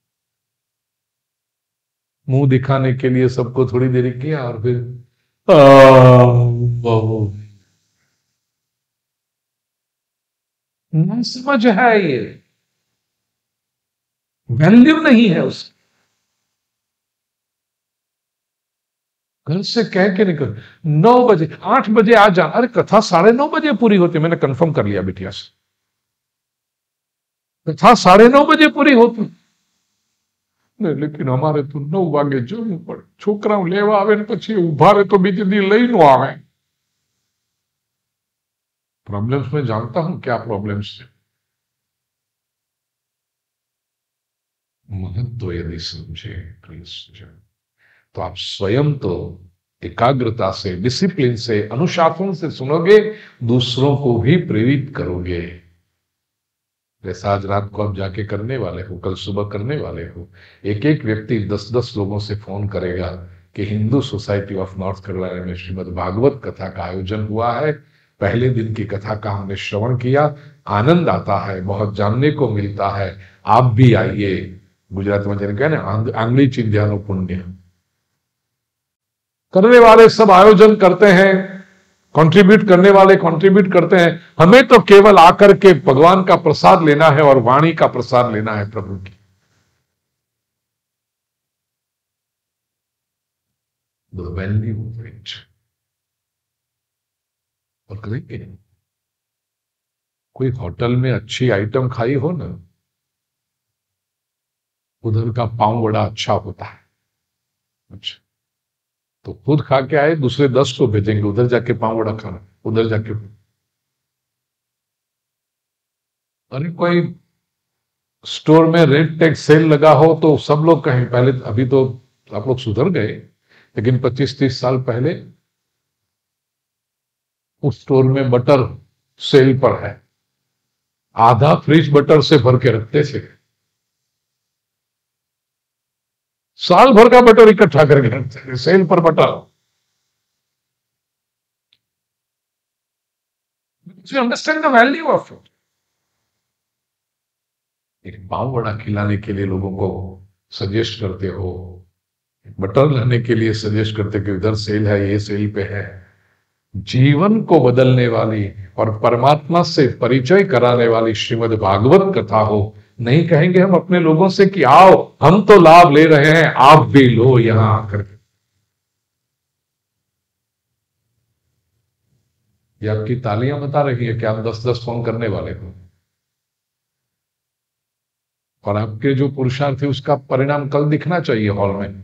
C: मुंह दिखाने के लिए सबको थोड़ी देर किया, और फिर ना समझ है, ये वैल्यू नहीं है उसकी। घर से कह के निकल 9 बजे, 8 बजे आ जाना। अरे कथा 9:30 बजे पूरी होती, मैंने कंफर्म कर लिया बिटिया से, कथा 9:30 बजे पूरी होती। नहीं, लेकिन हमारे तो 9 वागे जमવું પડે, છોકરાઓ લેવા આવે ને પછી ઉભા રહે તો બીજી દી લઈ નો આવે। प्रॉब्लम्स में जानता हूं क्या प्रॉब्लम्स है। महत्व यदि समझे प्लीज, तो आप स्वयं तो एकाग्रता से, डिसिप्लिन से, अनुशासन से सुनोगे, दूसरों को भी प्रेरित करोगे। जैसा आज रात को आप जाके करने वाले हो, कल सुबह करने वाले हो, एक एक व्यक्ति 10-10 लोगों से फोन करेगा कि Hindu society of North Carolina में श्रीमद् भागवत कथा का आयोजन हुआ है, पहले दिन की कथा का हमने श्रवण किया, आनंद आता है, बहुत जानने को मिलता है, आप भी आइए। गुजरात में जैसे कहने आंगली चिंध्यानो पुण्य, करने वाले सब आयोजन करते हैं, कंट्रीब्यूट करने वाले कंट्रीब्यूट करते हैं, हमें तो केवल आकर के भगवान का प्रसाद लेना है और वाणी का प्रसाद लेना है प्रभु की। The value of it। और करेंगे, कोई होटल में अच्छी आइटम खाई हो ना, उधर का पाव बड़ा अच्छा होता है, अच्छा तो खुद खा के आए, दूसरे 10 को भेजेंगे उधर जाके पाव वड़ा खाना, उधर जाके। अरे कोई स्टोर में रेट टैग सेल लगा हो तो सब लोग कहें, पहले अभी तो आप लोग सुधर गए, लेकिन 25-30 साल पहले उस स्टोर में बटर सेल पर है, आधा फ्रिज बटर से भर के रखते थे, साल भर का बटर इकट्ठा करके रखते थे, सेल पर butter. Understand the value of it. एक पाव वड़ा खिलाने के लिए लोगों को सजेस्ट करते हो, बटर लाने के लिए सजेस्ट करते कि इधर सेल है, ये सेल पे है। जीवन को बदलने वाली और परमात्मा से परिचय कराने वाली श्रीमद् भागवत कथा हो, नहीं कहेंगे हम अपने लोगों से कि आओ हम तो लाभ ले रहे हैं, आप भी लो यहां आकर। ये आपकी तालियां बता रही है कि आप 10-10 फोन करने वाले हो, और आपके जो पुरुषार्थ है उसका परिणाम कल दिखना चाहिए हॉल में।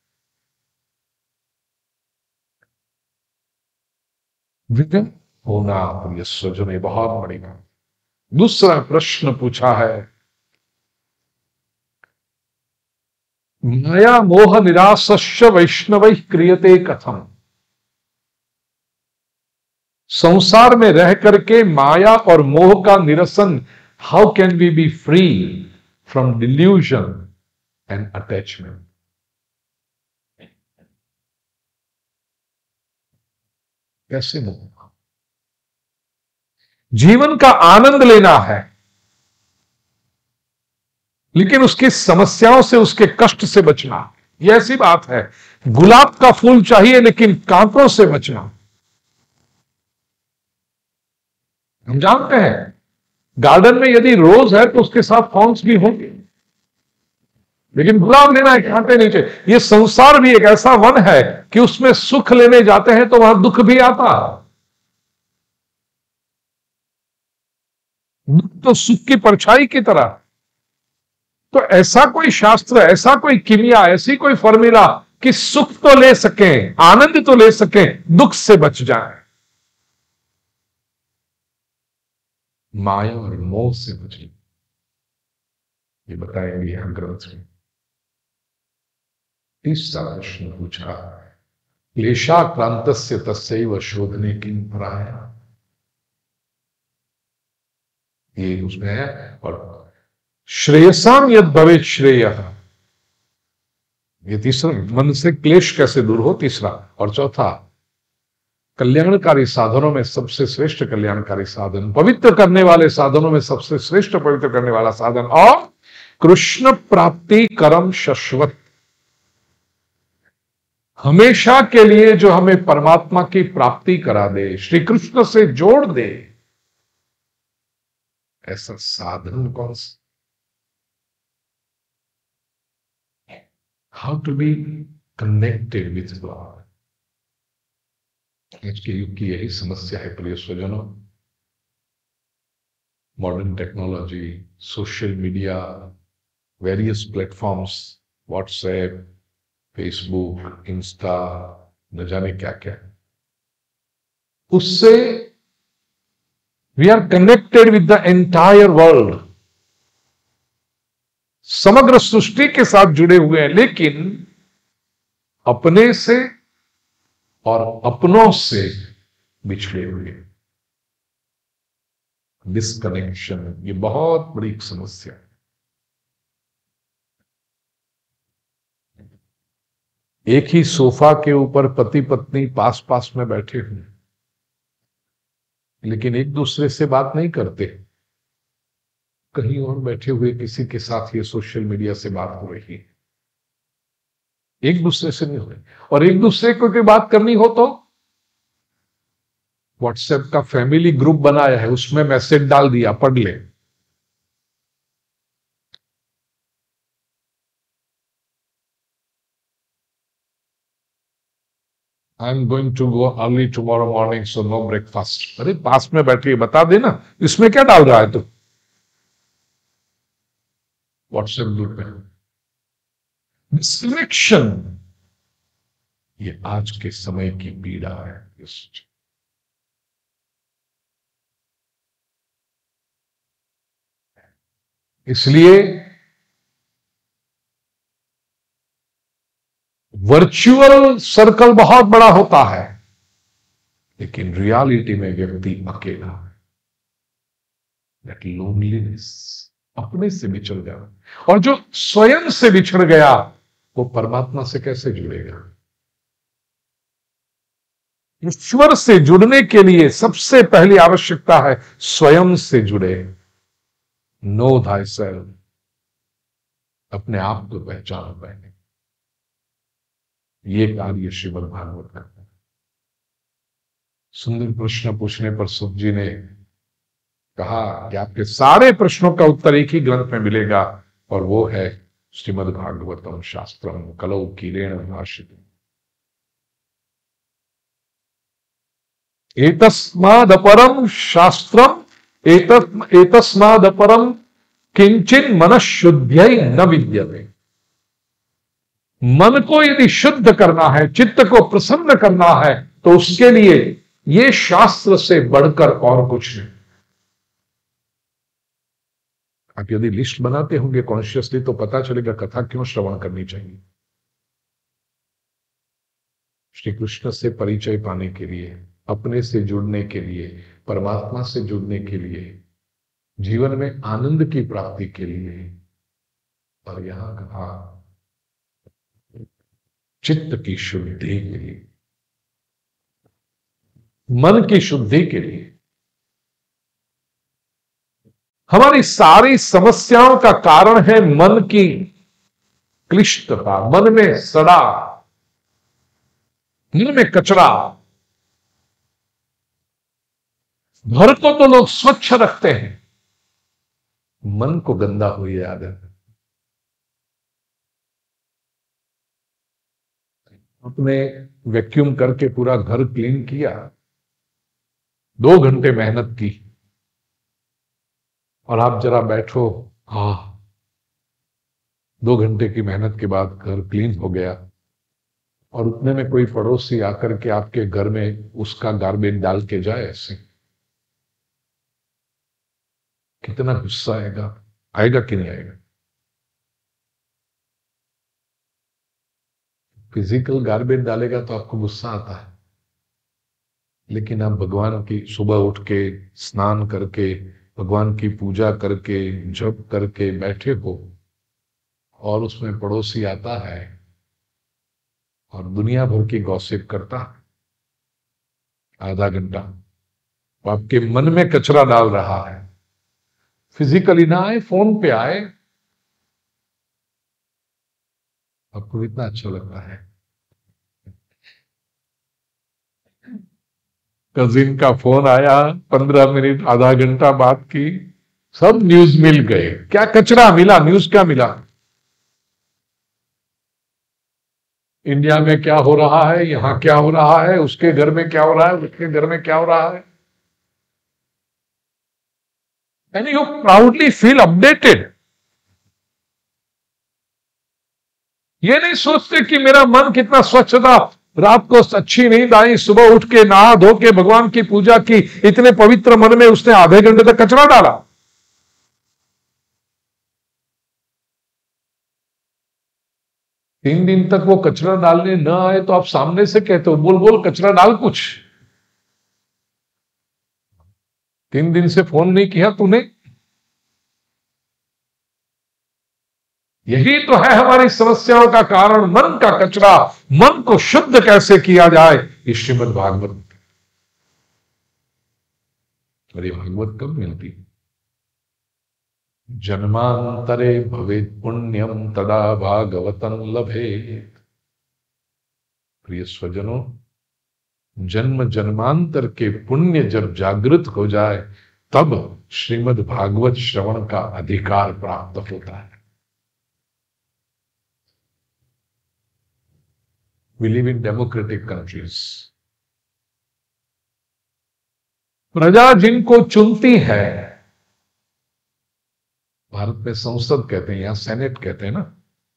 C: विघ्न होना प्रिय स्वजन, बहुत बड़ी बात। दूसरा प्रश्न पूछा है, माया मोह निरासस्य वैष्णव क्रियते कथम। संसार में रह करके माया और मोह का निरसन, how can we be free from delusion and attachment. कैसे मोह, जीवन का आनंद लेना है, लेकिन उसकी समस्याओं से, उसके कष्ट से बचना। यह ऐसी बात है, गुलाब का फूल चाहिए लेकिन कांटों से बचना। हम जानते हैं गार्डन में यदि रोज है तो उसके साथ थॉर्न्स भी होंगे, लेकिन गुलाब लेना है कांटे नीचे। यह संसार भी एक ऐसा वन है कि उसमें सुख लेने जाते हैं तो वहां दुख भी आता है। दुख तो सुख की परछाई की तरह। तो ऐसा कोई शास्त्र, ऐसा कोई किमिया, ऐसी कोई फॉर्मूला कि सुख तो ले सकें, आनंद तो ले सकें, दुख से बच जाए, माया और मोह से बचे, ये बताएंगे यहां ग्रंथ में। तीसरा प्रश्न पूछा, क्लेशाक्रांतस्य तस्यैव शोधने किं पराया। ये उसमें है। और श्रेयसाम यद भवेत श्रेयः, ये तीसरा, मन से क्लेश कैसे दूर हो, तीसरा। और चौथा, कल्याणकारी साधनों में सबसे श्रेष्ठ कल्याणकारी साधन, पवित्र करने वाले साधनों में सबसे श्रेष्ठ पवित्र करने वाला साधन, और कृष्ण प्राप्ति करम शाश्वत, हमेशा के लिए जो हमें परमात्मा की प्राप्ति करा दे, श्री कृष्ण से जोड़ दे, ऐसा साधन कौन सा? How to be connected with God. आज के युग की यही समस्या है प्रिय स्वजनों। Modern technology, social media, various platforms, WhatsApp, Facebook, Insta, न जाने क्या क्या, उससे we are connected with the entire world, समग्र सृष्टि के साथ जुड़े हुए हैं, लेकिन अपने से और अपनों से बिछड़े हुए। डिस्कनेक्शन, ये बहुत बड़ी समस्या है। एक ही सोफा के ऊपर पति पत्नी पास पास में बैठे हुए, लेकिन एक दूसरे से बात नहीं करते, कहीं और बैठे हुए किसी के साथ ये सोशल मीडिया से बात हो रही है, एक दूसरे से नहीं हो रही। और एक दूसरे को कोई बात करनी हो तो व्हाट्सएप का फैमिली ग्रुप बनाया है, उसमें मैसेज डाल दिया, पढ़ ले। I am going to go early tomorrow morning, so no breakfast. अरे पास में बैठिए, बता देना, इसमें क्या डाल रहा है तू व्हाट्सएप ग्रुप में। डिस्कनेक्शन, ये आज के समय की पीड़ा है। इसलिए वर्चुअल सर्कल बहुत बड़ा होता है, लेकिन रियलिटी में व्यक्ति अकेला है। दैट लोनलीनेस, अपने से बिछड़ गया। और जो स्वयं से बिछड़ गया वो परमात्मा से कैसे जुड़ेगा? ईश्वर से जुड़ने के लिए सबसे पहली आवश्यकता है स्वयं से जुड़े। नो थाई सेल्फ, अपने आप को पहचान पाएंगे। ये कार्य श्रीमद् भागवत करता है। सुंदर प्रश्न पूछने पर सुख जी ने कहा कि आपके सारे प्रश्नों का उत्तर एक ही ग्रंथ में मिलेगा, और वो है श्रीमद् भागवतम शास्त्रम कलौ कीलेन भाषितम्। एतस्मादपरम शास्त्रम एतस्मादपरम किंचिन मनःशुद्ध्यै न विद्यते। मन को यदि शुद्ध करना है, चित्त को प्रसन्न करना है, तो उसके लिए ये शास्त्र से बढ़कर और कुछ नहीं। आप यदि लिस्ट बनाते होंगे कॉन्शियसली तो पता चलेगा कथा क्यों श्रवण करनी चाहिए। श्री कृष्ण से परिचय पाने के लिए, अपने से जुड़ने के लिए, परमात्मा से जुड़ने के लिए, जीवन में आनंद की प्राप्ति के लिए। और यहां कहा चित्त की शुद्धि के लिए, मन की शुद्धि के लिए। हमारी सारी समस्याओं का कारण है मन की क्लिष्टता, मन में सड़ा, मन में कचरा। घर को तो लोग स्वच्छ रखते हैं, मन को गंदा हुई आदत। अपने वैक्यूम करके पूरा घर क्लीन किया, 2 घंटे मेहनत की, और आप जरा बैठो, 2 घंटे की मेहनत के बाद घर क्लीन हो गया, और उतने में कोई पड़ोसी आकर के आपके घर में उसका गार्बेज डाल के जाए, ऐसे कितना गुस्सा आएगा? आएगा कि नहीं आएगा? फिजिकल गार्बेज डालेगा तो आपको गुस्सा आता है, लेकिन आप भगवान की सुबह उठ के स्नान करके भगवान की पूजा करके जप करके बैठे हो और उसमें पड़ोसी आता है और दुनिया भर की गॉसिप करता है आधा घंटा, तो आपके मन में कचरा डाल रहा है। फिजिकली ना आए, फोन पे आए, आपको इतना अच्छा लगता है। कजिन का फोन आया, 15 मिनट आधा घंटा बात की, सब न्यूज मिल गए। क्या कचरा मिला? न्यूज क्या मिला? इंडिया में क्या हो रहा है, यहां क्या हो रहा है, उसके घर में क्या हो रहा है, उसके घर में क्या हो रहा है। And you proudly feel updated. ये नहीं सोचते कि मेरा मन कितना स्वच्छ था, रात को अच्छी नींद आई, सुबह उठ के नहा धो के भगवान की पूजा की, इतने पवित्र मन में उसने आधे घंटे तक कचरा डाला। तीन दिन तक वो कचरा डालने न आए तो आप सामने से कहते हो, बोल बोल कचरा डाल कुछ। 3 दिन से फोन नहीं किया तूने। यही तो है हमारी समस्याओं का कारण, मन का कचरा। मन को शुद्ध कैसे किया जाए, ये श्रीमद् भागवत। और ये भागवत कब मिलती? जन्मांतरे भवेत् पुण्यम तदा भागवतं लभेत्। प्रिय स्वजनों, जन्म जन्मांतर के पुण्य जब जागृत हो जाए तब श्रीमद् भागवत श्रवण का अधिकार प्राप्त होता है। We live in democratic countries. प्रजा जिनको चुनती है, भारत में संसद कहते हैं, यहां सेनेट कहते हैं ना।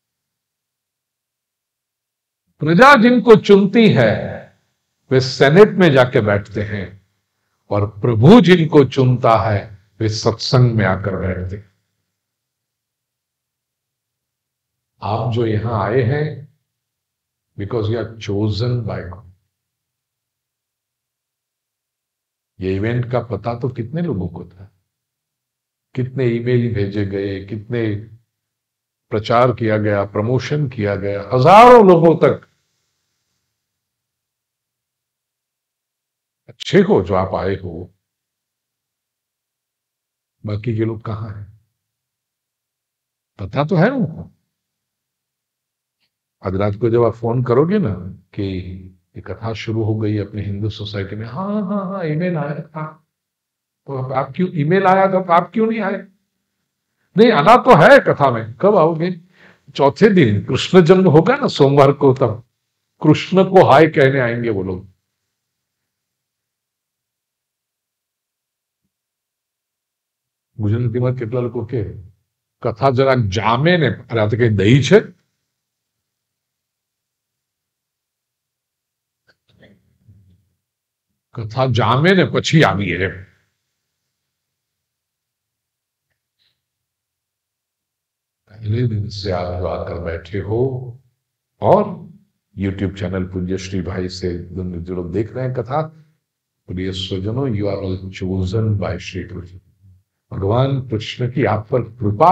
C: प्रजा जिनको चुनती है वे सेनेट में जाके बैठते हैं, और प्रभु जिनको चुनता है वे सत्संग में आकर बैठते हैं। आप जो यहां आए हैं, because you are chosen by God. ये इवेंट का पता तो कितने लोगों को था, कितने ईमेल भेजे गए, कितने प्रचार किया गया, प्रमोशन किया गया, हजारों लोगों तक। अच्छे हो जो आप आए हो, बाकी के लोग कहां हैं? पता तो है उनको। आज रात को जब आप फोन करोगे ना कि ये कथा शुरू हो गई अपने हिंदू सोसाइटी में, हाँ हाँ हाँ ईमेल आया था, तो आप क्यों ईमेल आया था तो आप क्यों नहीं आए? नहीं, आना तो है कथा में। कब आओगे? चौथे दिन कृष्ण जन्म होगा ना सोमवार को, तब कृष्ण को हाय कहने आएंगे वो लोग। ગુજરાતીમાં કેટલા લોકો કે કથા જરાક જામે ને, અરે આ તો કઈ દહીં છે? कथा जामे ने पछी आवीए। पहले दिन से आप आकर बैठे हो और YouTube चैनल पूज्य श्री भाई से जो लोग देख रहे हैं कथा, प्रिय स्वजनों, you are all chosen by Shri Krishna. भगवान कृष्ण की आप पर कृपा।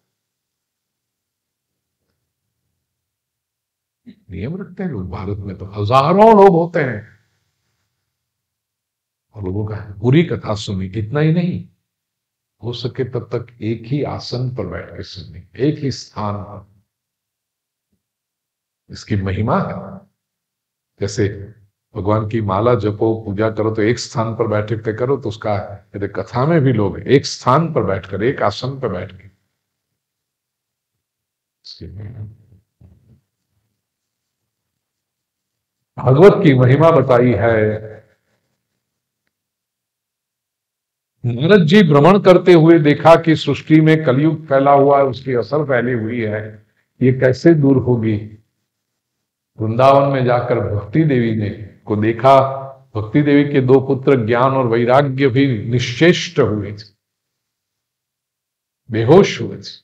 C: नियम रखते हैं लोग, भारत में तो हजारों लोग होते हैं, और लोगों का पूरी कथा सुनी। इतना ही नहीं, हो सके तब तक एक ही आसन पर बैठ के सुननी, एक ही स्थान पर। इसकी महिमा है। जैसे भगवान की माला जपो, पूजा करो तो एक स्थान पर बैठ के करो, तो उसका यदि कथा में भी लोग एक स्थान पर बैठकर, एक आसन पर बैठ के। भागवत की महिमा बताई है। नारद जी भ्रमण करते हुए देखा कि सृष्टि में कलयुग फैला हुआ है, उसकी असर फैली हुई है, ये कैसे दूर होगी। वृंदावन में जाकर भक्ति देवी ने को देखा। भक्ति देवी के 2 पुत्र ज्ञान और वैराग्य भी निश्चेष्ट हुए थे, बेहोश हुए थे।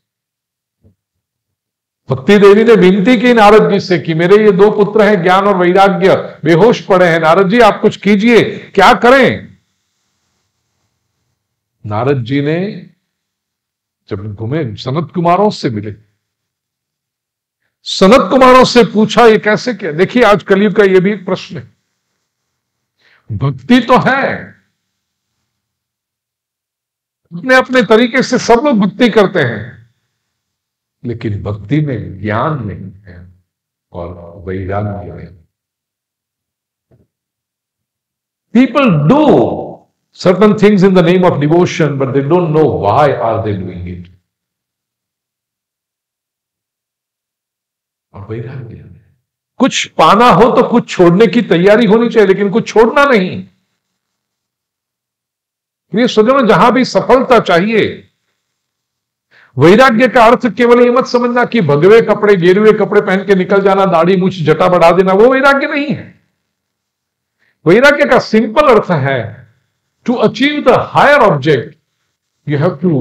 C: भक्ति देवी ने विनती की नारद जी से कि मेरे ये 2 पुत्र हैं ज्ञान और वैराग्य, बेहोश पड़े हैं, नारद जी आप कुछ कीजिए, क्या करें? नारद जी ने जब घूमे सनत कुमारों से मिले, सनत कुमारों से पूछा ये कैसे किया। देखिए आज कलयुग का ये भी एक प्रश्न है। भक्ति तो है, अपने अपने तरीके से सब लोग भक्ति करते हैं, लेकिन भक्ति में ज्ञान नहीं है और वैराग्य नहीं। People do certain things in the name of devotion, but they don't know why are they doing it. और वैराग्य, कुछ पाना हो तो कुछ छोड़ने की तैयारी होनी चाहिए, लेकिन कुछ छोड़ना नहीं। ये सज्जनों, जहां भी सफलता चाहिए, वैराग्य का अर्थ केवल ये मत समझना कि भगवे कपड़े गेरुए कपड़े पहन के निकल जाना, दाढ़ी मूछ जटा बढ़ा देना, वो वैराग्य नहीं है। वैराग्य का सिंपल अर्थ है to achieve the higher object you have to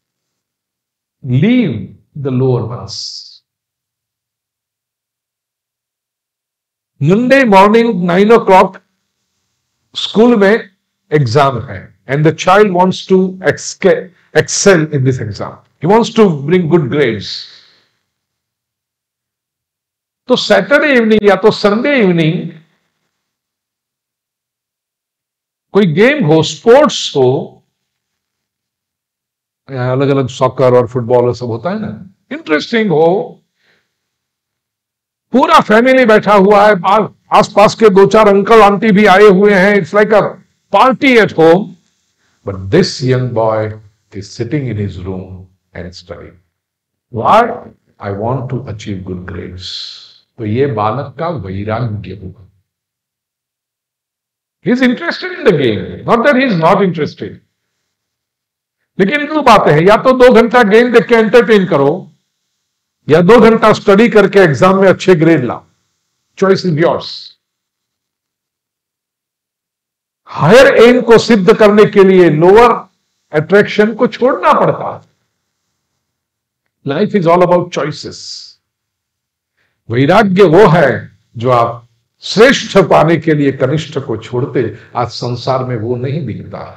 C: leave the lower ones. Monday morning 9 o'clock school में एग्जाम है, and the child wants to excel in this exam. He wants to bring good grades. तो Saturday evening या तो Sunday evening कोई game हो, sports हो, अलग अलग सॉकर और फुटबॉल और सब होता है ना, इंटरेस्टिंग हो, पूरा फैमिली बैठा हुआ है, आसपास के 2-4 अंकल आंटी भी आए हुए हैं, it's like a party at home, but this young boy is sitting in his room and studying. Why? I want to achieve good grades. तो ये बालक का वैराग्य होगा। He is interested in the game, not that he is not interested. लेकिन दो बातें हैं, या तो 2 घंटा गेम देख के एंटरटेन करो, या 2 घंटा स्टडी करके एग्जाम में अच्छे ग्रेड लाओ। Choice is yours. Higher aim को सिद्ध करने के लिए लोअर अट्रैक्शन को छोड़ना पड़ता है। Life is all about choices. वैराग्य वो है जो आप श्रेष्ठ पाने के लिए कनिष्ठ को छोड़ते। आज संसार में वो नहीं दिखता है।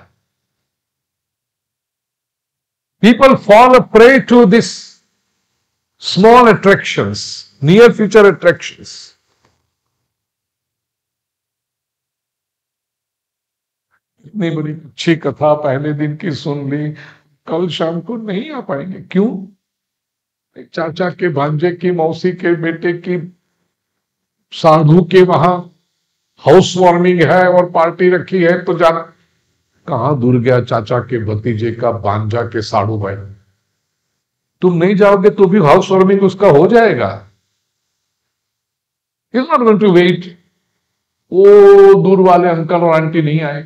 C: People fall a prey to this small attractions, near future attractions. इतनी बड़ी अच्छी कथा पहले दिन की सुन ली, कल शाम को नहीं आ पाएंगे। क्यों? चाचा के भांजे की, मौसी के बेटे की, साधु के वहां हाउस वार्मिंग है और पार्टी रखी है, तो जाना। कहां दूर गया चाचा के भतीजे का, भांजा के साधु भाई। तुम नहीं जाओगे तो भी हाउस वार्मिंग उसका हो जाएगा। Is not going to wait. वो दूर वाले अंकल और आंटी नहीं आए।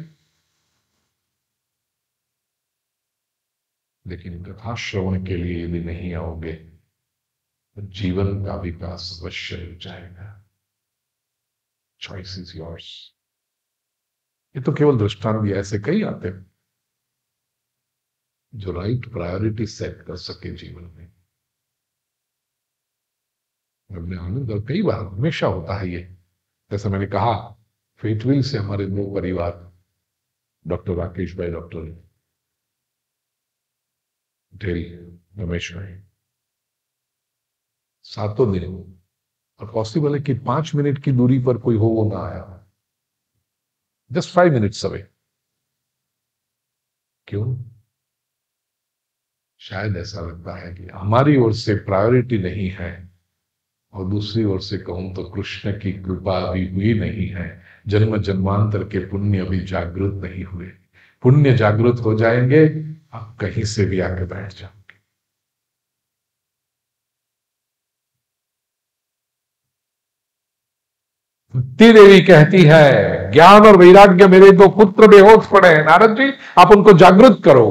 C: लेकिन कथा श्रवण के लिए यदि नहीं आओगे तो जीवन का विकास अवश्य हो जाएगा। Choice is yours. ये तो केवल दृष्टांत भी, ऐसे कई आते हैं जो राइट प्रायोरिटी सेट कर सके जीवन में। अपने आनंद, और कई बार हमेशा होता है ये, जैसे मैंने कहा, फेटविल से हमारे 2 परिवार, डॉक्टर राकेश भाई, डॉक्टर ढेरी रमेश भाई, 7 दिन, और पॉसिबल है कि 5 मिनट की दूरी पर कोई हो, वो ना आया, जस्ट 5 मिनट्स अवे। क्यों? शायद ऐसा लगता है कि हमारी ओर से प्रायोरिटी नहीं है, और दूसरी ओर से कहूं तो कृष्ण की कृपा अभी हुई नहीं है। जन्म जन्मांतर के पुण्य अभी जागृत नहीं हुए। पुण्य जागृत हो जाएंगे, आप कहीं से भी आके बैठ जाओगे। भक्ति देवी कहती है, ज्ञान और वैराग्य मेरे 2 पुत्र बेहोश पड़े हैं, नारद जी आप उनको जागृत करो।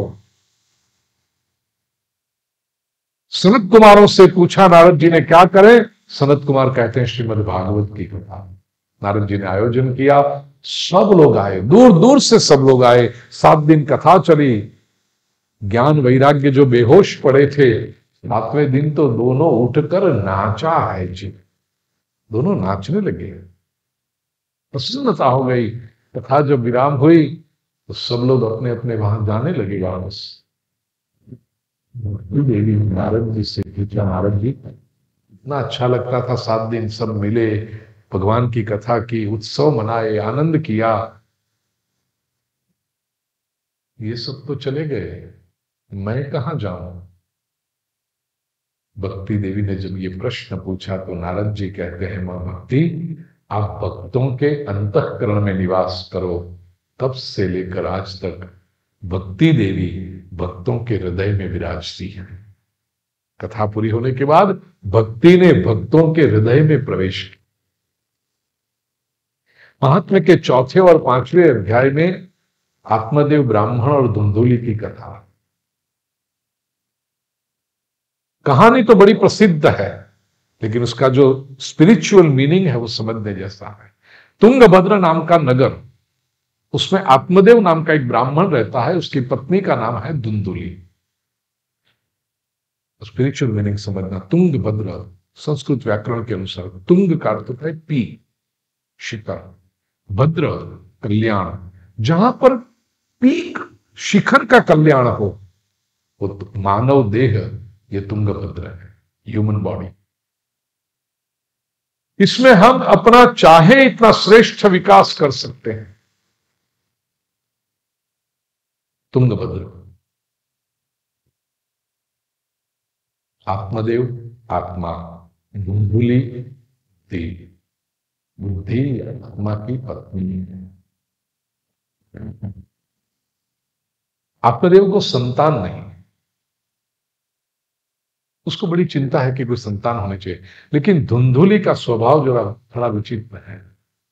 C: सनत कुमारों से पूछा नारद जी ने क्या करें। सनत कुमार कहते हैं श्रीमद् भागवत की कथा। नारद जी ने आयोजन किया, सब लोग आए, दूर दूर से सब लोग आए। 7 दिन कथा चली। ज्ञान वैराग्य जो बेहोश पड़े थे, 7वें दिन तो दोनों उठकर नाचा है जी। दोनों नाचने लगे, प्रसन्नता हो गई। कथा जब विराम हुई तो सब लोग अपने अपने वहां जाने लगे वापस। देवी नारद जी से पूछा, नारद जी इतना अच्छा लगता था, 7 दिन सब मिले, भगवान की कथा की, उत्सव मनाए, आनंद किया, ये सब तो चले गए, मैं कहां जाऊं? भक्ति देवी ने जब ये प्रश्न पूछा तो नारद जी कहते हैं, मां भक्ति, आप भक्तों के अंतःकरण में निवास करो। तब से लेकर आज तक भक्ति देवी भक्तों के हृदय में विराजती है। कथा पूरी होने के बाद भक्ति ने भक्तों के हृदय में प्रवेश किया। महात्म्य के 4 और 5वें अध्याय में आत्मदेव ब्राह्मण और धुंधुली की कथा। कहानी तो बड़ी प्रसिद्ध है, लेकिन उसका जो स्पिरिचुअल मीनिंग है वो समझने जैसा है। तुंगभद्र नाम का नगर, उसमें आत्मदेव नाम का एक ब्राह्मण रहता है, उसकी पत्नी का नाम है धुंधुली। स्पिरिचुअल मीनिंग समझना। तुंगभद्र संस्कृत व्याकरण के अनुसार तुंग का अर्थ होता है पी, शिखर, भद्र कल्याण, जहां पर पीक शिखर का कल्याण हो वो मानव देह, ये तुंगभद्र है, ह्यूमन बॉडी। इसमें हम अपना चाहे इतना श्रेष्ठ विकास कर सकते हैं। तुंगभद्र, आत्मदेव आत्मा, धुंधुली देव, बुद्धि आत्मा की पत्नी है। आत्मदेव को संतान नहीं, उसको बड़ी चिंता है कि कोई संतान होने चाहिए, लेकिन धुंधुली का स्वभाव जो थोड़ा विचित्र है,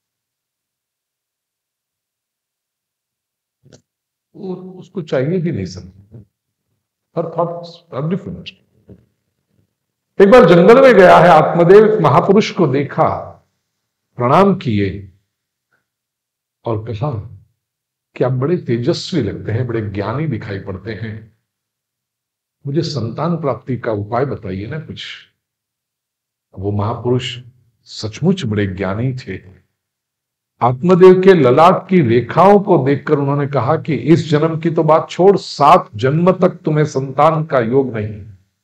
C: उसको चाहिए भी नहीं संतान। हर थॉट्स आर डिफरेंट। एक बार जंगल में गया है आत्मदेव, एक महापुरुष को देखा, प्रणाम किए और कहा कि आप बड़े तेजस्वी लगते हैं, बड़े ज्ञानी दिखाई पड़ते हैं, मुझे संतान प्राप्ति का उपाय बताइए ना कुछ। वो महापुरुष सचमुच बड़े ज्ञानी थे। आत्मदेव के ललाट की रेखाओं को देखकर उन्होंने कहा कि इस जन्म की तो बात छोड़, 7 जन्म तक तुम्हें संतान का योग नहीं।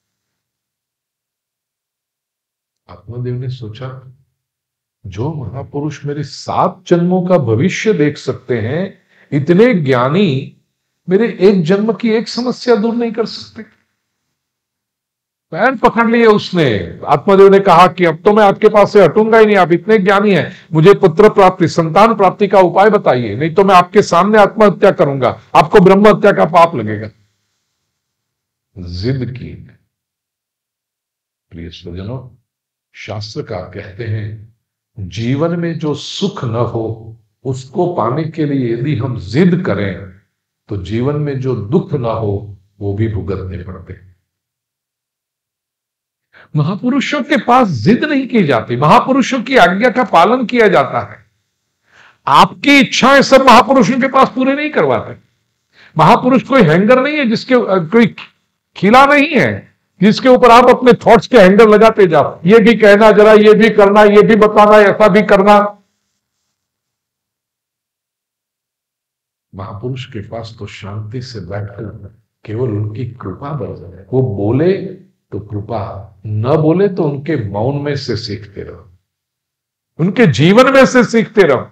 C: आत्मदेव ने सोचा, जो महापुरुष मेरे 7 जन्मों का भविष्य देख सकते हैं, इतने ज्ञानी मेरे एक जन्म की एक समस्या दूर नहीं कर सकते। पैर पकड़ लिए उसने। आत्मदेव ने कहा कि अब तो मैं आपके पास से हटूंगा ही नहीं, आप इतने ज्ञानी हैं, मुझे पुत्र प्राप्ति, संतान प्राप्ति का उपाय बताइए, नहीं तो मैं आपके सामने आत्महत्या करूंगा, आपको ब्रह्म हत्या का पाप लगेगा। जिद की। प्रिय स्वजनों, शास्त्र का कहते हैं जीवन में जो सुख न हो उसको पाने के लिए यदि हम जिद करें तो जीवन में जो दुख न हो वो भी भुगतने पड़ते हैं। महापुरुषों के पास जिद नहीं की जाती, महापुरुषों की आज्ञा का पालन किया जाता है। आपकी इच्छाएं सब महापुरुषों के पास पूरे नहीं करवाते। महापुरुष कोई हैंगर नहीं है, जिसके कोई खिला नहीं है जिसके ऊपर आप अपने थॉट्स के हैंगर लगाते जाओ, ये भी कहना जरा, ये भी करना, ये भी बताना, ऐसा भी करना। महापुरुष के पास तो शांति से बैठकर केवल उनकी कृपा बरस है। वो बोले तो कृपा, न बोले तो उनके मौन में से सीखते रहो, उनके जीवन में से सीखते रहो।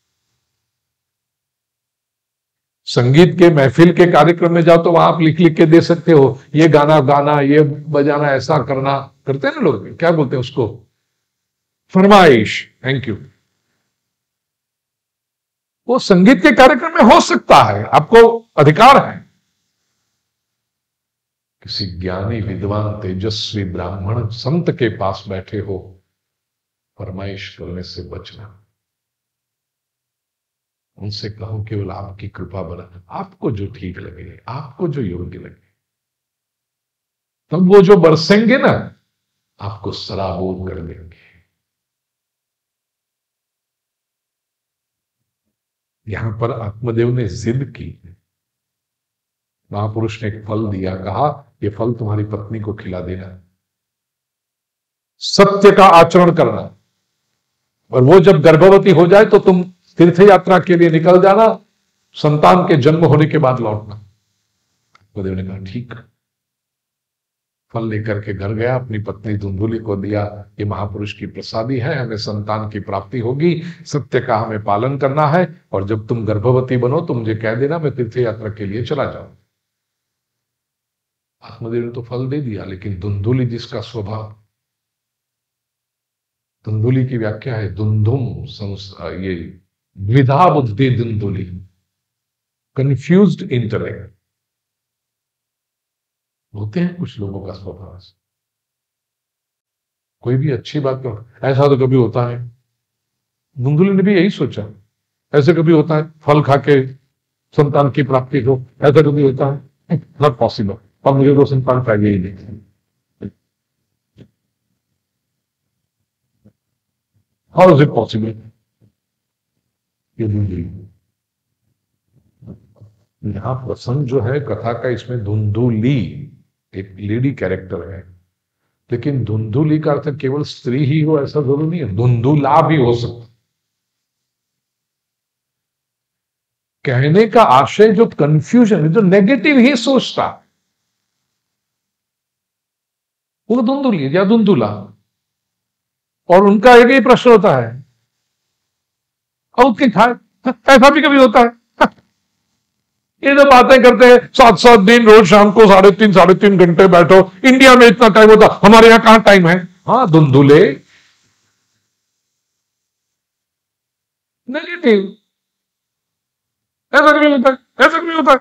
C: संगीत के महफिल के कार्यक्रम में जाओ तो वहां आप लिख लिख के दे सकते हो, ये गाना गाना, ये बजाना, ऐसा करना, करते हैं ना लोग, क्या बोलते हैं उसको, फरमाइश। Thank you. वो संगीत के कार्यक्रम में हो सकता है, आपको अधिकार है। किसी ज्ञानी विद्वान तेजस्वी ब्राह्मण संत के पास बैठे हो, फरमाइश करने से बचना। उनसे कहो केवल आपकी कृपा बना, आपको जो ठीक लगे, आपको जो योग्य लगे। तब वो जो बरसेंगे ना, आपको सराबोर कर देंगे। यहां पर आत्मदेव ने जिद की। महापुरुष ने एक फल दिया, कहा यह फल तुम्हारी पत्नी को खिला देना, सत्य का आचरण करना, और वो जब गर्भवती हो जाए तो तुम तीर्थ यात्रा के लिए निकल जाना, संतान के जन्म होने के बाद लौटना। आत्मदेव ने कहा ठीक। फल लेकर के घर गया, अपनी पत्नी धुंधुली को दिया, ये महापुरुष की प्रसादी है, हमें संतान की प्राप्ति होगी, सत्य का हमें पालन करना है, और जब तुम गर्भवती बनो तो मुझे कह देना, मैं तीर्थ यात्रा के लिए चला जाऊं। आत्मदेव ने तो फल दे दिया, लेकिन धुंधुली जिसका स्वभाव, धुंधुली की व्याख्या है धुंधुम, ये द्विधा बुद्धि धुंधुली, कंफ्यूज्ड इंटेलेक्ट होते हैं कुछ लोगों का स्वभाव। कोई भी अच्छी बात करो, ऐसा तो कभी होता है, धुंधुली ने भी यही सोचा, ऐसे कभी होता है फल खा के संतान की प्राप्ति हो, ऐसा कभी होता है, नॉट पॉसिबल, और मुझे तो संतान चाहिए ही नहीं। How is it possible? यहां प्रसंग जो है कथा का, इसमें धुंधुली एक लेडी कैरेक्टर है, लेकिन धुंधुली का अर्थ केवल स्त्री ही हो ऐसा जरूरी नहीं है, धुंधुला भी हो सकता। कहने का आशय जो कंफ्यूजन, जो नेगेटिव ही सोचता, वो धुंधुली या धुंधुला, और उनका एक ही प्रश्न होता है, और उसके खाए ऐसा भी कभी होता है। ये जो बातें करते हैं 7-7 दिन रोज शाम को 3.5 घंटे बैठो, इंडिया में इतना टाइम होता, हमारे यहां कहां टाइम है? हाँ धुंधुले, नेगेटिव, ऐसा कभी होता है, ऐसा कभी होता है।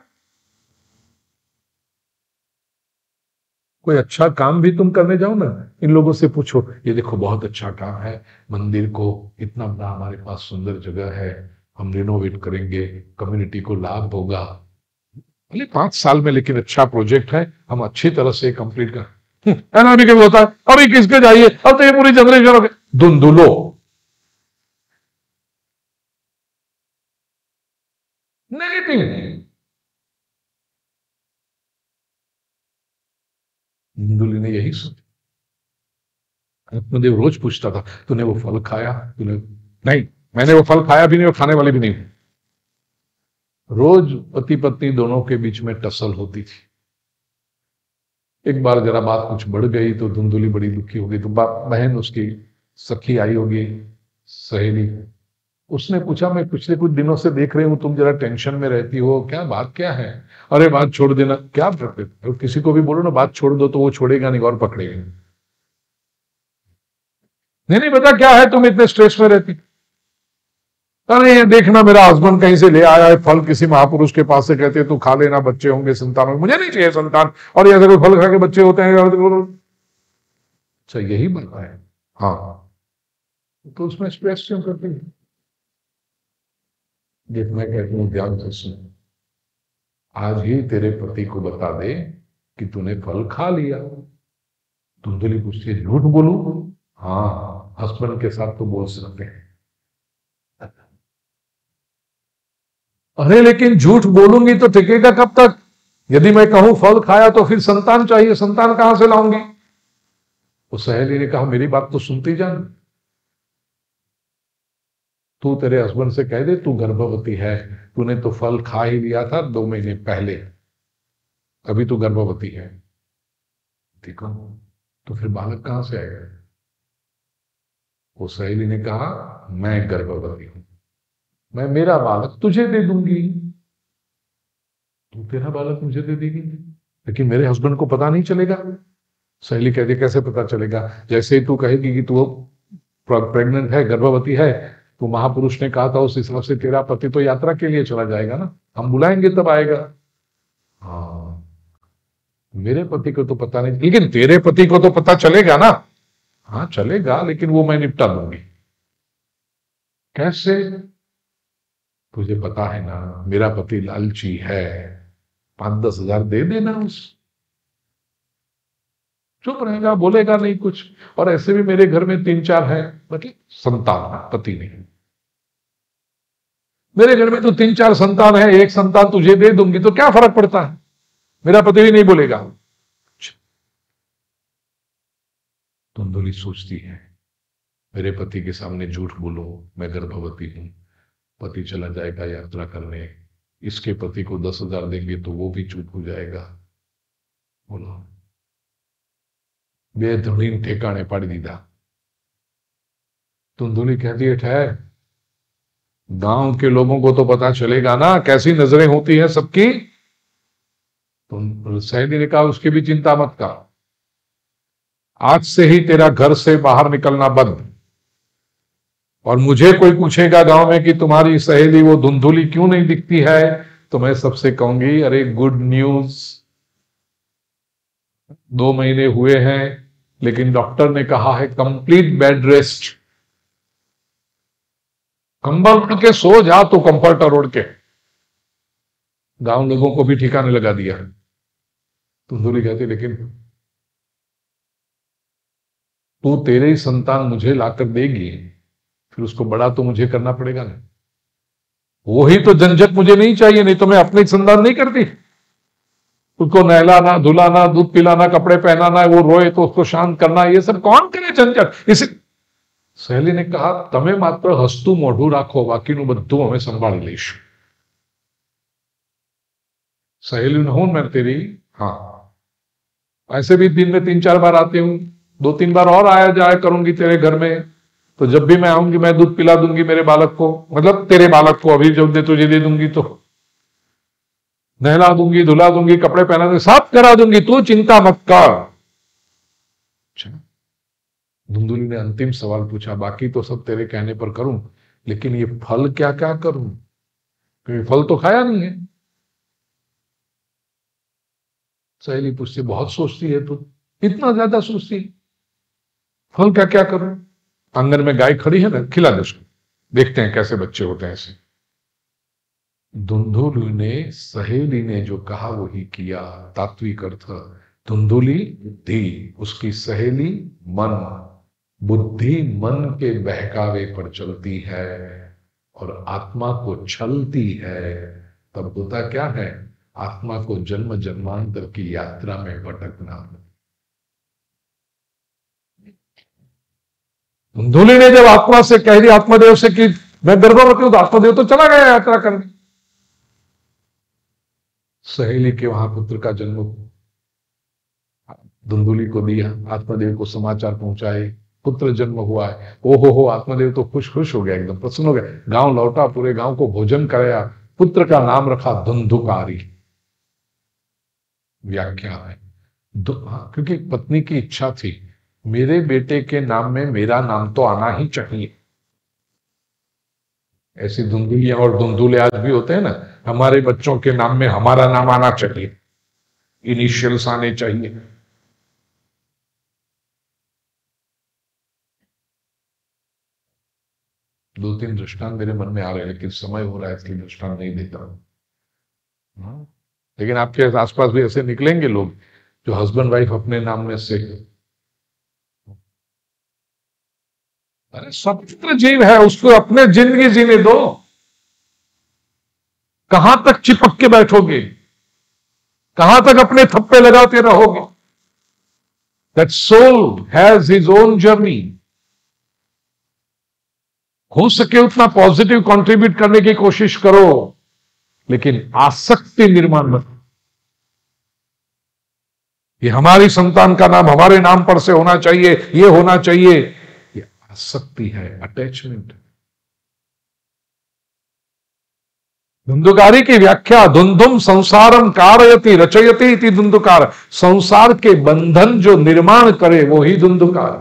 C: कोई अच्छा काम भी तुम करने जाओ ना, इन लोगों से पूछो, ये देखो बहुत अच्छा काम है, मंदिर को इतना बड़ा हमारे पास सुंदर जगह है, हम रिनोवेट करेंगे, कम्युनिटी को लाभ होगा, भले 5 साल में, लेकिन अच्छा प्रोजेक्ट है, हम अच्छी तरह से कंप्लीट कर। ऐसा भी कभी होता है, अभी किसके चाहिए, अब तो ये पूरी जनरेशन हो गई। धुंधुलो, नेगेटिव। धुंधुली ने यही सोचा। आत्मदेव रोज पूछता था, तूने वो फल खाया? तूने? नहीं, मैंने वो फल खाया भी नहीं और खाने वाले भी नहीं। रोज पति पत्नी दोनों के बीच में टसल होती थी। एक बार जरा बात कुछ बढ़ गई तो धुंधुली बड़ी दुखी हो गई, तो बहन उसकी सखी आई होगी, सहेली, उसने पूछा, मैं पिछले कुछ दिनों से देख रही हूं तुम जरा टेंशन में रहती हो, क्या बात क्या है? अरे बात छोड़ देना। क्या करते, किसी को भी बोलो ना बात छोड़ दो तो वो छोड़ेगा नहीं और पकड़ेगा। नहीं पता क्या है, तुम इतने स्ट्रेस में रहती? अरे ये देखना, मेरा हस्बैंड कहीं से ले आया है फल, किसी महापुरुष के पास से, कहते तू खा लेना, बच्चे होंगे, संतान होंगे, मुझे नहीं चाहिए संतान, और ये अगर कोई फल खा के बच्चे होते हैं। अच्छा यही बनता है? हाँ, तो उसमें स्ट्रेस क्यों करती है? देख मैं कहती हूँ ध्यान से सुन, आज ही तेरे पति को बता दे कि तूने फल खा लिया। धुंधुली पूछती है, झूठ बोलूं? हाँ, हस्बैंड के साथ तो बोल सकते हैं। अरे लेकिन झूठ बोलूंगी तो टिकेगा कब तक? यदि मैं कहूं फल खाया तो फिर संतान चाहिए, संतान कहां से लाऊंगी? उस सहेली ने कहा, मेरी बात तो सुनती जान, तू तेरे हस्बैंड से कह दे तू गर्भवती है, तूने तो फल खा ही लिया था 2 महीने पहले, अभी तू गर्भवती है। ठीक है, तो फिर बालक कहां से आएगा? वो सहेली ने कहा, मैं गर्भवती हूं, मैं मेरा बालक तुझे दे दूंगी, तू तेरा बालक मुझे दे देगी, लेकिन मेरे हस्बैंड को पता नहीं चलेगा। सहेली कहती, कैसे पता चलेगा? जैसे ही तू कहेगी कि तू प्रेग्नेंट है, गर्भवती है, तो महापुरुष ने कहा था उस हिसाब से तेरा पति तो यात्रा के लिए चला जाएगा ना, हम बुलाएंगे तब आएगा। हाँ, मेरे पति को तो पता नहीं, लेकिन तेरे पति को तो पता चलेगा ना। हाँ चलेगा, लेकिन वो मैं निपटा दूंगी। कैसे? तुझे पता है ना मेरा पति लालची है, 5-10 हजार दे देना उस, चुप रहेगा, बोलेगा नहीं कुछ। और ऐसे भी मेरे घर में 3-4 है, मतलब संतान, पति नहीं। मेरे घर में तो 3-4 संतान है, एक संतान तुझे दे दूंगी तो क्या फर्क पड़ता है, मेरा पति भी नहीं बोलेगा। धुंधुली सोचती है, मेरे पति के सामने झूठ बोलो, मैं गर्भवती हूं, पति चला जाएगा यात्रा करने, इसके पति को 10,000 देंगे तो वो भी चुप हो जाएगा। बोलो, बेधुनी ठेकाने पाड़ी दीदा। धुंधुली कहती है, ठहर, गांव के लोगों को तो पता चलेगा ना कैसी नजरें होती हैं सबकी। तो सहेली ने कहा, उसकी भी चिंता मत कर, आज से ही तेरा घर से बाहर निकलना बंद। और मुझे कोई पूछेगा गांव में कि तुम्हारी सहेली वो धुंधुली क्यों नहीं दिखती है, तो मैं सबसे कहूंगी, अरे गुड न्यूज, 2 महीने हुए हैं लेकिन डॉक्टर ने कहा है कंप्लीट बेड रेस्ट। कंबल उड़ के सो जा, तो कंफर्टर उड़ के। गांव लोगों को भी ठिकाने लगा दिया। धुंधुली कहती, लेकिन तू तेरे ही संतान मुझे लाकर देगी, फिर उसको बड़ा तो मुझे करना पड़ेगा ना। वही तो झंझट मुझे नहीं चाहिए, नहीं तो मैं अपने संतान नहीं करती। उसको नहलाना, धुलाना, दूध पिलाना, कपड़े पहनाना, वो रोए तो उसको शांत करना, ये सब कौन करे झंझट। इसी सहेली ने कहा, तमे मात्र हसतू मोढ़ू राखो, बाकीનું બધું અમે સંભાળી લઈશું। सहेली ने, हूं मैं तेरी, हाँ, ऐसे भी दिन में 3-4 बार आती हूं, 2-3 बार और आया जाया करूंगी तेरे घर में, तो जब भी मैं आऊंगी मैं दूध पिला दूंगी मेरे बालक को, मतलब तेरे बालक को, अभी जब तुझे दे दूंगी तो नहला दूंगी, धुला दूंगी, कपड़े पहना दूंगी, सब करा दूंगी, तू चिंता मत कर। धुंधुली ने अंतिम सवाल पूछा, बाकी तो सब तेरे कहने पर करूं, लेकिन ये फल क्या क्या करूं, क्योंकि फल तो खाया नहीं है। सहेली पूछती, बहुत सोचती है तू, इतना ज्यादा सोचती, फल क्या क्या करूं। आंगन में गाय खड़ी है ना, खिला दे उसको, देखते हैं कैसे बच्चे होते हैं ऐसे। धुंधुली ने, सहेली ने जो कहा वही किया। तात्विक अर्थ, धुंधुली बुद्धि, उसकी सहेली मन। बुद्धि मन के बहकावे पर चलती है और आत्मा को छलती है, तब होता क्या है, आत्मा को जन्म जन्मांतर की यात्रा में भटकना। धुंधुली ने जब आत्मा से कह दिया, आत्मदेव से कि मैं गर्भवती हूं, तो आत्मदेव तो चला गया यात्रा करने। सहेली के वहां पुत्र का जन्म धुंधुली को दिया, आत्मदेव को समाचार पहुंचाए, पुत्र जन्म हुआ है। ओहो हो, आत्मदेव तो खुश हो गया, एकदम प्रसन्न हो गया। गांव लौटा, पूरे गांव को भोजन कराया, पुत्र का नाम रखा धुंधुकारी। व्याख्या है, क्योंकि पत्नी की इच्छा थी, मेरे बेटे के नाम में मेरा नाम तो आना ही चाहिए। ऐसी धुंधुलियां और धुंधुले आज भी होते हैं ना, हमारे बच्चों के नाम में हमारा नाम आना चाहिए, इनिशियल्स आने चाहिए। दो तीन दृष्टांत मेरे मन में आ रहे हैं, लेकिन समय हो रहा है इसलिए दृष्टांत नहीं देता हूं। लेकिन आपके आसपास भी ऐसे निकलेंगे लोग जो हस्बैंड वाइफ अपने नाम में से, अरे स्वतंत्र जीव है, उसको अपने जिंदगी जीने दो, कहां तक चिपक के बैठोगे, कहां तक अपने थप्पे लगाते रहोगे। That soul has his own journey. हो सके उतना पॉजिटिव कंट्रीब्यूट करने की कोशिश करो, लेकिन आसक्ति निर्माण मत। ये हमारी संतान का नाम हमारे नाम पर से होना चाहिए, ये होना चाहिए, ये आसक्ति है, अटैचमेंट। धुंधुकारी की व्याख्या, धुंधुम संसारम कारयति रचयति इति धुंधुकार। संसार के बंधन जो निर्माण करे वो ही धुंधुकार।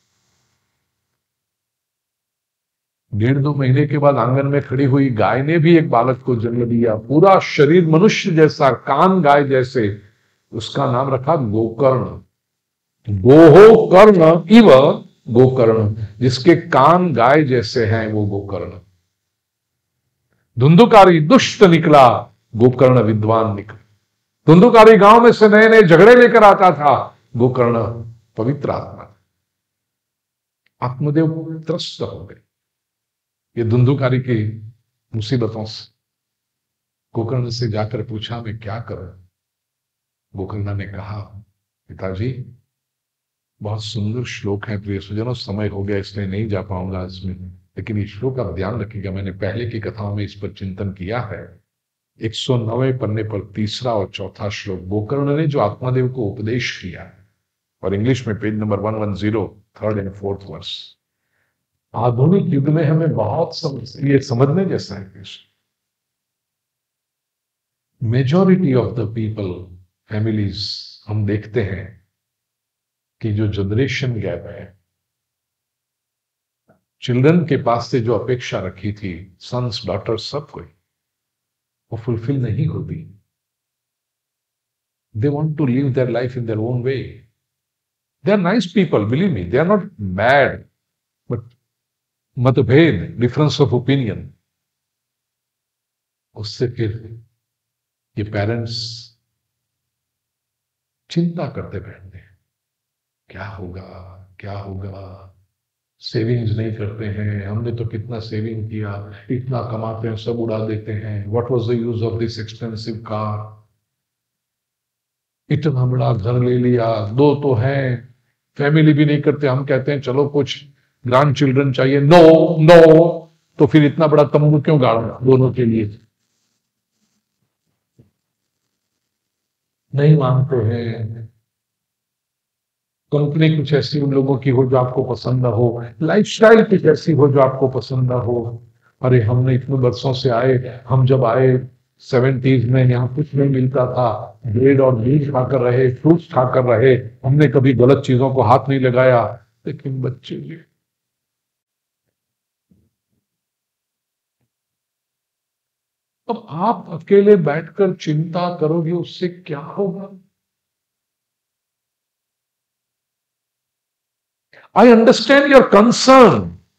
C: 1.5-2 महीने के बाद आंगन में खड़ी हुई गाय ने भी एक बालक को जन्म दिया, पूरा शरीर मनुष्य जैसा, कान गाय जैसे। उसका नाम रखा गोकर्ण। गोहो कर्ण इव गोकर्ण, जिसके कान गाय जैसे हैं वो गोकर्ण। धुंधुकारी दुष्ट निकला, गोकर्ण विद्वान निकला। धुंधुकारी गांव में से नए नए झगड़े लेकर आता था, गोकर्ण पवित्र आत्मा। आत्मदेव त्रस्त हो गए ये धुंधुकारी की मुसीबतों से। गोकर्ण से जाकर पूछा, मैं क्या करूं। गोकर्ण ने कहा, पिताजी बहुत सुंदर श्लोक है प्रिय सुजनों, समय हो गया इसलिए नहीं जा पाऊंगा इसमें, लेकिन इस श्लोक का ध्यान रखिएगा। मैंने पहले की कथाओं में इस पर चिंतन किया है। 109वें पन्ने पर तीसरा और चौथा श्लोक, गोकर्ण ने जो आत्मादेव को उपदेश किया, और इंग्लिश में page number 110, third and fourth verse. आधुनिक युग में हमें बहुत ये समझने जैसा है। Majority of the people, families, हम देखते हैं कि जो जनरेशन गैप है, चिल्ड्रन के पास से जो अपेक्षा रखी थी, सन्स डॉटर्स सब कोई, वो फुलफिल नहीं होती। They want to live their life in their own way. They are nice people, believe me, they are not bad, but मतभेद, डिफरेंस ऑफ ओपिनियन, उससे फिर ये पेरेंट्स चिंता करते बैठते हैं, क्या होगा क्या होगा, सेविंग्स नहीं करते हैं, हमने तो कितना सेविंग किया, इतना कमाते हैं, सब उड़ा देते हैं, what was the use of this expensive car, इतना बड़ा घर ले लिया, 2 तो हैं, फैमिली भी नहीं करते, हम कहते हैं चलो कुछ ग्रैंड चिल्ड्रन चाहिए, नो नो, तो फिर इतना बड़ा तंबू क्यों गाड़ा दोनों के लिए, नहीं मानते हैं। कंपनी कुछ ऐसी उन लोगों की हो जो आपको पसंद ना हो, लाइफस्टाइल कुछ ऐसी हो जो आपको पसंद ना हो। अरे हमने इतने वर्षों से आए, हम जब आए 70s में, यहाँ कुछ नहीं मिलता था, ब्रेड और बीज खाकर रहे, फ्रूट्स खाकर रहे, हमने कभी गलत चीजों को हाथ नहीं लगाया। लेकिन बच्चे जी, अब आप अकेले बैठकर चिंता करोगे, उससे क्या होगा? I understand your concern,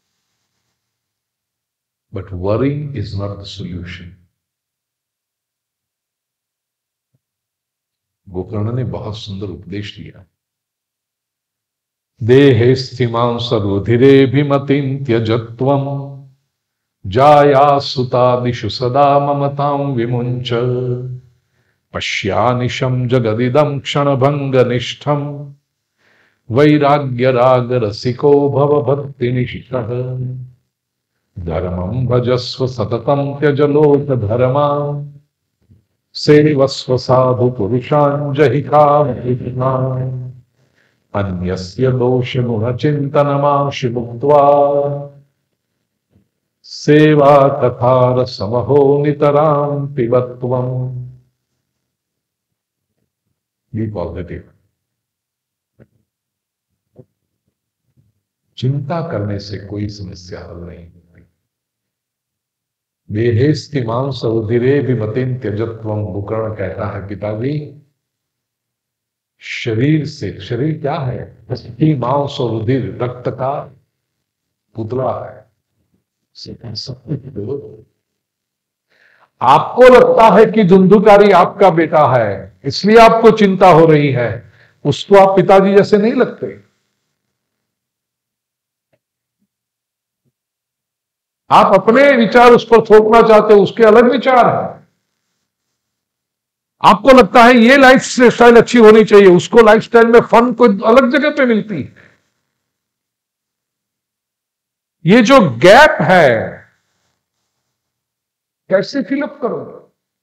C: but worrying is not the solution. Gokarna ने बहुत सुंदर उपदेश दिया। देहे स्थिमां सर्वधिरेभिमतिं त्यजत्वं जाया सुतादिषु सदा ममतां विमुञ्च पश्यानिशं जगदिदं क्षणभङ्गनिष्ठम् वैराग्य राग रसिको भव भक्ति निष्ठः धर्मं भजस्व सततं त्यज लोक धर्मा सेवस्व साधु पुरुषान् जहिकामहिमान् अन्यस्य दोष गुण चिन्तनमाशु मुक्त्वा सेवा कथा रसमहो नितरां पिबत्वम्। B positive. चिंता करने से कोई समस्या हल नहीं होती। देहेस्तिमां सौधिरेभिमतिं त्यजत्वं, गोकर्ण कहता है पिताजी, शरीर से, शरीर क्या है? अस्थि मांस और रुधिर, रक्त का पुतला है। आपको लगता है कि धुंधुकारी आपका बेटा है, इसलिए आपको चिंता हो रही है, उसको आप पिताजी जैसे नहीं लगते। आप अपने विचार उस पर थोपना चाहते हो, उसके अलग विचार है। आपको लगता है ये लाइफ स्टाइल अच्छी होनी चाहिए, उसको लाइफ स्टाइल में फन कोई अलग जगह पे मिलती है। ये जो गैप है कैसे फिलअप करोगे?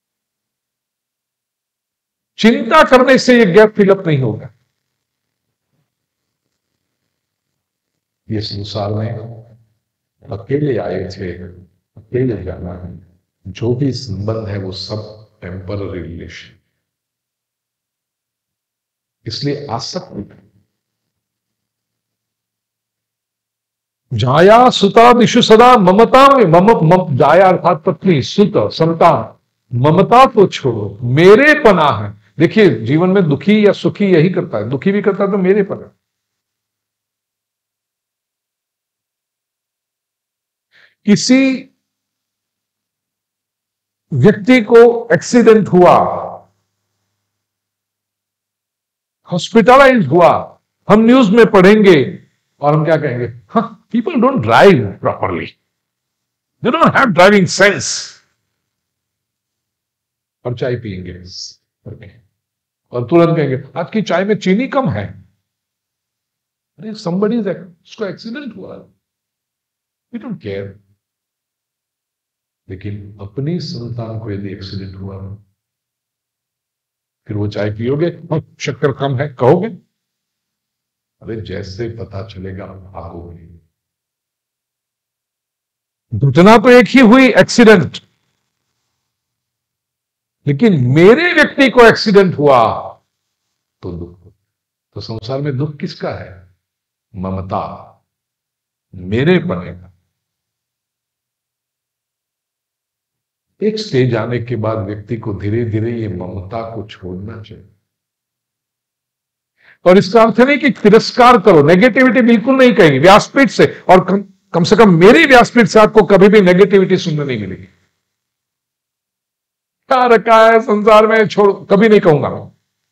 C: चिंता करने से ये गैप फिलअप नहीं होगा। ये संसार में अकेले आए थे, अकेले जाना है, जो भी संबंध है वो सब टेम्पररी रिलेशन, इसलिए आसक्ति। जाया सुता दिशु सदा ममता में, जाया अर्थात पत्नी, सुत संतान, ममता को छोड़ो, मेरे पना है। देखिए जीवन में दुखी या सुखी यही करता है, दुखी भी करता है तो मेरे पना। किसी व्यक्ति को एक्सीडेंट हुआ, हॉस्पिटलाइज हुआ, हम न्यूज में पढ़ेंगे और हम क्या कहेंगे? हाँ, people don't drive properly, they don't have driving sense, और चाय पिएंगे और तुरंत कहेंगे आज की चाय में चीनी कम है। अरे somebody उसको एक्सीडेंट हुआ, वी डोंट केयर। लेकिन अपनी संतान को यदि एक्सीडेंट हुआ फिर वो चाय पियोगे? शक्कर कम है कहोगे? अरे जैसे पता चलेगा भागोगे। घटना तो एक ही हुई, एक्सीडेंट, लेकिन मेरे व्यक्ति को एक्सीडेंट हुआ तो दुख। तो संसार में दुख किसका है? ममता, मेरे पने का। एक स्टेज आने के बाद व्यक्ति को धीरे धीरे ये ममता को छोड़ना चाहिए। और इसका अर्थ नहीं कि तिरस्कार करो, नेगेटिविटी बिल्कुल नहीं कहेंगे व्यासपीठ से, और कम से कम मेरी व्यासपीठ से आपको कभी भी नेगेटिविटी सुनने नहीं मिलेगी। क्या रखा है संसार में, छोड़, कभी नहीं कहूंगा मैं।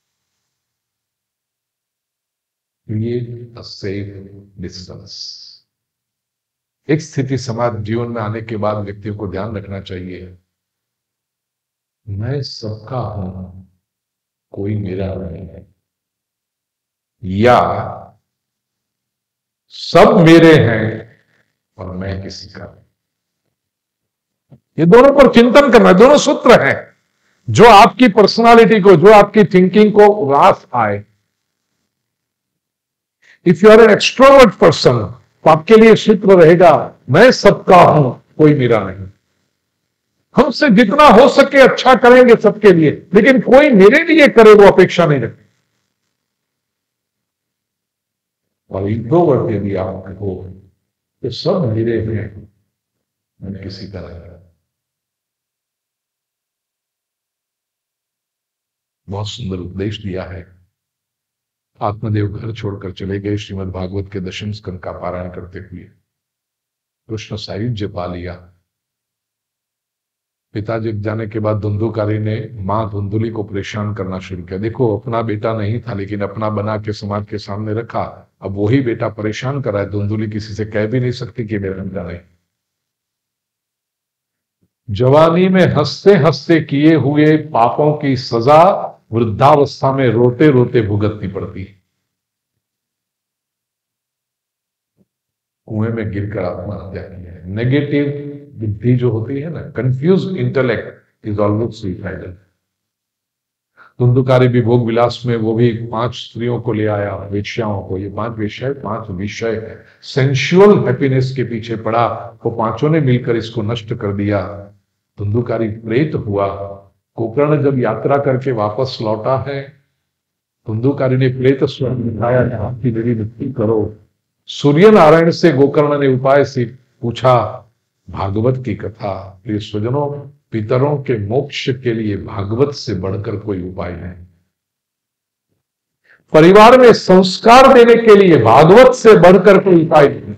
C: Create a safe distance. एक स्थिति समाज जीवन में आने के बाद व्यक्तियों को ध्यान रखना चाहिए, मैं सबका हूं, कोई मेरा नहीं है, या सब मेरे हैं और मैं किसी का नहीं। ये दोनों पर चिंतन करना, दोनों सूत्र हैं जो आपकी पर्सनालिटी को, जो आपकी थिंकिंग को रास आए। If you are an extrovert person तो आपके लिए सूत्र रहेगा, मैं सबका हूं, कोई मेरा नहीं। हमसे जितना हो सके अच्छा करेंगे सबके लिए, लेकिन कोई मेरे लिए करे वो अपेक्षा नहीं रखें। और इंट्रोवर्ट यदि आप हो तो सब मेरे हैं, मैं किसी का नहीं। बहुत सुंदर उपदेश दिया है। आत्मदेव घर छोड़कर चले गए। श्रीमद् भागवत के 10वें स्कंद का पारायण करते हुए कृष्ण सायुज्य पा लिया। पिताजी जाने के बाद धुंधुकारी ने मां धुंधुली को परेशान करना शुरू किया। देखो अपना बेटा नहीं था, लेकिन अपना बना के समाज के सामने रखा। अब वही बेटा परेशान कर रहा है। धुंधुली किसी से कह भी नहीं सकती कि मेरा बेटा नहीं। जवानी में हंसते हंसते किए हुए पापों की सजा वृद्धावस्था में रोते रोते भुगतनी पड़ती है। कुएं में गिरकर आत्महत्या की है। नेगेटिव बुद्धि जो होती है ना, confuse intellect is always suicidal. धुंधुकारी भी भोग विलास में वो भी 5 स्त्रियों को ले आया, वेश्याओं को। ये 5 वेश्याएं, 5 विषय है, सेंसुअल हैप्पीनेस के पीछे पड़ा। वो 5 ने मिलकर इसको नष्ट कर दिया। धुंधुकारी प्रेत हुआ। गोकर्ण जब यात्रा करके वापस लौटा है, धुंधुकारी ने प्रेत स्वर दिखाया, आपकी मेरी मुक्ति करो। सूर्य नारायण से गोकर्ण ने उपाय से पूछा भागवत की कथा। प्रिय स्वजनों, पितरों के मोक्ष के लिए भागवत से बढ़कर कोई उपाय नहीं। परिवार में संस्कार देने के लिए भागवत से बढ़कर कोई उपाय नहीं।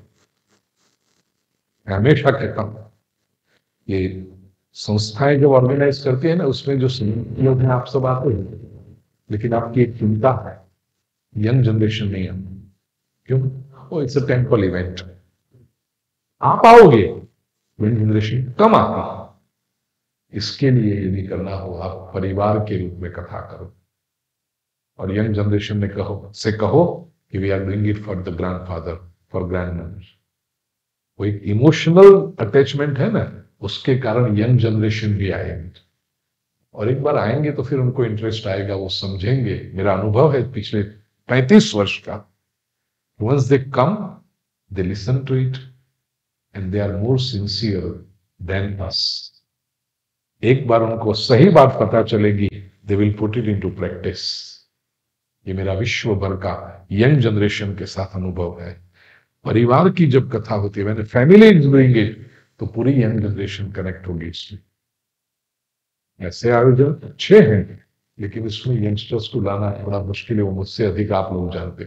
C: हमेशा कहता हूं, ये संस्थाएं जो ऑर्गेनाइज करती है ना, उसमें जो लोग हैं आप सब आते हैं, लेकिन आपकी एक चिंता है, यंग जनरेशन नहीं है। क्यों? वो इट्स अ टेम्पल इवेंट। आप आओगे, यंग जनरेशन कम आता है। इसके लिए यदि करना हो, आप परिवार के रूप में कथा करो और यंग जनरेशन ने कहो कि we are doing it for the grandfather, for grandmother. वो एक इमोशनल अटैचमेंट है ना, उसके कारण यंग जनरेशन भी आएंगे। और एक बार आएंगे तो फिर उनको इंटरेस्ट आएगा, वो समझेंगे। मेरा अनुभव है पिछले 35 वर्ष का। Once they come, they listen to it and they are more sincere than us. एक बार उनको सही बात पता चलेगी, they will put it into practice. ये मेरा विश्व भर का यंग जनरेशन के साथ अनुभव है। परिवार की जब कथा होती है, मैंने फैमिली इज डूइंग इट, तो पूरी यंग जनरेशन कनेक्ट होगी इसमें। ऐसे आयोजन अच्छे हैं, लेकिन इसमें यंगस्टर्स को लाना बड़ा मुश्किल है। वो मुझसे अधिक आप लोग जानते।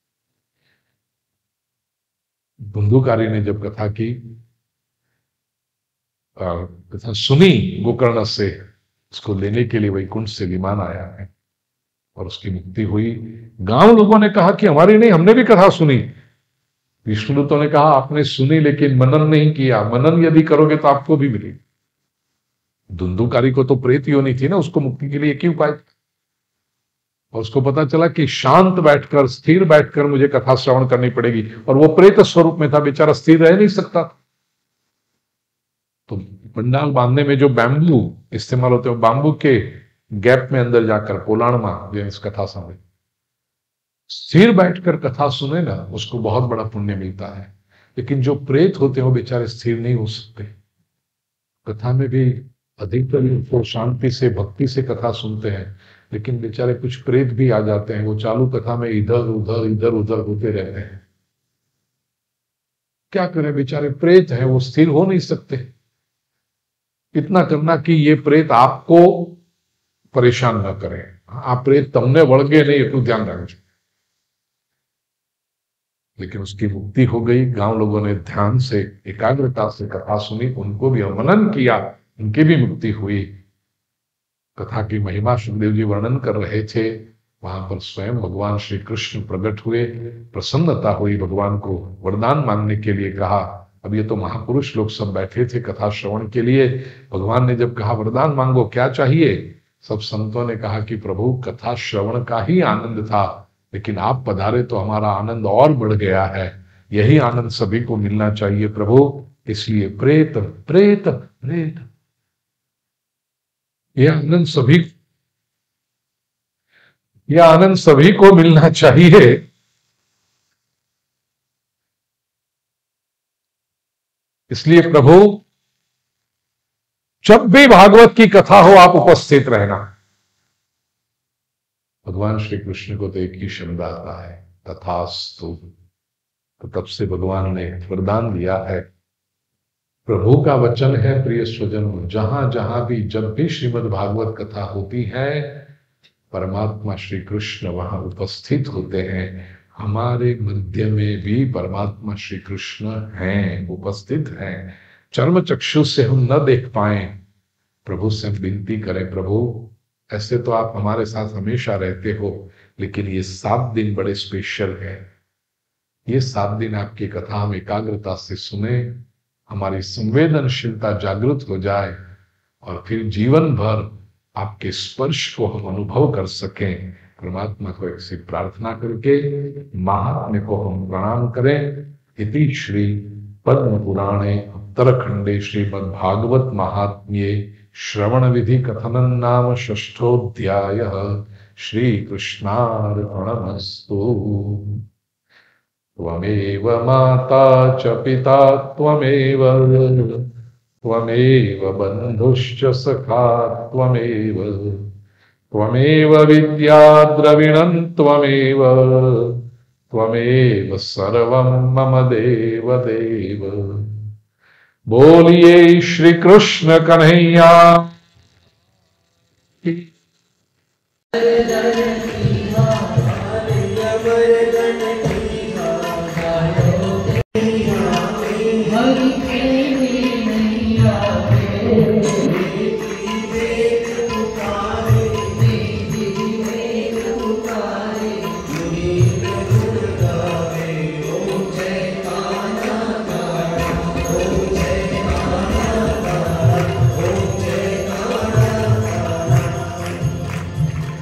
C: धुंधुकारी ने जब कथा की, कथा सुनी गोकर्ण से, उसको लेने के लिए वैकुंठ से विमान आया है और उसकी मुक्ति हुई। गांव लोगों ने कहा कि हमारी नहीं, हमने भी कथा सुनी। विष्णुदूतों ने कहा आपने सुनी लेकिन मनन नहीं किया। मनन यदि करोगे तो आपको भी मिलेगी। धुंधुकारी को तो प्रेत योनि थी ना, उसको मुक्ति के लिए एक ही उपाय था। और उसको पता चला कि शांत बैठकर, स्थिर बैठकर मुझे कथा श्रवण करनी पड़ेगी। और वो प्रेत स्वरूप में था, बेचारा स्थिर रह नहीं सकता था। तो पंडाल बांधने में जो बैम्बू इस्तेमाल होते हैं, बाम्बू के गैप में अंदर जाकर पोलाणमा इस कथा समय स्थिर बैठकर कथा सुने ना, उसको बहुत बड़ा पुण्य मिलता है। लेकिन जो प्रेत होते हैं वो बेचारे स्थिर नहीं हो सकते। कथा में भी अधिकतर लोग शांति से भक्ति से कथा सुनते हैं, लेकिन बेचारे कुछ प्रेत भी आ जाते हैं, वो चालू कथा में इधर उधर होते रहते हैं। क्या करें, बेचारे प्रेत हैं, वो स्थिर हो नहीं सकते। इतना करना कि ये प्रेत आपको परेशान ना करें। आप प्रेत तमने वड़ गए नहीं, એટલું ध्यान रखना। लेकिन उसकी मुक्ति हो गई। गांव लोगों ने ध्यान से एकाग्रता से कथा सुनी, उनको भी मनन किया, उनकी भी मुक्ति हुई। कथा की महिमा सुखदेव जी वर्णन कर रहे थे, वहां पर स्वयं भगवान श्री कृष्ण प्रकट हुए। प्रसन्नता हुई, भगवान को वरदान मांगने के लिए कहा। अब ये तो महापुरुष लोग सब बैठे थे कथा श्रवण के लिए। भगवान ने जब कहा वरदान मांगो, क्या चाहिए, सब संतों ने कहा कि प्रभु कथा श्रवण का ही आनंद था, लेकिन आप पधारे तो हमारा आनंद और बढ़ गया है। यही आनंद सभी को मिलना चाहिए प्रभु, इसलिए प्रेत प्रेत प्रेत यह आनंद सभी को मिलना चाहिए। इसलिए प्रभु जब भी भागवत की कथा हो आप उपस्थित रहना। भगवान श्री कृष्ण को तो एक ही शब्द आता है, तथास्तु। तो तब से भगवान ने वरदान दिया है। प्रभु का वचन है प्रिय स्वजनों, जहां जहां भी जब भी श्रीमद् भागवत कथा होती है, परमात्मा श्री कृष्ण वहां उपस्थित होते हैं। हमारे मध्य में भी परमात्मा श्री कृष्ण हैं, उपस्थित हैं। चर्म चक्षु से हम न देख पाए, प्रभु से विनती करें, प्रभु ऐसे तो आप हमारे साथ हमेशा रहते हो, लेकिन ये 7 दिन बड़े स्पेशल है। ये 7 दिन आपकी कथा हम एकाग्रता से सुने, हमारी संवेदनशीलता जागृत हो जाए, और फिर जीवन भर आपके स्पर्श को हम अनुभव कर सकें। परमात्मा को एक सी प्रार्थना करके महात्म्य को हम प्रणाम करें। इति श्री पद्म पुराणे उत्तरखंडे श्रीमद् भागवत महात्म्ये श्रवण विधि कथनन नाम षष्ठोऽध्यायः। श्री कृष्णार्पणमस्तु। त्वमेव माता च पिता त्वमेव, त्वमेव बन्धुश्च सखा त्वमेव, त्वमेव विद्या द्रविणं त्वमेव, त्वमेव सर्वं मम देव देव। बोलिए श्री कृष्ण कन्हैया की।